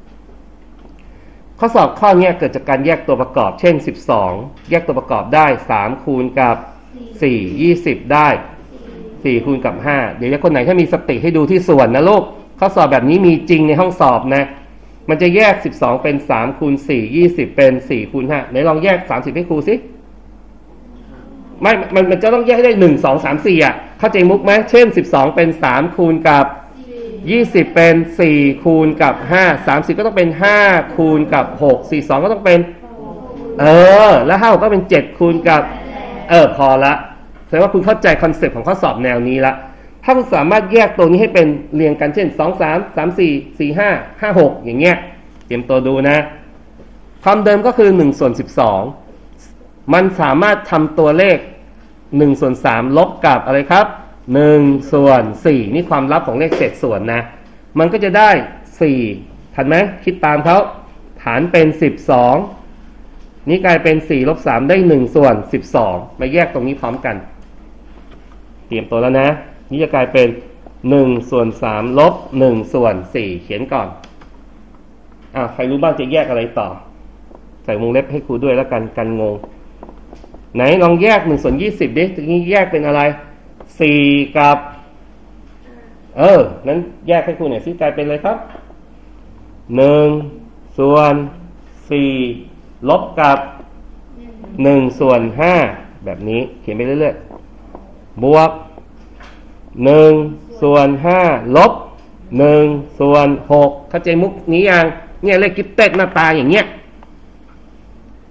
ข้อสอบข้อนี้เกิดจากการแยกตัวประกอบเช่นสิบสองแยกตัวประกอบได้สามคูณกับสี่ ยี่สิบได้สี่คูณกับห้าเดี๋ยวคนไหนถ้ามีสติให้ดูที่ส่วนนะลูกข้อสอบแบบนี้มีจริงในห้องสอบนะมันจะแยกสิบสองเป็นสามคูณสี่ ยี่สิบเป็นสี่คูณห้าไหนลองแยกสามสิบให้ครูสิไม่มันมันจะต้องแยกให้ได้หนึ่ง สอง สาม สี่อ่ะเข้าใจมุกไหมเช่นสิบสองเป็นสามคูณกับยี่สิบเป็นสี่คูณกับห้า สามสิบก็ต้องเป็นห้าคูณกับหก สี่สิบสองก็ต้องเป็นเออแล้วห้าก็เป็นเจ็ดคูณกับเออพอละแสดงว่าคุณเข้าใจคอนเซ็ปต์ของข้อสอบแนวนี้ละถ้าคุณสามารถแยกตัวนี้ให้เป็นเรียงกันเช่นสอง สาม สาม สี่ สี่ ห้า ห้า หกอย่างเงี้ยเตรียมตัวดูนะความเดิมก็คือหนึ่งส่วนสิบสองมันสามารถทำตัวเลขหนึ่งส่วนสามลบกับอะไรครับหนึ่งส่วนสี่นี่ความลับของเลขเศษส่วนนะมันก็จะได้สี่ทันไหมคิดตามเขาฐานเป็นสิบสองนี่กลายเป็นสี่ลบสามได้หนึ่งส่วนสิบสองมาแยกตรงนี้พร้อมกันเตรียมตัวแล้วนะนี่จะกลายเป็นหนึ่งส่วนสามลบหนึ่งส่วนสี่เขียนก่อนอ่าใครรู้บ้างจะแยกอะไรต่อใส่วงเล็บให้ครูด้วยแล้วกันกันงงไหนลองแยกหนึ่งส่วนยี่สิบดิทีนี้แยกเป็นอะไรสี่กับเออนั้นแยกให้ครูหน่อยสิกลายเป็นอะไรครับหนึ่งส่วนสี่ลบกับหนึ่งส่วนห้าแบบนี้เขียนไปเรื่อยๆบวกหนึ่งส่วนห้าลบหนึ่งส่วนหกเข้าใจมุกนี้ยังเนี่ยเลขกิฟเต็ดหน้าตาอย่างเงี้ย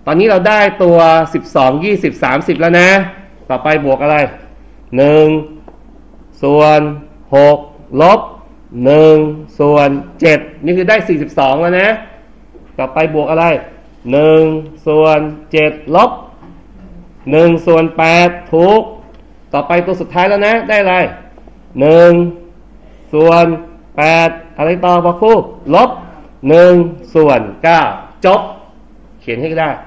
อนนี้เราได้ตัวสิบสองยี่สิบสามสิบแล้วนะต่อไปบวกอะไรหนึ่งส่วนหกลบหนึ่งส่วนเจ็ดนี่คือได้สี่สิบสองแล้วนะต่อไปบวกอะไรหนึ่งส่วนเจ็ดลบหนึ่งส่วนแปดถูกต่อไปตัวสุดท้ายแล้วนะได้อะไรหนึ่งส่วนแปดอะไรต่อบอกครูลบหนึ่งส่วนเก้าจบเขียนให้ได้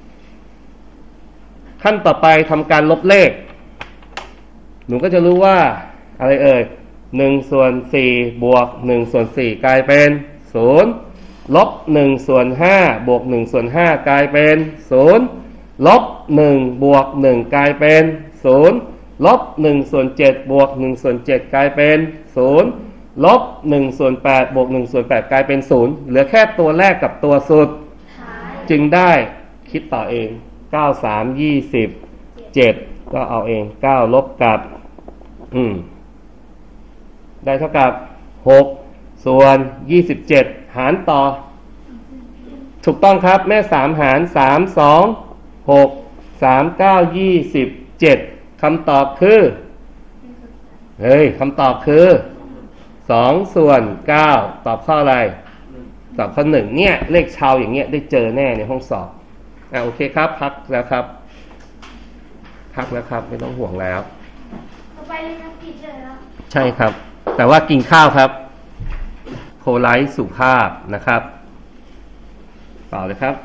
ขั้นต่อไปทำการลบเลขหนูก็จะรู้ว่าอะไรเอ่ยหนึ่งส่วนสี่บวกหนึ่งส่วนสี่กลายเป็นศูนย์ลบหนึ่งส่วนห้าบวกหนึ่งส่วนห้ากลายเป็นศูนย์ลบหนึ่งบวกหนึ่งกลายเป็นศูนย์ลบหนึ่งส่วนเจ็ดบวกหนึ่งส่วนเจ็ดกลายเป็นศูนย์ลบหนึ่งส่วนแปดบวกหนึ่งส่วนแปดกลายเป็นศูนย์เหลือแค่ตัวแรกกับตัวสุดจึงได้คิดต่อเองเก้า สาม ยี่สิบ เจ็ดก็เอาเองเก้าลบกับอืมได้เท่ากับหกส่วนยี่สิบเจ็ดหารต่อถูกต้องครับแม่สามหารสาม สอง หก สาม เก้า ยี่สิบเจ็ดคำตอบคือเฮ้ยคำตอบคือสองส่วนเก้าตอบข้ออะไรตอบข้อหนึ่งเนี่ยเลขชาวอย่างเงี้ยได้เจอแน่ในห้องสอบอ่ะโอเคครับพักแล้วครับพักแล้วครับไม่ต้องห่วงแล้วต่อไปเรียนอังกฤษเลยแล้วใช่ครับแต่ว่ากินข้าวครับโพไลท์สุภาพนะครับต่อเลยครับ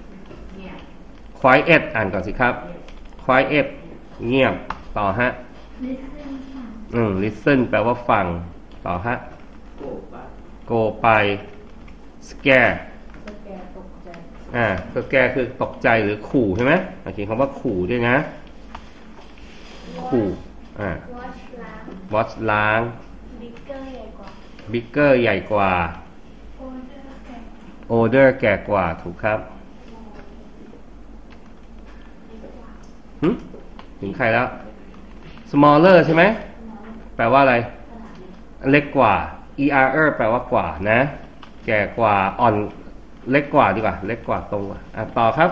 quiet อ่านก่อนสิครับ quiet เงียบต่อฮะ listen ค่ะอืม listen แปลว่าฟังต่อฮะ go ไป scare อ่า scare คือตกใจหรือขู่ใช่ไหมเขียนคำว่าขู่ด้วยนะขู่อ่า watch ล้าง watch ล้าง bigger ใหญ่กว่า bigger ใหญ่กว่า older แก่ older แก่กว่าถูกครับหึถึงใครแล้ว smaller ใช่ไหมแปลว่าอะไรเล็กกว่า er แปลว่ากว่านะแก่กว่าอ่อนเล็กกว่าดีกว่าเล็กกว่าตรงกว่าอ่ะต่อครับ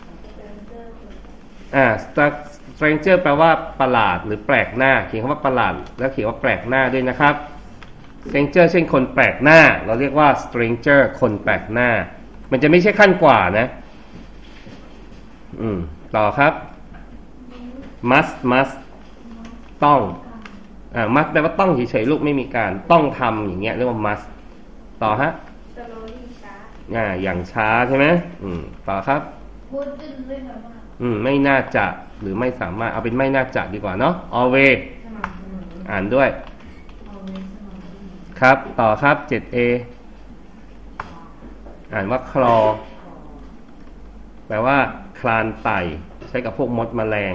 อ่า stranger แปลว่าประหลาดหรือแปลกหน้าเขียนคำว่าประหลาดแล้วเขียนว่าแปลกหน้าด้วยนะครับ stranger เช่นคนแปลกหน้าเราเรียกว่า stranger คนแปลกหน้ามันจะไม่ใช่ขั้นกว่านะอืมต่อครับ must must ต้องอ่า must แปลว่าต้องเฉยๆลูกไม่มีการต้องทำอย่างเงี้ยเรียกว่า must ต่อฮะ slowly ช้าอ่าอย่างช้าใช่ไหมอืมต่อครับ wouldn't ไม่สามารถอืมไม่น่าจะหรือไม่สามารถเอาเป็นไม่น่าจะดีกว่าเนาะ always อ่านด้วยครับต่อครับ เจ็ดเอ อ่านว่า claw แปลว่าคลานไต่ใช้กับพวกมดแมลง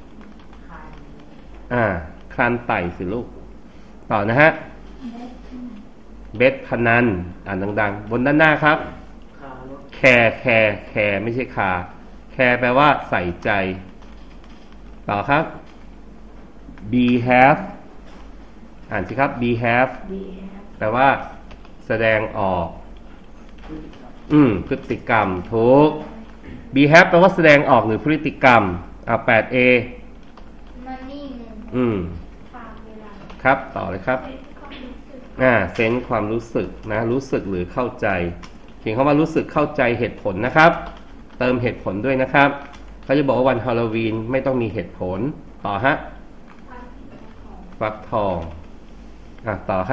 อ่าคลานไต่สิลูกต่อนะฮะเบสพนันอ่านดังๆบนด้านหน้าครับแคร์แคร์แคร์ไม่ใช่คาแคร์แปลว่าใส่ใจต่อครับ be have อ่านสิครับ be have แปลว่าแสดงออกอืมพฤติกรรมถูก be have แปลว่าแสดงออกหรือพฤติกรรมอ่า แปดเอ money เงินอืมฝากเวลาครับต่อเลยครับอ่าเซนส์ความรู้สึกนะรู้สึกหรือเข้าใจเขียนคำว่ารู้สึกเข้าใจเหตุผลนะครับเติมเหตุผลด้วยนะครับเขาจะบอกว่าวันฮาโลวีนไม่ต้องมีเหตุผลต่อฮะฟักทองอ่ะต่อฮะ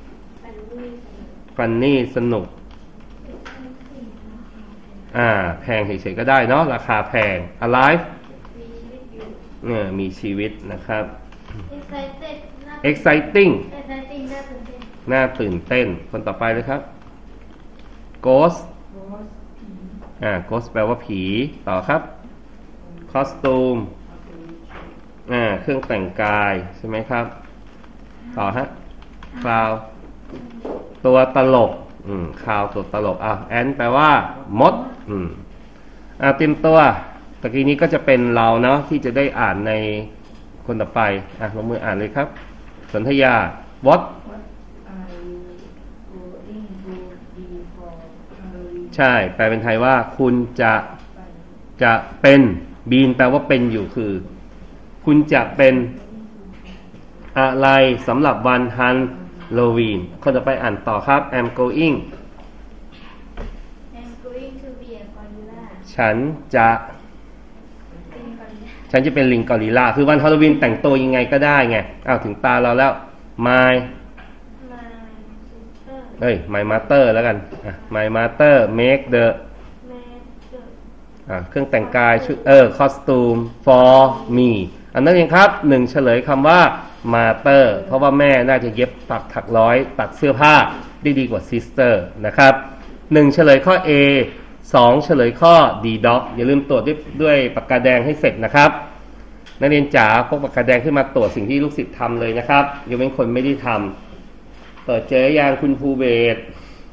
ฟันนี่สนุกอ่าแพงเฉยๆก็ได้เนาะราคาแพง alive เนี่ยมีชีวิตนะครับ excited exciting exciting น่าตื่นเต้นน่าตื่นเต้นคนต่อไปเลยครับ ghost อ่า ghost แปลว่าผีต่อครับ costume อ่าเครื่องแต่งกายใช่ไหมครับต่อฮะ clown ตัวตลกอืม clown ตัวตลกอ่ะ ant แปลว่ามดอืมอ่าเตรียมตัวตะกี้นี้ก็จะเป็นเราเนาะที่จะได้อ่านในคนต่อไปอ่ะลงมืออ่านเลยครับสนธยา what ใช่แปลเป็นไทยว่าคุณจะจะเป็นบีนแปลว่าเป็นอยู่คือคุณจะเป็นอะไรสำหรับวันฮัลโลวีนคนต่อไปอ่านต่อครับ I'm going I'm going to be a gorilla ฉันจะเป็นกอริลลาฉันจะเป็นลิงกอริลลาคือวันฮาโลวีนแต่งตัวยังไงก็ได้ไงอ้าวถึงตาเราแล้ว my My sister เอ้ย my mother แล้วกันอ่ะ my mother make the made the อ่ะเครื่องแต่งกายชุดเออ costume for me อันนั้นเองครับหนึ่งเฉลยคำว่า mother เพราะว่าแม่น่าจะเย็บปักถักร้อยตัดเสื้อผ้าได้ดีกว่า sister นะครับหนึ่งเฉลยข้อ A สองเฉลยข้อ D doc อย่าลืมตรวจด้วยด้วยปากกาแดงให้เสร็จนะครับนักเรียนจ๋าพกปากกาแดงขึ้นมาตรวจสิ่งที่ลูกศิษย์ทำเลยนะครับยกเว้นคนไม่ได้ทำเปิดเจอยังคุณภูเบศร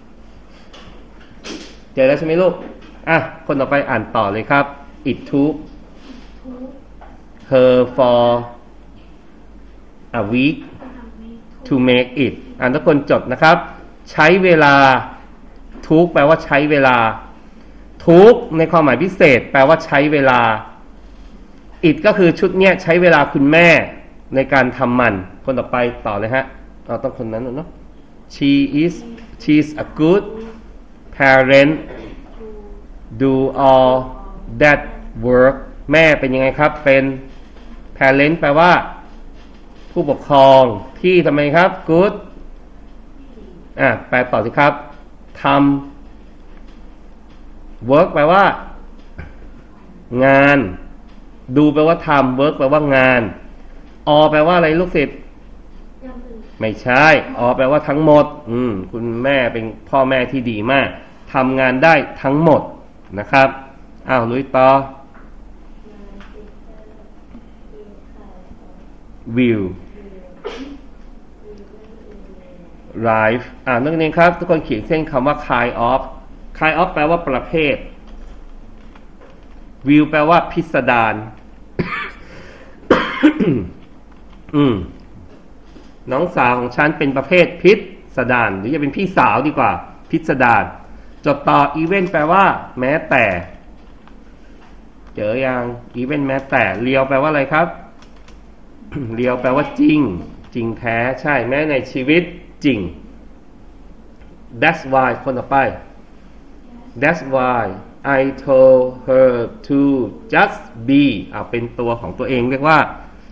เจอแล้วใช่ไหมลูกอ่ะคนต่อไปอ่านต่อเลยครับ it took her for a week to make it อ่านทุกคนจดนะครับใช้เวลา took แปลว่าใช้เวลา took ในความหมายพิเศษแปลว่าใช้เวลา it ก็คือชุดเนี้ยใช้เวลาคุณแม่ในการทำมันคนต่อไปต่อเลยฮะเอาต้องคนนั้นเนาะ she is she is a good parent do all that work แม่เป็นยังไงครับเป็น parent แปลว่าผู้ปกครองที่ทำไมครับ good อ่ะแปลต่อสิครับทำ work แปลว่างานดูแปลว่าทำ work แปลว่างาน all แปลว่าอะไรลูกศิษย์ไม่ใช่ all แปลว่าทั้งหมดอืมคุณแม่เป็นพ่อแม่ที่ดีมากทำงานได้ทั้งหมดนะครับอ้าวลุยต่อ will life อ่านักเรียนครับทุกคนเขียนเส้นคำว่า kind of kind of แปลว่าประเภท will แปลว่าพิสดาร อืมน้องสาวของฉันเป็นประเภทพิสดารหรือจะเป็นพี่สาวดีกว่าพิสดารจดต่อ event แปลว่าแม้แต่เจอยัง event แม้แต่เรียวแปลว่าอะไรครับ เรียวแปลว่าจริงจริงแท้ใช่แม้ในชีวิตจริง that's why คนต่อไป that's why I told her to just be อ่าเป็นตัวของตัวเองเรียกว่า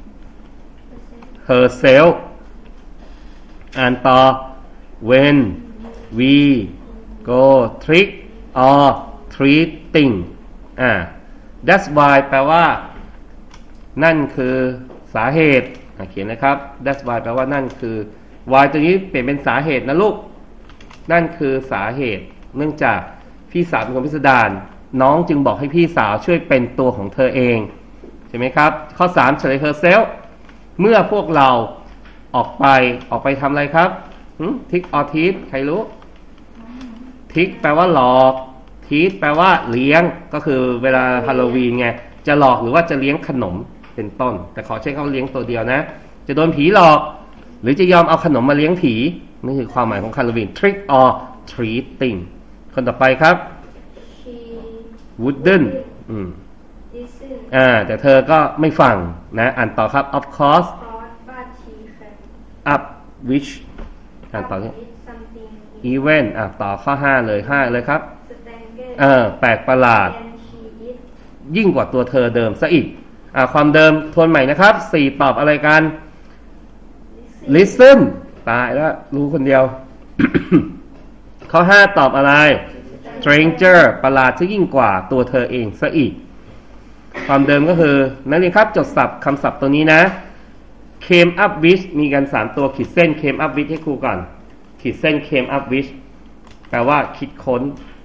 herself อ่านต่อ when we go trick or treating อ่า that's why แปลว่านั่นคือสาเหตุเขียนนะครับ that's why แปลว่านั่นคือ why ตัวนี้เปลี่ยนเป็นสาเหตุนะลูกนั่นคือสาเหตุเนื่องจากพี่สาวเป็นคนพิสดารน้องจึงบอกให้พี่สาวช่วยเป็นตัวของเธอเองใช่ไหมครับข้อสามเฉลย herself เมื่อพวกเราออกไปออกไปทำอะไรครับทิกออทิสใครรู้ทิกแปลว่าหลอกทีสแปลว่าเลี้ยงก็คือเวลาฮาโลวีนไงจะหลอกหรือว่าจะเลี้ยงขนมเป็นต้นแต่ขอใช้คำเลี้ยงตัวเดียวนะจะโดนผีหลอกหรือจะยอมเอาขนมมาเลี้ยงผีนี่คือความหมายของฮาโลวีน trick or treating คนต่อไปครับ She wouldn't อืม listen อ่าแต่เธอก็ไม่ฟังนะอ่านต่อครับ of course thought but she can up which อ่านต่อที่ with something even อ่ะต่อข้อห้าเลยห้าเลยครับ standard เออแปลกประหลาด and she is ยิ่งกว่าตัวเธอเดิมซะอีกอ่าความเดิมทวนใหม่นะครับสี่ตอบอะไรกัน listen ตายแล้วรู้คนเดียว ข้อห้าตอบอะไร stranger ประหลาดซะยิ่งกว่าตัวเธอเองซะอีกความเดิมก็คือนักเรียนครับจดศัพท์คำศัพท์ตัวนี้นะ came up with มีกันสามตัวขีดเส้น came up with ให้ครูก่อนขีดเส้น came up with แปลว่าคิดค้น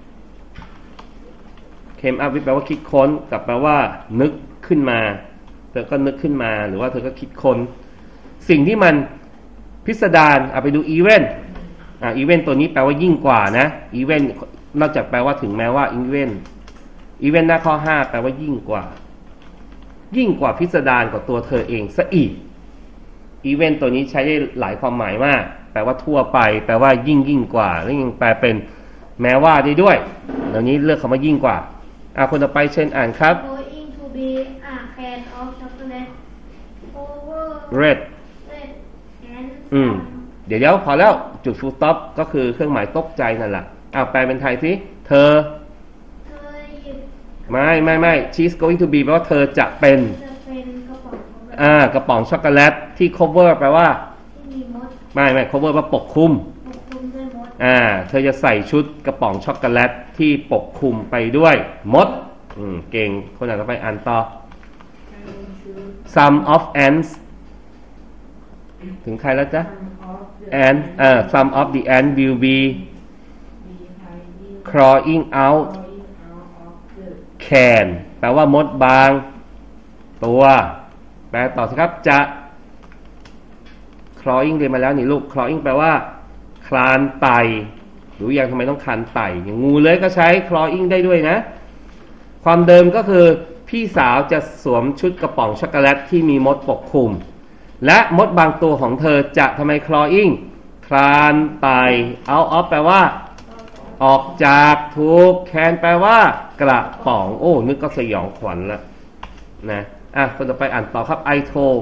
came up with แปลว่าคิดค้นกับแปลว่านึกขึ้นมาเธอก็นึกขึ้นมาหรือว่าเธอก็คิดค้นสิ่งที่มันพิสดารเอาไปดู event อ่า event ตัวนี้แปลว่ายิ่งกว่านะ event นอกจากแปลว่าถึงแม้ว่า event event หน้าข้อห้าแปลว่ายิ่งกว่ายิ่งกว่าพิสดารกว่าตัวเธอเองซะอีก event ตัวนี้ใช้ได้หลายความหมายมากแปลว่าทั่วไปแปลว่ายิ่งยิ่งกว่าแล้วยังแปลเป็นแม้ว่าได้ด้วยเดี๋ยวนี้เลือกคำว่ายิ่งกว่าอ่ะคนต่อไปเชิญอ่านครับ going to be a can of chocolate over red red and อืม some เดี๋ยวเดี๋ยวพอแล้วจุด full stop ก็คือเครื่องหมายตกใจนั่นแหละอ่ะแปลเป็นไทยสิเธอเธอหยิบไม่ไม่ไม่ she's going to be แปลว่าเธอจะเป็นจะเป็นกระป๋องของแบบอ่ากระป๋องช็อกโกแลตที่ cover แปลว่าที่มีมดไม่ไม่ cover ว่าปกคลุมปกคลุมด้วยมดอ่าเธอจะใส่ชุดกระป๋องช็อกโกแลตที่ปกคลุมไปด้วยมดอืมเก่งคนอ่านต่อไปอ่านต่อ some of ants ถึงใครแล้วจ๊ะ ant เอ่อ some of the ant will be crawling out can แปลว่ามดบางตัวแปลต่อสิครับจะ crawling เรียนมาแล้วนี่ลูก crawling แปลว่าคลานไต่รู้ยังทำไมต้องคลานไต่อย่างงูเลื้อยก็ใช้ crawling ได้ด้วยนะความเดิมก็คือพี่สาวจะสวมชุดกระป๋องช็อกโกแลตที่มีมดปกคลุมและมดบางตัวของเธอจะทำไม crawling คลานไต่ out of แปลว่าออกจากถูก can แปลว่ากระป๋องโอ้นึกก็สยองขวัญละนะอ่ะคนต่อไปอ่านต่อครับ I told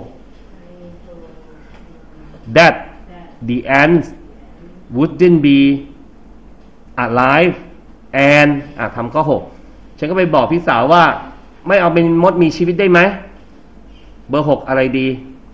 that the ants wouldn't be alive and อ่ะทำข้อหกฉันก็ไปบอกพี่สาวว่าไม่เอาเป็นมดมีชีวิตได้ไหมเบอร์หกอะไรดี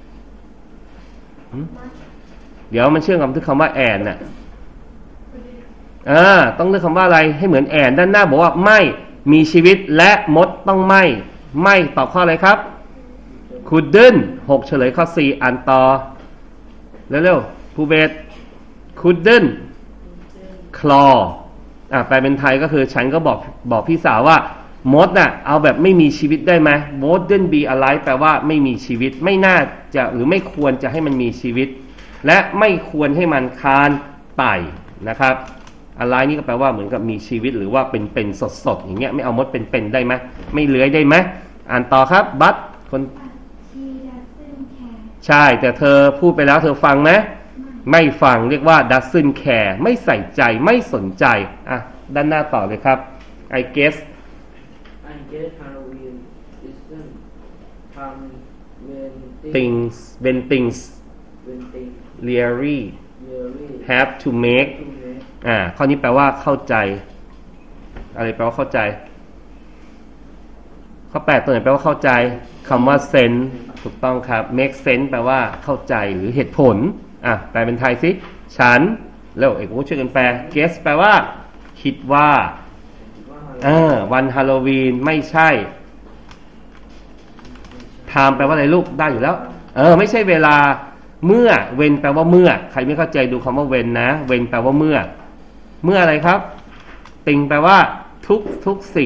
เดี๋ยวมันเชื่อมกับที่คำว่าแอนน่ะอ่าต้องเลือกคำว่าอะไรให้เหมือนแอนด้านหน้าบอกว่าไม่มีชีวิตและมดต้องไม่ไม่ตอบข้ออะไรครับ couldn't หกเฉลยข้อสี่อ่านต่อเร็วๆภูเบศ couldn't claw อ่ะแปลเป็นไทยก็คือฉันก็บอกบอกพี่สาวว่ามดน่ะเอาแบบไม่มีชีวิตได้ไหม wouldn't be alive แปลว่าไม่มีชีวิตไม่น่าจะหรือไม่ควรจะให้มันมีชีวิตและไม่ควรให้มันคลานไต่นะครับ alive นี่ก็แปลว่าเหมือนกับมีชีวิตหรือว่าเป็นเป็นสดๆอย่างเงี้ยไม่เอามดเป็นเป็นได้ไหมไม่เลื้อยได้ไหมอ่านต่อครับบัตคน she doesn't care ใช่แต่เธอพูดไปแล้วเธอฟังไหมไม่ฟังเรียกว่า doesn't care ไม่ใส่ใจไม่สนใจอ่ะด้านหน้าต่อเลยครับ I guess I guess Halloween isn't come when things when things when things really really have to make to make อ่าข้อนี้แปลว่าเข้าใจอะไรแปลว่าเข้าใจข้อแปดตัวไหนแปลว่าเข้าใจคำว่า sense ถูกต้องครับ make sense แปลว่าเข้าใจหรือเหตุผลอ่ะแปลเป็นไทยสิฉันแล้วเอกวุฒิช่วยกันแปล guess แปลว่าคิดว่าเออวันฮาโลวีนไม่ใช่ time แปลว่าอะไรลูกได้อยู่แล้วเออไม่ใช่เวลาเมื่อเว้นแปลว่าเมื่อใครไม่เข้าใจดูคำว่าเว้นนะเว้นแปลว่าเมื่อเมื่ออะไรครับติงแปลว่าทุกทุกสิ่ง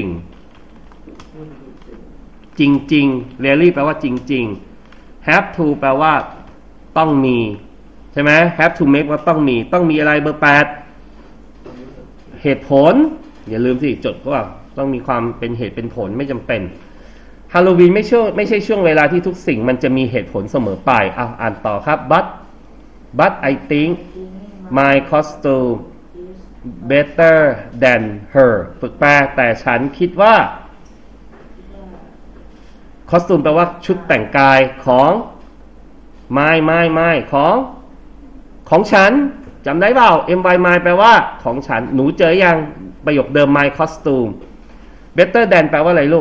จริงๆ really แปลว่าจริงๆ have to แปลว่าต้องมีใช่ไหม have to make ว่าต้องมีต้องมีอะไรเบอร์แปดเหตุผลอย่าลืมสิจดก็ว่าต้องมีความเป็นเหตุเป็นผลไม่จำเป็นฮาโลวีนไม่ใช่ไม่ใช่ช่วงเวลาที่ทุกสิ่งมันจะมีเหตุผลเสมอไปอ่ะอ่านต่อครับ but but I think my costume better than her ฝึกแปลแต่ฉันคิดว่าคอสตูมแปลว่าชุดแต่งกายของไม่ไม่ไม่ของของฉันจำได้เปล่า my my แปลว่าของฉันหนูเจอยังประโยคเดิม my costume better than แปลว่าอะไรลูก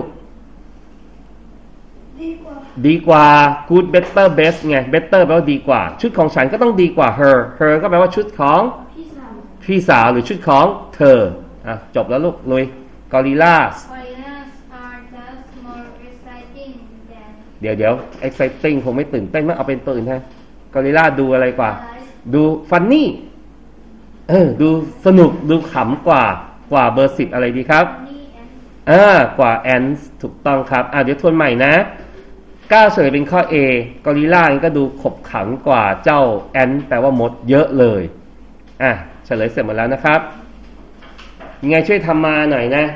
ดีกว่าดีกว่า good better best ไง better แปลว่าดีกว่าชุดของฉันก็ต้องดีกว่า her her ก็แปลว่าชุดของพี่สาวพี่สาวหรือชุดของเธออ่ะจบแล้วลูกลุย gorillas Gorillas are just more exciting than เดี๋ยวเดี๋ยว exciting ผมไม่ตื่นเต้นมากเอาเป็นตัวอื่นแทน gorilla ดูอะไรกว่า ดู funny เออดูสนุกดูขำกว่ากว่าเบอร์สิบอะไรดีครับนี่แอนอ่ากว่า ants ถูกต้องครับอ่ะเดี๋ยวทวนใหม่นะเก้าเฉลยเป็นข้อ A กอริลล่านี่ก็ดูขบขันกว่าเจ้า ant แปลว่ามดเยอะเลยอ่ะเฉลยเสร็จหมดแล้วนะครับยังไงช่วยทำมาหน่อยนะ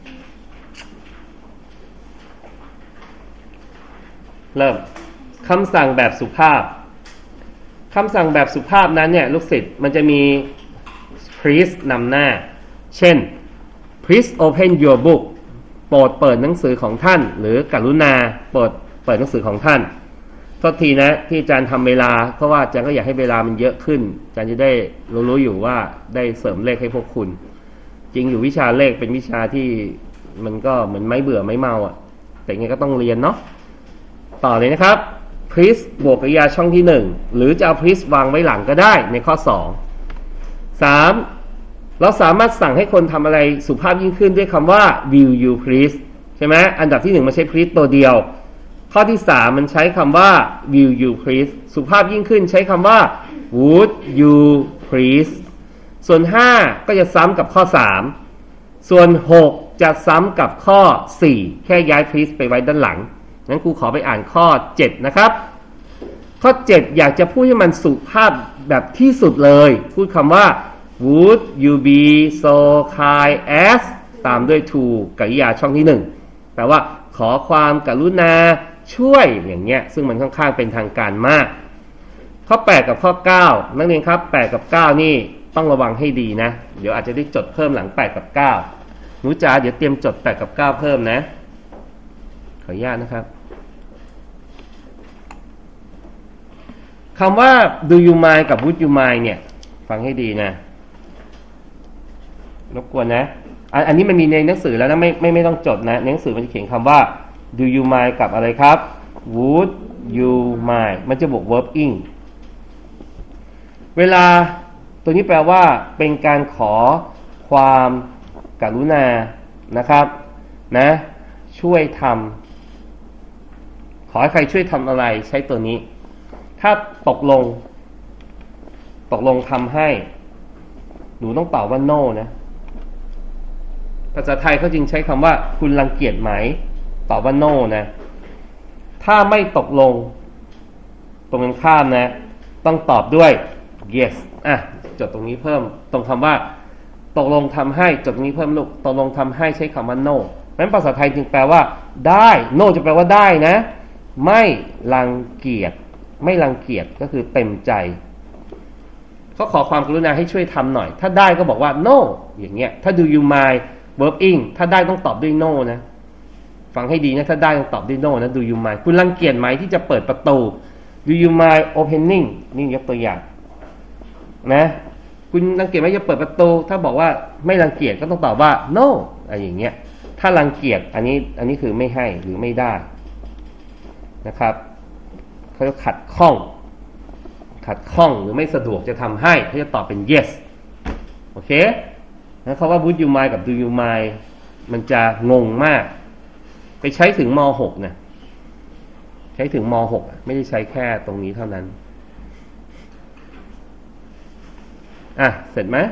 เริ่มคำสั่งแบบสุภาพคำสั่งแบบสุภาพนั้นเนี่ยลูกศิษย์มันจะมี please นำหน้าเช่น please open your book โปรดเปิดหนังสือของท่าน หรือกรุณาโปรดเปิดหนังสือของท่านโทษทีนะที่อาจารย์ทำเวลาเพราะว่าอาจารย์ก็อยากให้เวลามันเยอะขึ้นอาจารย์จะได้รู้ๆอยู่ว่าได้เสริมเลขให้พวกคุณ จริงอยู่วิชาเลขเป็นวิชาที่มันก็เหมือนไม่เบื่อไม่เมาอ่ะแต่ไงก็ต้องเรียนเนาะต่อเลยนะครับ please บวกกริยาช่องที่หนึ่งหรือจะเอา please วางไว้หลังก็ได้ในข้อสอง สามเราสามารถสั่งให้คนทำอะไรสุภาพยิ่งขึ้นด้วยคำว่า will you please ใช่ไหมอันดับที่หนึ่งมันใช้ please ตัวเดียวข้อที่สามมันใช้คำว่า will you please สุภาพยิ่งขึ้นใช้คำว่า would you please ส่วนห้าก็จะซ้ำกับข้อสามส่วนหกจะซ้ำกับข้อสี่แค่ย้าย please ไปไว้ด้านหลังงั้นครูขอไปอ่านข้อเจ็ดนะครับข้อเจ็ดอยากจะพูดให้มันสุภาพแบบที่สุดเลยพูดคำว่า would you be so kind as ตามด้วย to กริยาช่องที่หนึ่งแปลว่าขอความกรุณาช่วยอย่างเงี้ยซึ่งมันค่อนข้างเป็นทางการมากข้อแปดกับข้อเก้านักเรียนครับแปดกับเก้านี่ต้องระวังให้ดีนะเดี๋ยวอาจจะได้จดเพิ่มหลังแปดกับเก้าหนูจ๋าเดี๋ยวเตรียมจดแปดกับเก้าเพิ่มนะขออนุญาตนะครับคำว่า do you mind กับ would you mind เนี่ยฟังให้ดีนะรบกวนนะอัน, อันนี้มันมีในหนังสือแล้วนะไม่ไม่ไม่ต้องจดนะในหนังสือมันจะเขียนคำว่า do you mind กับอะไรครับ would you mind มันจะบวก verb ing เวลาตัวนี้แปลว่าเป็นการขอความกรุณานะครับนะช่วยทำขอให้ใครช่วยทำอะไรใช้ตัวนี้ถ้าตกลงตกลงทำให้หนูต้องตอบว่า no นะภาษาไทยเขาจึงใช้คำว่าคุณรังเกียจไหมตอบว่า no นะถ้าไม่ตกลงตรงกันข้ามนะต้องตอบด้วย yes อ่ะจดตรงนี้เพิ่มตรงคำว่าตกลงทำให้จดตรงนี้เพิ่มลูกตกลงทำให้ใช้คำว่า no นั้นภาษาไทยจึงแปลว่าได้ no จะแปลว่าได้นะไม่รังเกียจไม่รังเกียจก็คือเต็มใจเขาขอความกรุณาให้ช่วยทำหน่อยถ้าได้ก็บอกว่า no อย่างเงี้ยถ้า do you mind verb ing ถ้าได้ต้องตอบด้วย no นะฟังให้ดีนะถ้าได้ต้องตอบด้วย no นะ do you mind คุณรังเกียจไหมที่จะเปิดประตู do you mind opening นี่ยกตัวอย่างนะคุณรังเกียจไหมจะเปิดประตูถ้าบอกว่าไม่รังเกียจก็ต้องตอบว่า no อะไรอย่างเงี้ยถ้ารังเกียจอันนี้อันนี้คือไม่ให้หรือไม่ได้นะครับเขาจะขัดข้องขัดข้องหรือไม่สะดวกจะทำให้เขาจะตอบเป็น yes โอเคนะเขาว่า would you mind กับ do you mind มันจะงงมากไปใช้ถึงม หก นะใช้ถึงม หก ไม่ได้ใช้แค่ตรงนี้เท่านั้นอ่ะเสร็จไหม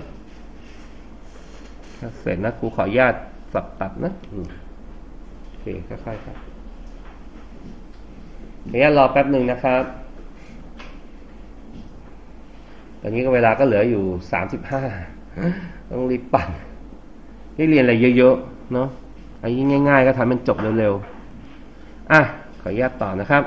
เสร็จนะครูขออนุญาตสับตัดนะโอเคค่อยๆครับขออนุญาตรอแป๊บหนึ่งนะครับตอนนี้ก็เวลาก็เหลืออยู่สามสิบห้าต้องรีบปั่นให้เรียนอะไรเยอะๆเนาะอันนี้ง่ายๆก็ทำมันจบเร็วๆอ่ะขออนุญาตต่อนะครับ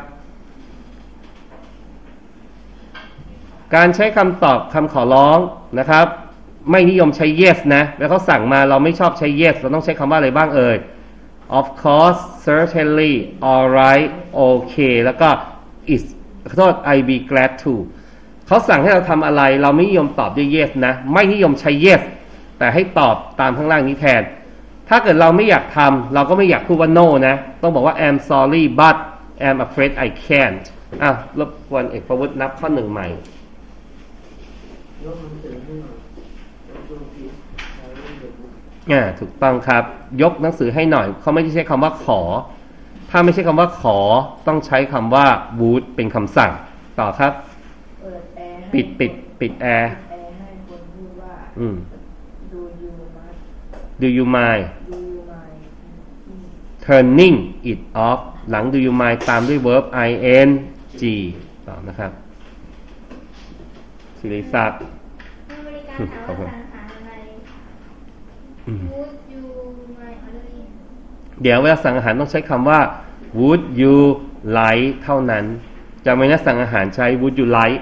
การใช้คำตอบคำขอร้องนะครับไม่นิยมใช้ yes นะแล้วเขาสั่งมาเราไม่ชอบใช้ yes เราต้องใช้คำว่าอะไรบ้างเอ่ย of course certainly alright okay แล้วก็ is ขอโทษ I be glad to เขาสั่งให้เราทำอะไรเราไม่นิยมตอบด้วย yes นะไม่นิยมใช้ yes แต่ให้ตอบตามข้างล่างนี้แทนถ้าเกิดเราไม่อยากทำเราก็ไม่อยากพูดว่า no นะต้องบอกว่า I'm sorry but I'm afraid I can't อ่ะรบกวนเอกประวุฒินับข้อหนึ่งใหม่อ่าถูกต้องครับยกหนังสือให้หน่อยเขาไม่ได้ใช้คำว่าขอถ้าไม่ใช่คำว่าขอต้องใช้คำว่า would เป็นคำสั่งต่อครับปิดปิดปิดแอร์อืม do you mind turning it off หลัง do you mind ตามด้วย verb ing ต่อนะครับศิริศักดิ์บริการถามว่าสั่งอาหารอะไร Would you mind ordering เดี๋ยวเวลาสั่งอาหารต้องใช้คำว่า would you like เท่านั้นจำไว้นะสั่งอาหารใช้ would you like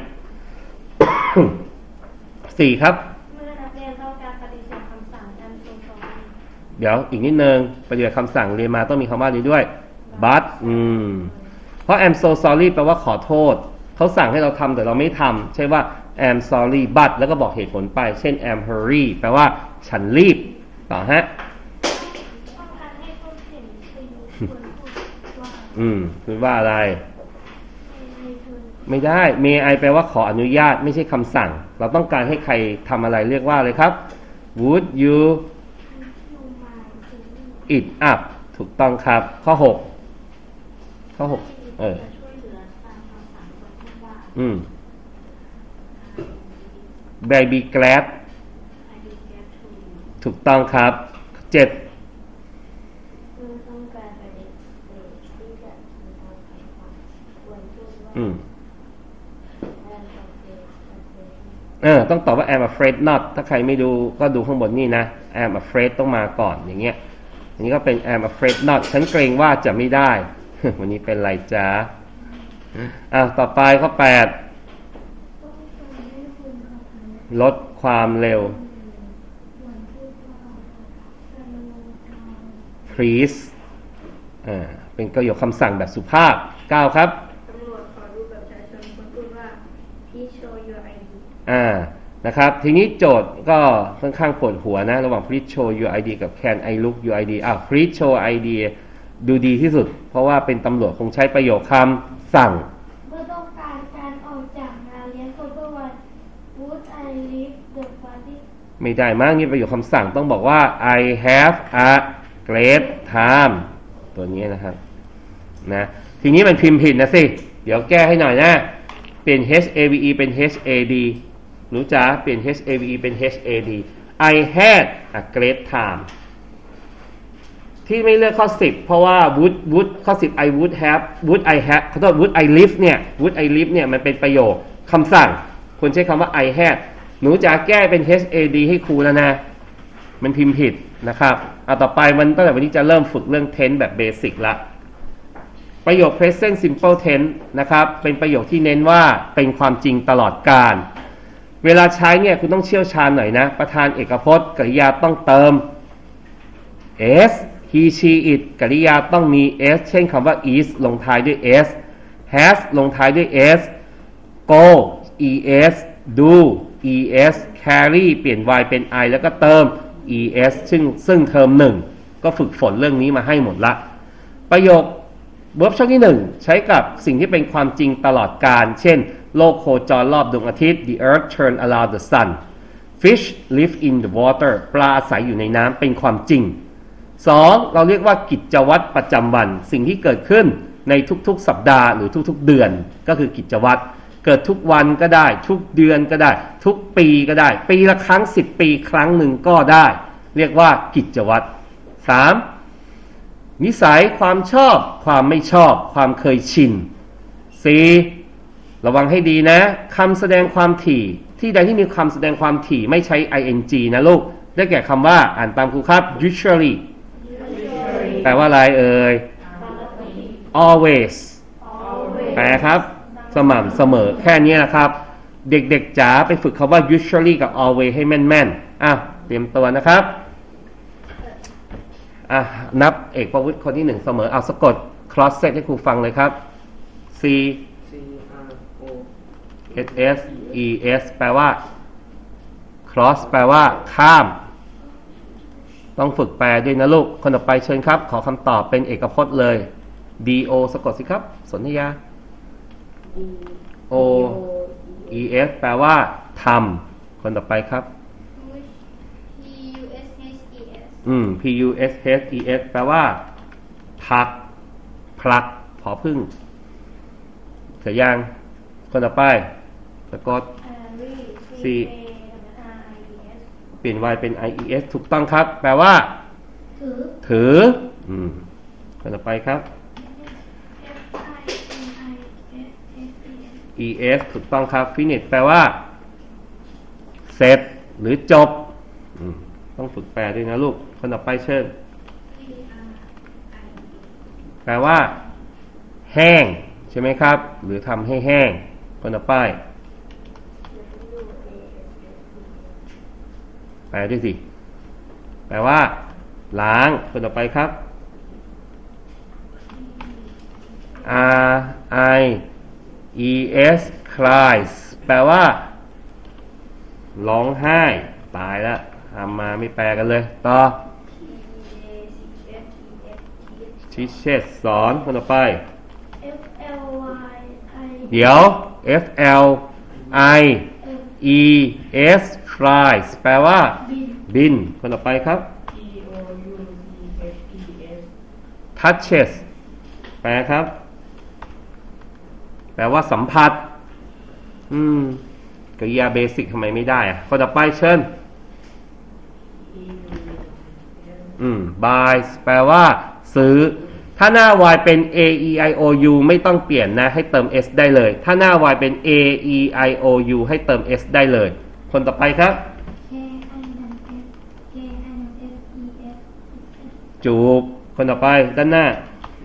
สี่ครับเมื่อนักเรียนต้องการปฏิเสธคำสั่งการส่งสอนเดี๋ยวอีกนิดนึงประโยคคำสั่งเรียนมาต้องมีคำว่านี้ด้วย but อืมเพราะ I'm so sorry แปลว่าขอโทษเขาสั่งให้เราทำแต่เราไม่ทำใช่ว่า I'm sorry but แล้วก็บอกเหตุผลไปเช่น I'm hurry แปลว่าฉันรีบต่อฮะต้องการให้พูดถึงคือควรพูดว่าอืมคือว่าอะไรไม่เธอไม่ได้ may I แปลว่าขออนุญาตไม่ใช่คำสั่งเราต้องการให้ใครทำอะไรเรียกว่าอะไรครับ would you it up ถูกต้องครับข้อหกข้อหกเอออืม baby glad ถูกต้องครับเจ็ดอืมเออต้องตอบว่า I'm afraid not ถ้าใครไม่ดูก็ดูข้างบนนี่นะ I'm afraid ต้องมาก่อนอย่างเงี้ยอันนี้ก็เป็น I'm afraid not ฉันเกรงว่าจะไม่ได้ วันนี้เป็นไรจ๊ะอ่ะต่อไปข้อแปดลดความเร็ว please อ่าเป็นประโยคคำสั่งแบบสุภาพเก้าครับตำรวจขอดูบัตรประชาชนคนพูดว่า please show your ไอ ดีอ่านะครับทีนี้โจทย์ก็ค่อนข้างปวดหัวนะระหว่าง please show your ไอ ดี กับ can I look your ไอ ดี อ่ะ please show ไอ ดี ดูดีที่สุดเพราะว่าเป็นตำรวจคงใช้ประโยคคำสั่งเมื่อต้องการการออกจากงานเลี้ยงคนก็ว่า would I leave the party ไม่ได้มากนี่ประโยคคำสั่งต้องบอกว่า I have a great time ตัวนี้นะครับนะทีนี้มันพิมพ์ผิดนะสิเดี๋ยวแก้ให้หน่อยนะเปลี่ยน have เป็น had รู้จ๊ะเปลี่ยน have เป็น had I had a great time ที่ไม่เลือกข้อสิบเพราะว่า would would ข้อสิบ I would have would I have ขอโทษ would I live เนี่ย would I live เนี่ยมันเป็นประโยคคำสั่งควรใช้คำว่า I had หนูจะแก้เป็น had ให้ครูแล้วนะมันพิมพ์ผิดนะครับเอาต่อไปวันตั้งแต่วันนี้จะเริ่มฝึกเรื่อง tense แบบเบสิกละประโยค present simple tense นะครับเป็นประโยคที่เน้นว่าเป็นความจริงตลอดกาลเวลาใช้เนี่ยคุณต้องเชี่ยวชาญหน่อยนะประธานเอกพจน์กริยาต้องเติม s he she it กริยาต้องมี s เช่นคำว่า is ลงท้ายด้วย s has ลงท้ายด้วย s go es do es carry เปลี่ยน y เป็น i แล้วก็เติม es ซึ่งซึ่งเทอมหนึ่งก็ฝึกฝนเรื่องนี้มาให้หมดละประโยคverb ช่องที่หนึ่งใช้กับสิ่งที่เป็นความจริงตลอดกาลเช่นโลกโคจรรอบดวงอาทิตย์ the earth turn around the sun fish live in the water ปลาอาศัยอยู่ในน้ำเป็นความจริงสองเราเรียกว่ากิจวัตรประจำวันสิ่งที่เกิดขึ้นในทุกๆสัปดาห์หรือทุกๆเดือนก็คือกิจวัตรเกิดทุกวันก็ได้ทุกเดือนก็ได้ทุกปีก็ได้ปีละครั้งสิบปีครั้งหนึ่งก็ได้เรียกว่ากิจวัตรสามนิสัยความชอบความไม่ชอบความเคยชิน สี่. ระวังให้ดีนะคำแสดงความถี่ที่ใดที่มีคำแสดงความถี่ไม่ใช้ ing นะลูกได้แก่คำว่าอ่านตามครูครับ usually แปลว่าอะไรเอ่ย always แปลครับสม่ำเสมอแค่นี้นะครับเด็กๆจ๋าไปฝึกคำว่า usually กับ always ให้แม่นๆอ่ะเตรียมตัวนะครับอ่ะนับเอกประวุฒิคนที่หนึ่งเสมอเอาสะกด cross set ให้ครูฟังเลยครับ C S S E S แปลว่า cross แปลว่าข้ามต้องฝึกแปลด้วยนะลูกคนต่อไปเชิญครับขอคำตอบเป็นเอกพจน์เลย D O สะกดสิครับสนธยา O E S แปลว่าทำคนต่อไปครับอืม P U S H E S แปลว่าพักพลักผอพึ่งเสร็จยังคนต่อไปสะกด C เปลี่ยน Y เป็น I E S ถูกต้องครับแปลว่าถือถืออืมคนต่อไปครับ E S ถูกต้องครับ finish แปลว่าเสร็จหรือจบอืมต้องฝึกแปลด้วยนะลูกคนต่อไปเชิญแปลว่าแห้งใช่ไหมครับหรือทำให้แห้งคนต่อไปแปลด้วยสิแปลว่าล้างคนต่อไปครับ R I E S cries แปลว่าร้องไห้ตายแล้วทำมาไม่แปลกันเลยต่อ teaches สอนคนต่อไป F L Y I เดี๋ยว F L I E S flies แปลว่าบินบินคนต่อไปครับ T O U T H E S touches แปลครับ แปลว่าสัมผัสอืมกริยาเบสิกทำไมไม่ได้อะคนต่อไปเชิญ อืม buy แปลว่า ซื้อ ถ้าหน้า y เป็น a e i o u ไม่ต้องเปลี่ยนนะ ให้เติม s ได้เลย ถ้าหน้า y เป็น a e i o u ให้เติม s ได้เลย คนต่อไปครับ K I N S K I N S E S จูบ คนต่อไปด้านหน้า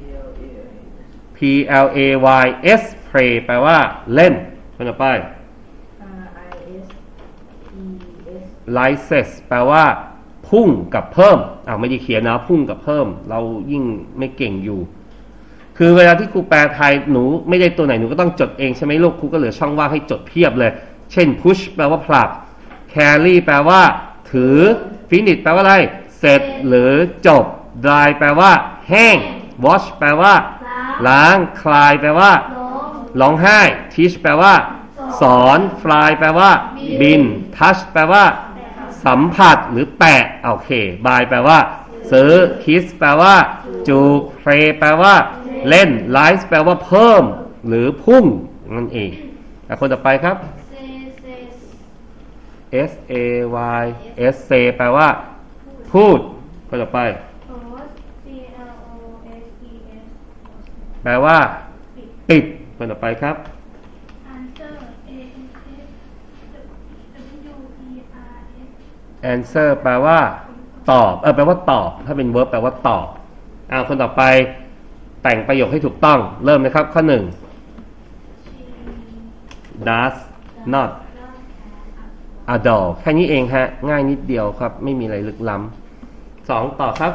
P L A I p l a y s play แปลว่า เล่น คนต่อไป R I S E S rises แปลว่า พุ่งกับเพิ่มอ้าวไม่ได้เขียนนะพุ่งกับเพิ่ม เรายิ่งไม่เก่งอยู่ คือเวลาที่ครูแปลไทยหนูไม่ได้ตัวไหนหนูก็ต้องจดเองใช่ไหมลูกครูก็เหลือช่องว่างให้จดเพียบเลย เช่น push แปลว่าผลัก carry แปลว่า ถือ finish แปลว่าอะไร เสร็จหรือจบ dry แปลว่า แห้ง wash แปลว่า ล้าง cry แปลว่าร้องร้องไห้ teach แปลว่า สอน fly แปลว่า บิน touch แปลว่า สัมผัสหรือแตะโอเค buy แปลว่า ซื้อ kiss แปลว่า จูบ play แปลว่า เล่น rise แปลว่าเพิ่ม หรือพุ่งนั่นเองอ่ะคนต่อไปครับเซเซ S A Y S say แปลว่า พูด คนต่อไปโพส C L O S E S แปลว่า ปิด คนต่อไปครับ answer A N S W E R S answer แปลว่า ตอบ เออ แปลว่าตอบ ถ้าเป็น verb แปลว่าตอบอ่าคนต่อไป แต่งประโยคให้ถูกต้อง เริ่มนะครับ ข้อหนึ่ง does not a doll แค่นี้เองฮะ ง่ายนิดเดียวครับ ไม่มีอะไรลึกล้ำสองต่อครับ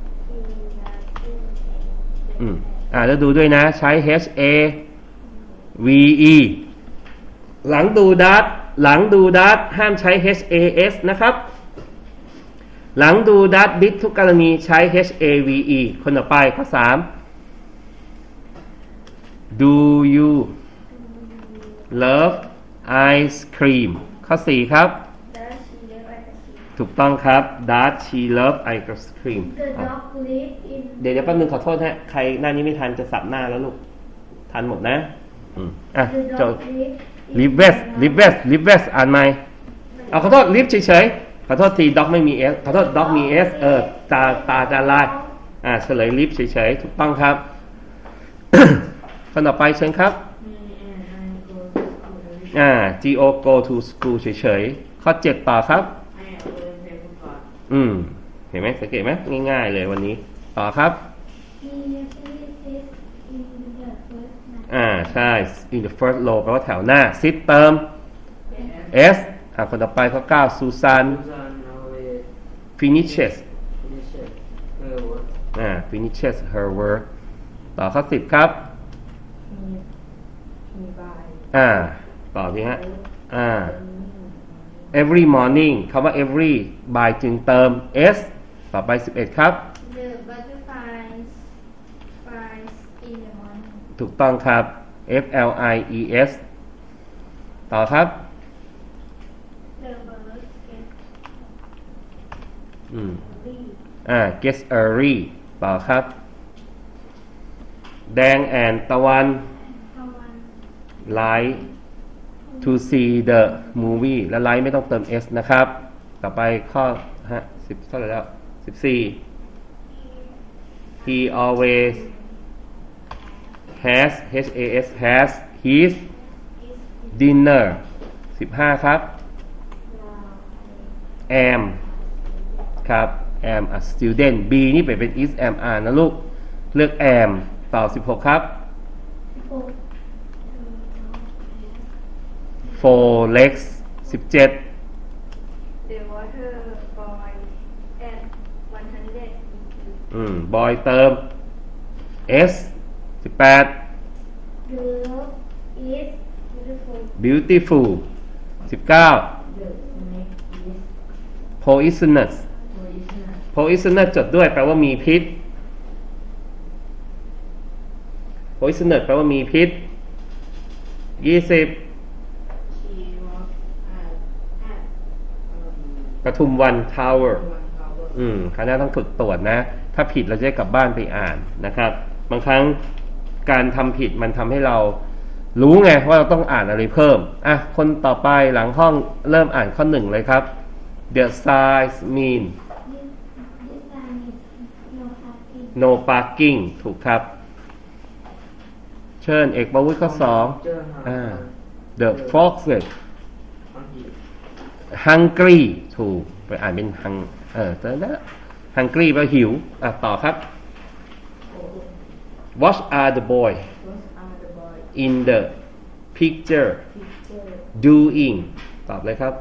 อืม อ่าแล้วดูด้วยนะ ใช้ H A V E หลังดู does หลังดู does ห้ามใช้ H A S นะครับ หลังดู does bit ทุกกรณีใช้ H A V E คนต่อไปข้อสาม Do you love ice cream ข้อสี่ครับ Does she live at the sea? ถูกต้องครับ Does she love ice cream The อ่ะ dog live in เดี๋ยวเดี๋ยวแป๊บนึงขอโทษฮะ ใครหน้านี้ไม่ทันจะสับหน้าแล้วลูก ทันหมดนะ อืมอ่ะ The จ dog บ live live west live west live west อ่านไหมเอาขอโทษ live เฉยๆ ขอโทษที dog ไม่มี s ขอโทษ dog มี s เออ ตาตาจะลาย อ่าเฉลย live เฉยๆ ถูกต้องครับ คนต่อไปเชิญครับ อ่า go go to school เฉยๆ ข้อเจ็ดต่อครับให้เอาเดินเพลงก่อนอืม เห็นไหมสังเกตไหมง่ายๆเลยวันนี้ ต่อครับ He usually sits in the first night อ่า ใช่ in the first row แปลว่าแถวหน้า sit เติม s อ่าคนต่อไปข้อเก้า Susan Susan always finishes finishes her work อ่า finishes her work ต่อข้อสิบครับมีมีบายอ่า ต่อทีฮะ อ่า every morning คำว่า every by จึงเติม s ต่อไปสิบเอ็ดครับ The butterflies flies in the morning. ถูกต้องครับ f l i e s ต่อครับ The birds get อืม leave. อ่า gets early ต่อครับ แดงแอนตะวัน Someone like to see the movie และ like ไม่ต้องเติม s นะครับ ต่อไปข้อฮะสิบเท่าไหร่แล้วสิบสี่ he always has h a s has his dinner สิบห้าครับ am ครับ am a student b นี่ไปเป็น is am are นะลูก เลือก am ต่อสิบหกครับ four four legs สิบเจ็ด the water boils at one hundred อืม boy เติม s สิบแปด Love is beautiful. beautiful สิบเก้า The snake is poisonous poisonous. poisonous จดด้วยแปลว่ามีพิษ poisonous แปลว่ามีพิษยี่สิบ She was at at ปทุมวัน tower one tower. อืมคณะต้องฝึกตรวจนะ ถ้าผิดเราจะได้กลับบ้านไปอ่านนะครับ บางครั้งการทำผิดมันทำให้เรารู้ไงว่าเราต้องอ่านอะไรเพิ่ม อ่ะ คนต่อไปหลังห้องเริ่มอ่านข้อหนึ่งเลยครับ The signs mean This, this sign is no parking. no parking ถูกครับ เชิญเอกประวุฒิข้อสองเจอหาอ่า The foxes อังกฤษ hungry ถูกไปอ่านเป็น hung เออเจอแล้ว hungry แปลว่าหิว อ่ะ ต่อครับ What are the boy What are the boy in the picture picture doing ตอบเลยครับ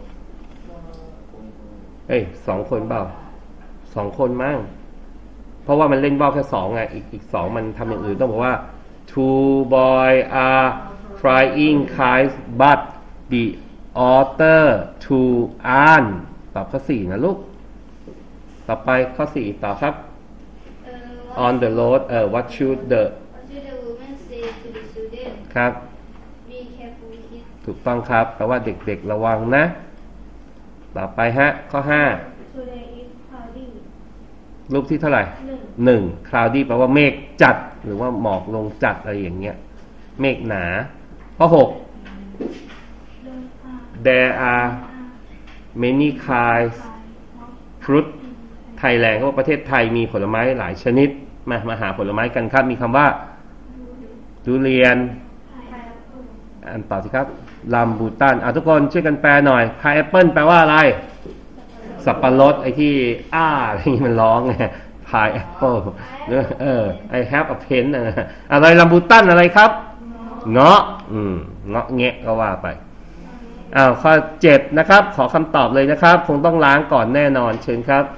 เอ้ยสองคนเปล่าสองคนมั้งเพราะว่ามันเล่นว่าวแค่สองไงอีกอีกสองมันทำอย่างอื่นต้องบอกว่า two boy are flying kites but the author to aren't ตอบข้อสี่นะลูก ต่อไปข้อสี่ต่อครับ Uh, on the road เออ what should the What should the woman say to the student? ครับ Be careful, kids. ถูกต้องครับแปลว่าเด็กๆระวังนะ ต่อไปฮะ ข้อห้า Today is cloudy. รูปที่เท่าไหร่หนึ่งหนึ่ง cloudy แปลว่าเมฆจัด หรือว่าหมอกลงจัดอะไรอย่างเงี้ย เมฆหนา ข้อหกเดินทาง there are many kinds ไปพบ fruit Thailand เขาบอกประเทศไทยมีผลไม้หลายชนิด มามาหาผลไม้กันครับ มีคำว่าทุเรียนไปแล้วก็อันต่อสิครับลัมบูตันอ่ะทุกคนช่วยกันแปลหน่อยพายแอปเปิลแปลว่าอะไร สับปะรดไอ้ที่อ้าอะไรนี่มันร้องไงพายแอปเปิลเออ I have a pen นะอะไรลัมบูตันอะไรครับเงาะอืมเงาะแงะก็ว่าไปอ้าวข้อเจ็ดนะครับ ขอคำตอบเลยนะครับ คงต้องล้างก่อนแน่นอนเชิญครับ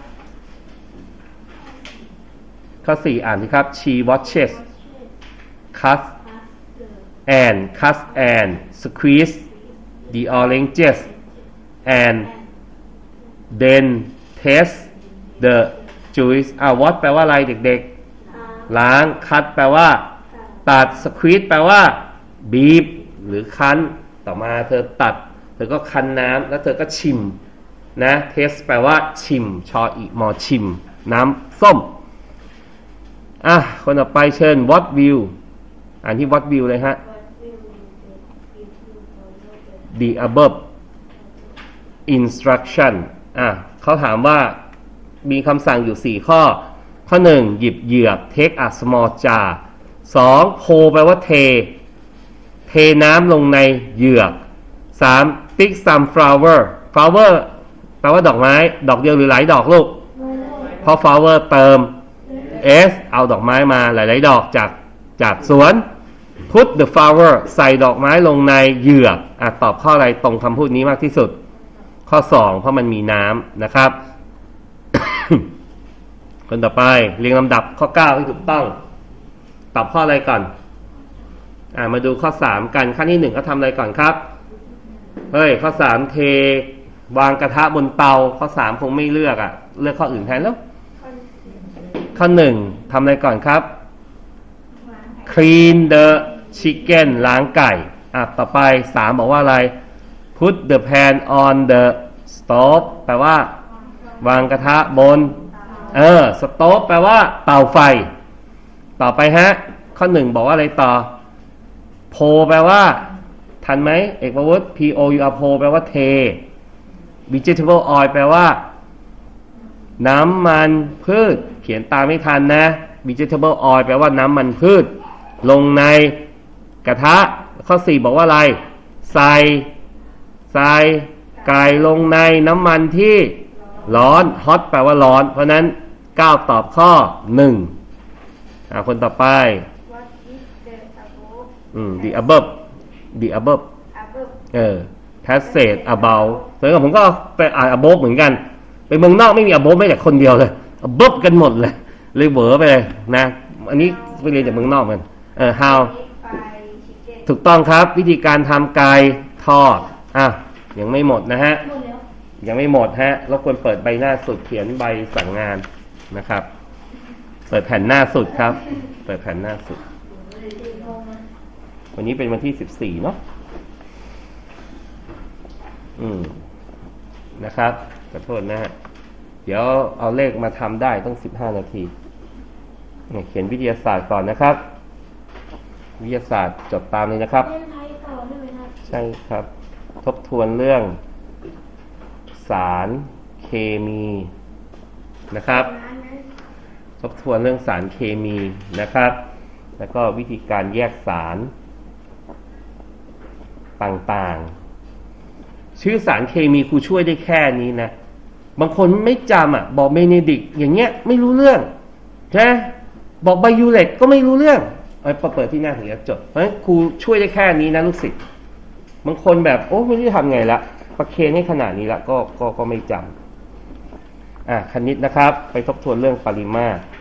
ข้อสี่อ่านสิครับ she watches cuts and cuts and squeeze the oranges and then taste the juice อ่า what แปลว่าอะไรเด็กๆล้าง cut แปลว่าตัด squeeze แปลว่าบีบหรือคั้นต่อมาเธอตัดเธอก็คั้นน้ำแล้วเธอก็ชิมนะ taste แปลว่าชิมชออีมอชิมน้ำส้มอ่ะคนต่อไปเชิญ what will อ่านที่ what will เลยฮะ the above instruction อ่ะเขาถามว่ามีคำสั่งอยู่สี่ข้อ ข้อหนึ่งหยิบเหยือก take a small jar สองโพแปลว่าเทเทน้ำลงในเหยือกสาม pick some flower flower แปลว่าดอกไม้ดอกเดียวหรือหลายดอกลูกเพราะ flower เติม s เอาดอกไม้มาหลายๆดอกจากจากสวน put the flower ใส่ดอกไม้ลงในเหยือกอ่ะตอบข้ออะไรตรงคำพูดนี้มากที่สุด ข้อสองเพราะมันมีน้ำนะครับ คนต่อไปเรียงลำดับข้อเก้าให้ถูกต้องตอบข้ออะไรก่อนอ่ามาดูข้อสามกันขั้นที่หนึ่งก็ทำอะไรก่อนครับเฮ้ยข้อสามเทวางกระทะบนเตาข้อสามคงไม่เลือกอ่ะเลือกข้ออื่นแทนแล้วข้อหนึ่งทำอะไรก่อนครับ clean the chicken ล้างไก่อ่ะต่อไปสามบอกว่าอะไร put the pan on the stove แปลว่าวางกระทะบนเออ stove แปลว่าเตาไฟต่อไปฮะข้อหนึ่งบอกว่าอะไรต่อ pour แปลว่าทันไหมเอกประวุฒิ p o u r pour แปลว่าเท vegetable oil แปลว่าน้ำมันพืชเขียนตามไม่ทันนะ vegetable oil แปลว่าน้ำมันพืชลงในกระทะข้อสี่บอกว่าอะไรใส่ใส่ไก่ลงในน้ำมันที่ร้อน hot แปลว่าร้อนเพราะนั้นเก้าตอบข้อหนึ่งอ่าคนต่อไป What is the above อืม the above the above above เออ passage about แล้วก็ผมก็ไปอ่าน above เหมือนกันไปเมืองนอกไม่มี above ไม่แต่คนเดียวเลย above กันหมดเลยเลยเวอไปเลยนะอันนี้ไปเรียนจากเมืองนอกมันเออ how ถูกต้องครับวิธีการทำไก่ทอดอ่ะยังไม่หมดนะฮะหมดแล้วยังไม่หมดฮะรบกวนเปิดใบหน้าสุดเขียนใบสั่งงานนะครับ เปิดแผ่นหน้าสุดครับ เปิดแผ่นหน้าสุด วันนี้เป็นวันที่สิบสี่เนาะอืมนะครับขอโทษนะฮะเดี๋ยวเอาเลขมาทำได้ต้องสิบห้านาทีเขียนวิทยาศาสตร์ก่อนนะครับวิทยาศาสตร์จดตามเลยนะครับเล่นไทยต่อได้ไหมครับใช่ครับ ทบทวนเรื่องสารเคมีนะครับ ทบทวนเรื่องสารเคมีนะครับ แล้วก็วิธีการแยกสารต่างๆชื่อสารเคมีครูช่วยได้แค่นี้นะบางคนไม่จำอ่ะบอกเบเนดิกอย่างเงี้ยไม่รู้เรื่องใช่บอกไบยูเลตก็ไม่รู้เรื่องไอ้เปิดที่หน้าถึงจะจดเพราะฉะนั้นครูช่วยได้แค่นี้นะลูกศิษย์บางคนแบบโอ้ไม่รู้จะทำไงละประเคนให้ขนาดนี้ละก็ก็ก็ไม่จำอ่ะคณิตนะครับไปทบทวนเรื่องปริมาตร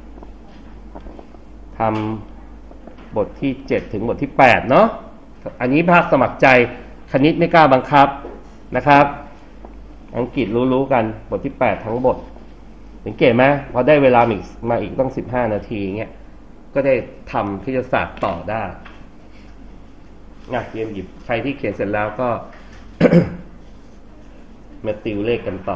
ทำบทที่เจ็ดถึงบทที่แปดเนาะอันนี้ภาคสมัครใจคณิตไม่กล้าบังคับนะครับอังกฤษรู้ๆกันบทที่แปดทั้งบทสังเกตไหมพอได้เวลาอีกมาอีกต้องสิบห้านาทีเงี้ยก็ได้ทำคณิตศาสตร์ต่อได้นะเตรียมหยิบใครที่เขียนเสร็จแล้วก็ มาติวเลขกันต่อ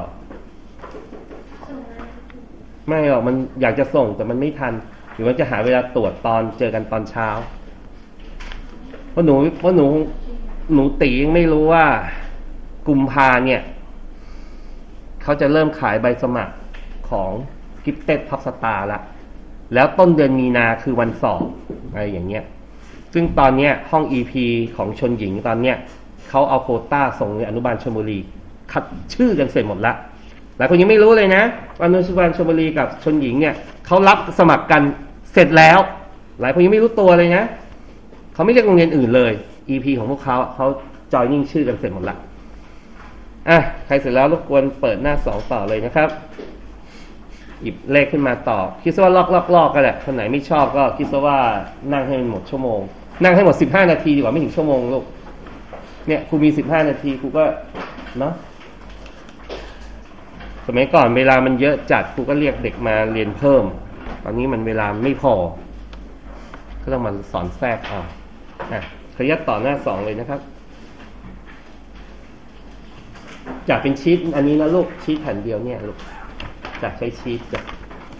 ไม่หรอกมันอยากจะส่งแต่มันไม่ทันหรือว่าจะหาเวลาตรวจตอนเจอกันตอนเช้าเพราะหนูเพราะหนูหนูตียังไม่รู้ว่ากุมภาเนี่ยเขาจะเริ่มขายใบสมัครของกิฟเต็ดท็อปสตาร์ละแล้วต้นเดือนมีนาคือวันสอบอะไรอย่างเงี้ยซึ่งตอนเนี้ยห้อง อี พี ของชนหญิงตอนเนี้ยเขาเอาโควต้าส่งในอนุบาลชลบุรีคัดชื่อกันเสร็จหมดละหลายคนยังไม่รู้เลยนะว่าอนุบาลชลบุรีกับชนหญิงเนี่ยเขารับสมัครกันเสร็จแล้วหลายคนยังไม่รู้ตัวเลยนะเขาไม่เรียกโรงเรียนอื่นเลย อี พี ของพวกเขาเขาจอยนิ่งชื่อกันเสร็จหมดละอ่ะใครเสร็จแล้วรบกวนเปิดหน้าสองต่อเลยนะครับหยิบเลขขึ้นมาต่อคิดซะว่าลอกลอกลอกก็แหละคนไหนไม่ชอบก็คิดซะว่านั่งให้มันหมดชั่วโมงนั่งให้หมดสิบห้านาทีดีกว่าไม่ถึงชั่วโมงลูกเนี่ยครูมีสิบห้านาทีครูก็เนาะสมัยก่อนเวลามันเยอะจัดครูก็เรียกเด็กมาเรียนเพิ่มตอนนี้มันเวลาไม่พอก็ต้องมาสอนแทรกเอาอ่ะขยับต่อหน้าสองเลยนะครับจากเป็นชีทอันนี้นะลูกชีทแผ่นเดียวเนี่ยลูกจากใช้ชีทจ้ะ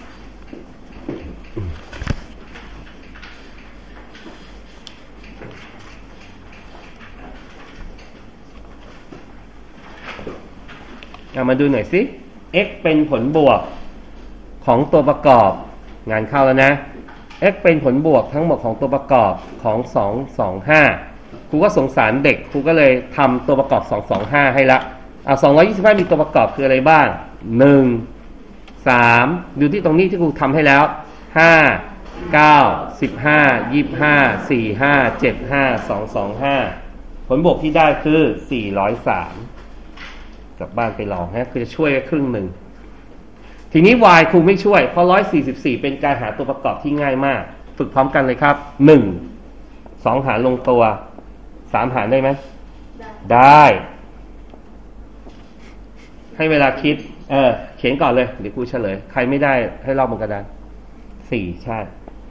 เอามาดูหน่อยสิ x เป็นผลบวกของตัวประกอบงานเข้าแล้วนะ x เป็นผลบวกทั้งหมดของตัวประกอบของสอง สอง ห้าครูก็สงสารเด็กครูก็เลยทำตัวประกอบสอง สอง ห้าให้ละอ่ะสองร้อยยี่สิบห้ามีตัวประกอบคืออะไรบ้างหนึ่ง สามดูที่ตรงนี้ที่ครูทำให้แล้วห้า เก้า สิบห้า ยี่สิบห้า สี่ ห้า เจ็ด ห้า สอง สอง ห้าผลบวกที่ได้คือสี่ร้อยสามกลับบ้านไปลองฮะคือจะช่วยครึ่งหนึ่งทีนี้ y ครูไม่ช่วยเพราะหนึ่งร้อยสี่สิบสี่เป็นการหาตัวประกอบที่ง่ายมากฝึกพร้อมกันเลยครับหนึ่ง สองหารลงตัวสามหารได้ไหมได้ให้เวลาคิดเออเขียนก่อนเลยเดี๋ยวครูเฉลยใครไม่ได้ให้เล่าบนกระดานสี่ใช่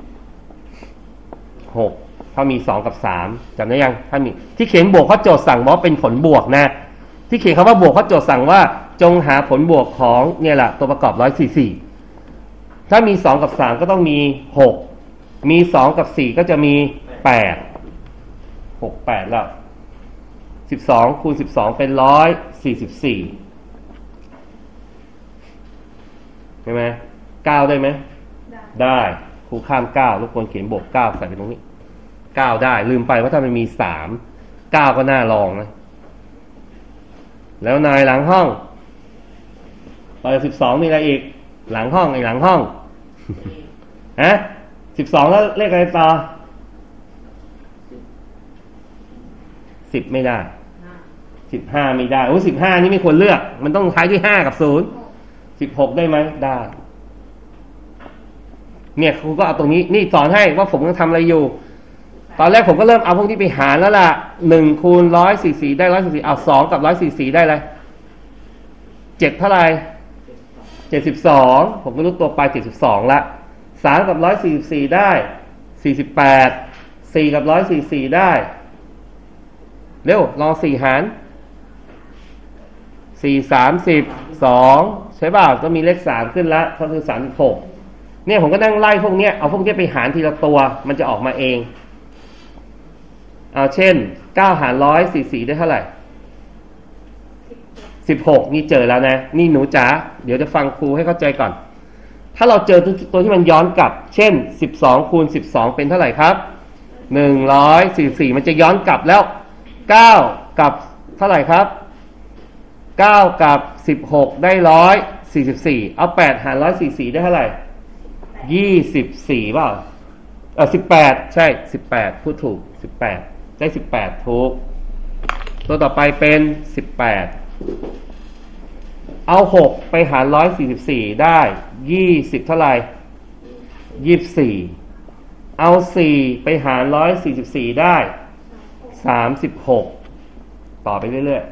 หกถ้ามีสองกับสามจำได้ยังถ้ามีที่เขียนบวกเขาโจทย์สั่งว่าเป็นผลบวกนะที่เขียนคำว่าบวกเขาโจทย์สั่งว่าจงหาผลบวกของเนี่ยแหละตัวประกอบหนึ่งร้อยสี่สิบสี่ถ้ามีสองกับสามก็ต้องมีหกมีสองกับสี่ก็จะมีแปดหก แปดแล้วสิบสองคูณสิบสองเป็นหนึ่งร้อยสี่สิบสี่ใช่ไหมเก้าได้ไหมได้ครูข้ามเก้ารบกวนเขียนบวกเก้าใส่ไปตรงนี้เก้าได้ลืมไปว่าถ้ามันมีสามเก้าก็น่าลองนะแล้วนายหลังห้องต่อจากสิบสองมีอะไรอีกหลังห้องไอ้หลังห้องฮะสิบสองแล้วเลขอะไรต่อสิบไม่ได้สิบห้าไม่ได้โอ้สิบห้านี่ไม่ควรเลือกมันต้องท้ายด้วยห้ากับศูนย์สิบหกได้ไหมได้เนี่ยครูก็เอาตรงนี้นี่สอนให้ว่าผมกำลังทำอะไรอยู่ตอนแรกผมก็เริ่มเอาพวกนี้ไปหารแล้วล่ะหนึ่งคูณร้อยสี่สี่ได้ร้อยสี่สี่เอาสองกับร้อยสี่สี่ได้เลยเจ็ดเท่าไหร่เจ็ดสิบสองผมก็รู้ตัวไปเจ็ดสิบสองละสามกับร้อยสี่สิบสี่ได้สี่สิบแปดสี่กับร้อยสี่สี่ได้เร็วลองสี่หารสี่สามสิบสองใช่ป่าวก็มีเลขสามขึ้นละก็คือสามสิบหกเนี่ยผมก็นั่งไล่พวกเนี้ยเอาพวกเนี้ยไปหารทีละตัวมันจะออกมาเองเอาเช่นเก้าหารร้อยสี่สี่ได้เท่าไหร่สิบหกนี่เจอแล้วนะนี่หนูจ๋าเดี๋ยวจะฟังครูให้เข้าใจก่อนถ้าเราเจอตัวตัวที่มันย้อนกลับเช่นสิบสองคูณสิบสองเป็นเท่าไหร่ครับหนึ่งร้อยสี่สิบสี่มันจะย้อนกลับแล้วเก้ากับเท่าไหร่ครับเก้ากับสิบหกได้หนึ่งร้อยสี่สิบสี่เอาแปดหารหนึ่งร้อยสี่สิบสี่ได้เท่าไหร่ยี่สิบสี่เปล่าเออสิบแปดใช่สิบแปดพูดถูกสิบแปดได้สิบแปดถูกตัวต่อไปเป็นสิบแปดเอาหกไปหารหนึ่งร้อยสี่สิบสี่ได้ยี่สิบเท่าไหร่ยี่สิบสี่เอาสี่ไปหารหนึ่งร้อยสี่สิบสี่ได้สามสิบหกต่อไปเรื่อย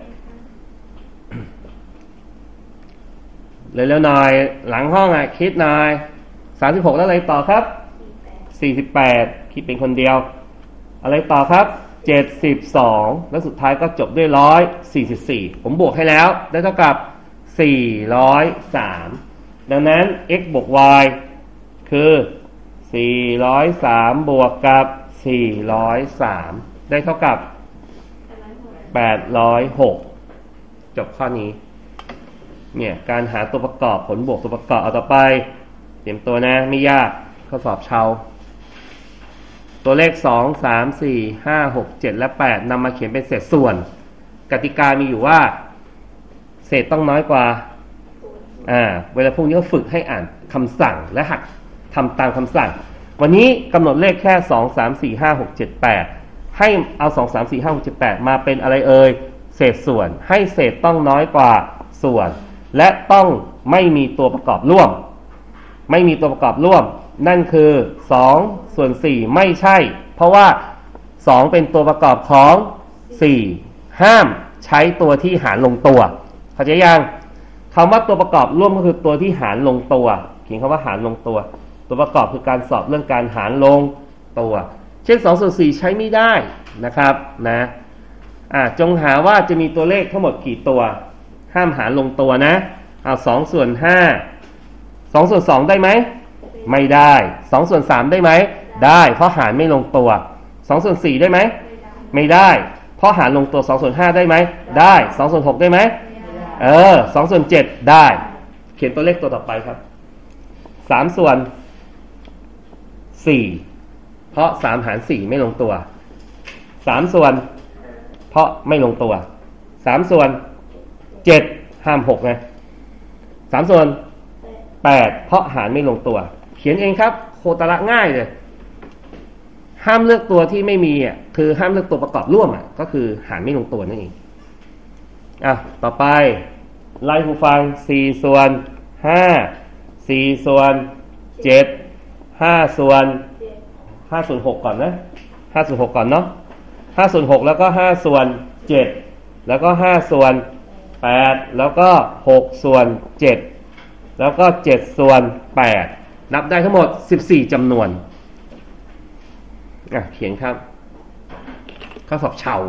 ๆเร็วๆหน่อยหลังห้องอ่ะคิดหน่อยสามสิบหกแล้วอะไรต่อครับสี่สิบแปดคิดเป็นคนเดียวอะไรต่อครับเจ็ดสิบสองแล้วสุดท้ายก็จบด้วยหนึ่งร้อยสี่สิบสี่ผมบวกให้แล้วได้เท่ากับสี่ร้อยสามดังนั้น x บวก y คือสี่ร้อยสามบวกกับสี่ร้อยสามได้เท่ากับแปดร้อยหกจบข้อนี้เนี่ยการหาตัวประกอบผลบวกตัวประกอบเอาต่อไปเตรียมตัวนะไม่ยากข้อสอบเชาตัวเลขสอง สาม สี่ ห้า หก เจ็ดและแปดนำมาเขียนเป็นเศษส่วนกติกามีอยู่ว่าเศษต้องน้อยกว่าอ่าเวลาพวกนี้ก็ฝึกให้อ่านคำสั่งและหัดทำตามคำสั่งวันนี้กำหนดเลขแค่สอง สาม สี่ ห้า หก เจ็ด แปดให้เอาสอง สาม สี่ ห้า หก เจ็ด แปดมาเป็นอะไรเอ่ยเศษส่วนให้เศษต้องน้อยกว่าส่วนและต้องไม่มีตัวประกอบร่วมไม่มีตัวประกอบร่วมนั่นคือสองส่วนสี่ไม่ใช่เพราะว่าสองเป็นตัวประกอบของสี่ห้ามใช้ตัวที่หารลงตัวเข้าใจยังคำว่าตัวประกอบร่วมก็คือตัวที่หารลงตัวเขียนคำว่าหารลงตัวตัวประกอบคือการสอบเรื่องการหารลงตัวเช่นสองส่วนสี่ใช้ไม่ได้นะครับนะอ่าจงหาว่าจะมีตัวเลขทั้งหมดกี่ตัวห้ามหารลงตัวนะเอาสองส่วนห้าสองส่วนสองได้ไหมไม่ได้สองส่วนสามได้ไหมได้เพราะหารไม่ลงตัวสองส่วนสี่ได้ไหมไม่ได้เพราะหารลงตัวสองส่วนห้าได้ไหมได้สองส่วนหกได้ไหมเออสองส่วนเจ็ดได้เขียนตัวเลขตัวต่อไปครับสามส่วนสี่เพราะสามหารสี่ไม่ลงตัวสามส่วนเพราะไม่ลงตัวสามส่วนเจ็ดห้ามหกไงสามส่วนแปดเพราะหารไม่ลงตัวเขียนเองครับโคตรละง่ายเลยห้ามเลือกตัวที่ไม่มีอ่ะคือห้ามเลือกตัวประกอบร่วมอ่ะก็คือหารไม่ลงตัวนั่นเองอ่ะต่อไปไล่ผู้ฟังสี่ส่วนห้าสี่ส่วนเจ็ดห้าส่วนห้าส่วนหกก่อนนะห้าส่วนหกก่อนเนาะห้าส่วนหกแล้วก็ห้าส่วนเจ็ดแล้วก็ห้าส่วนแปดแล้วก็หกส่วนเจ็ดแล้วก็เจ็ดส่วนแปดนับได้ทั้งหมดสิบสี่จำนวนอ่ะเขียนครับข้อสอบเชา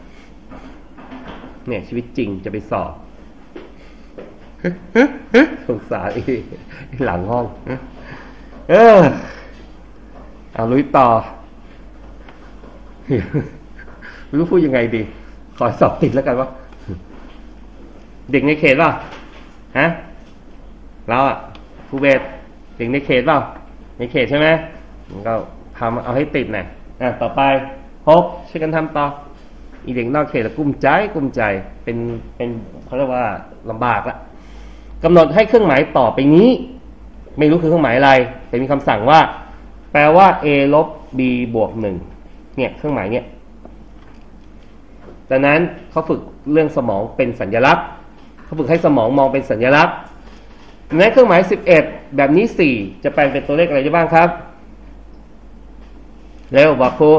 เนี่ยชีวิตจริงจะไปสอบสงสารอีหลังห้องเออเอาลุยต่อไม่รู้พูดยังไงดีขอสอบติดแล้วกันว่าเด็กในเขตป่ะฮะเราอะครูเบสเด็กในเขตป่ะในเขตใช่ไหมมันก็ทำเอาให้ติดหน่อยอ่ะต่อไปหกช่วยกันทำต่ออีเด็กนอกเขตละกุ้มใจกุ้มใจเป็นเป็นเขาเรียกว่าลำบากละกำหนดให้เครื่องหมายต่อไปนี้ไม่รู้คือเครื่องหมายอะไรแต่มีคำสั่งว่าแปลว่า a ลบ b บวกหนึ่งเนี่ยเครื่องหมายเนี่ยดังนั้นเขาฝึกเรื่องสมองเป็นสัญลักษณ์เขาฝึกให้สมองมองเป็นสัญลักษณ์ในเครื่องหมายสิบเอ็ดแบบนี้สี่จะแปลงเป็นตัวเลขอะไรได้บ้างครับเร็วบอกครู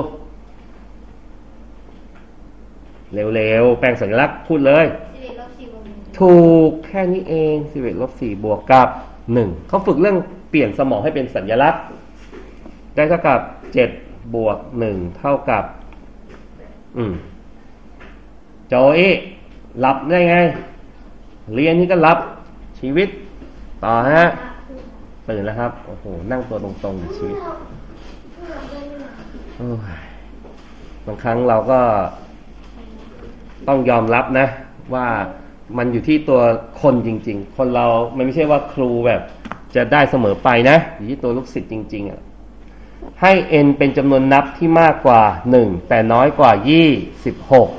เร็วๆแปลงสัญลักษณ์พูดเลยสิบเอ็ดลบสี่บวกหนึ่งถูกแค่นี้เองสิบเอ็ดลบสี่บวกกับหนึ่งเขาฝึกเรื่องเปลี่ยนสมองให้เป็นสัญลักษณ์ได้เท่ากับเจ็ดบวกหนึ่งเท่ากับอืมโจอี้หลับได้ไงเรียนนี่ก็หลับชีวิตต่อฮะตื่นแล้วครับโอ้โหนั่งตัวตรงๆในชีวิตโอ้ยบางครั้งเราก็ต้องยอมรับนะว่ามันอยู่ที่ตัวคนจริงๆคนเรามันไม่ใช่ว่าครูแบบจะได้เสมอไปนะอยู่ที่ตัวลูกศิษย์จริงๆอ่ะให้ n เป็นจำนวนนับที่มากกว่าหนึ่งแต่น้อยกว่ายี่สิบหก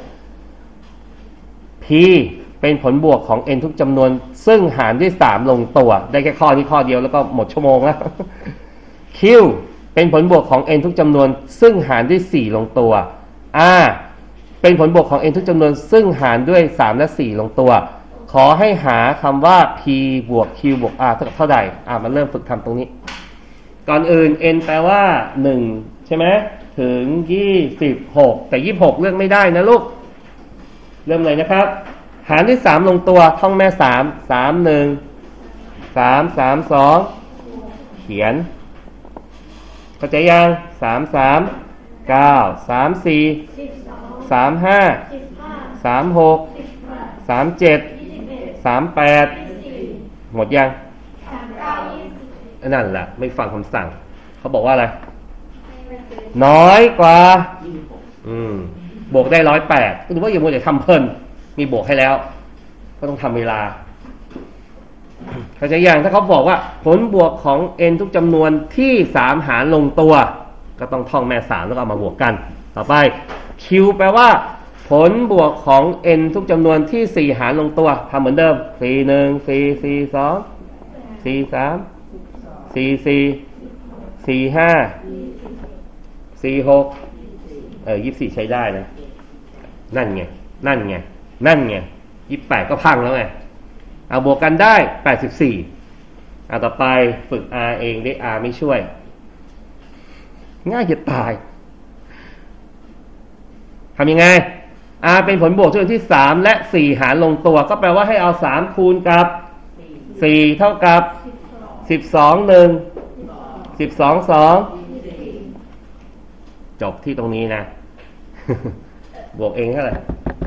p เป็นผลบวกของ n ทุกจำนวนซึ่งหารด้วยสามลงตัวได้แค่ข้อนี้ข้อเดียวแล้วก็หมดชั่วโมงแล้ว q เป็นผลบวกของ n ทุกจำนวนซึ่งหารด้วยสี่ลงตัว r เป็นผลบวกของ n ทุกจำนวนซึ่งหารด้วยสามและสี่ลงตัวขอให้หาคำว่า p บวก q บวก r เท่ากับเท่าใดอ่ะมันเริ่มฝึกทำตรงนี้ก่อนอื่น n แปลว่าหนึ่งใช่ไหมถึงยี่สิบหกแต่ยี่สิบหกเลือกไม่ได้นะลูกเริ่มเลยนะครับหารด้วยสามลงตัวท่องแม่สาม สาม หนึ่ง สาม สาม สองเขียนเข้าใจยังสาม สาม เก้า สาม สี่ สาม ห้า สาม หก สาม เจ็ด สาม แปดหมดยังนั่นแหละไม่ฟังคำสั่งเขาบอกว่าอะไรน้อยกว่าอืมบวกได้ร้อยแปดก็ถือว่าอย่ามัวแต่ทำเพลินมีบวกให้แล้วก็ต้องทำเวลาเข้าใจยังถ้าเขาบอกว่าผลบวกของ n ทุกจำนวนที่สามหารลงตัวก็ต้องท่องแม่สามแล้วก็เอามาบวกกันต่อไป q แปลว่าผลบวกของ n ทุกจำนวนที่สี่หารลงตัวทำเหมือนเดิมสี่ หนึ่ง สี่ สี่ สอง สี่ สาม สี่ สี่ สี่ ห้า สี่ หกเออยี่สิบสี่ใช้ได้นะนั่นไงนั่นไงนั่นไงยี่สิบแปดก็พังแล้วไงเอาบวกกันได้แปดสิบสี่เอาต่อไปฝึก r เองได้ r ไม่ช่วยง่ายจะตายทำยังไง r เป็นผลบวกจำนวนที่สามและสี่หารลงตัวก็แปลว่าให้เอาสามคูณกับสี่เท่ากับสิบสอง หนึ่ง สิบสอง สองจบที่ตรงนี้นะ บวกเองเท่าไหร่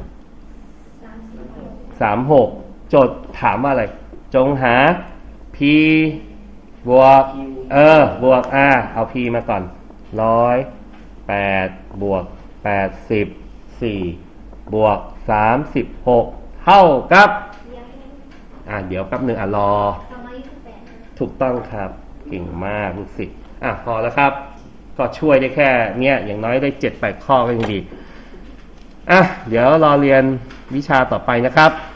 สาม หกโจทย์ถามว่าอะไรจงหา p บวกเออบวก r เอา p มาก่อนร้อยแปดบวกแปดสิบสี่บวกสามสิบหกเท่ากับอ่ะเดี๋ยวแป๊บหนึ่งอ่ะรอถูกต้องครับเก่งมากลูกศิษย์อ่ะพอแล้วครับก็ช่วยได้แค่เนี้ยอย่างน้อยได้เจ็ดแปดข้อก็ยังดีอ่ะเดี๋ยวรอเรียนวิชาต่อไปนะครับ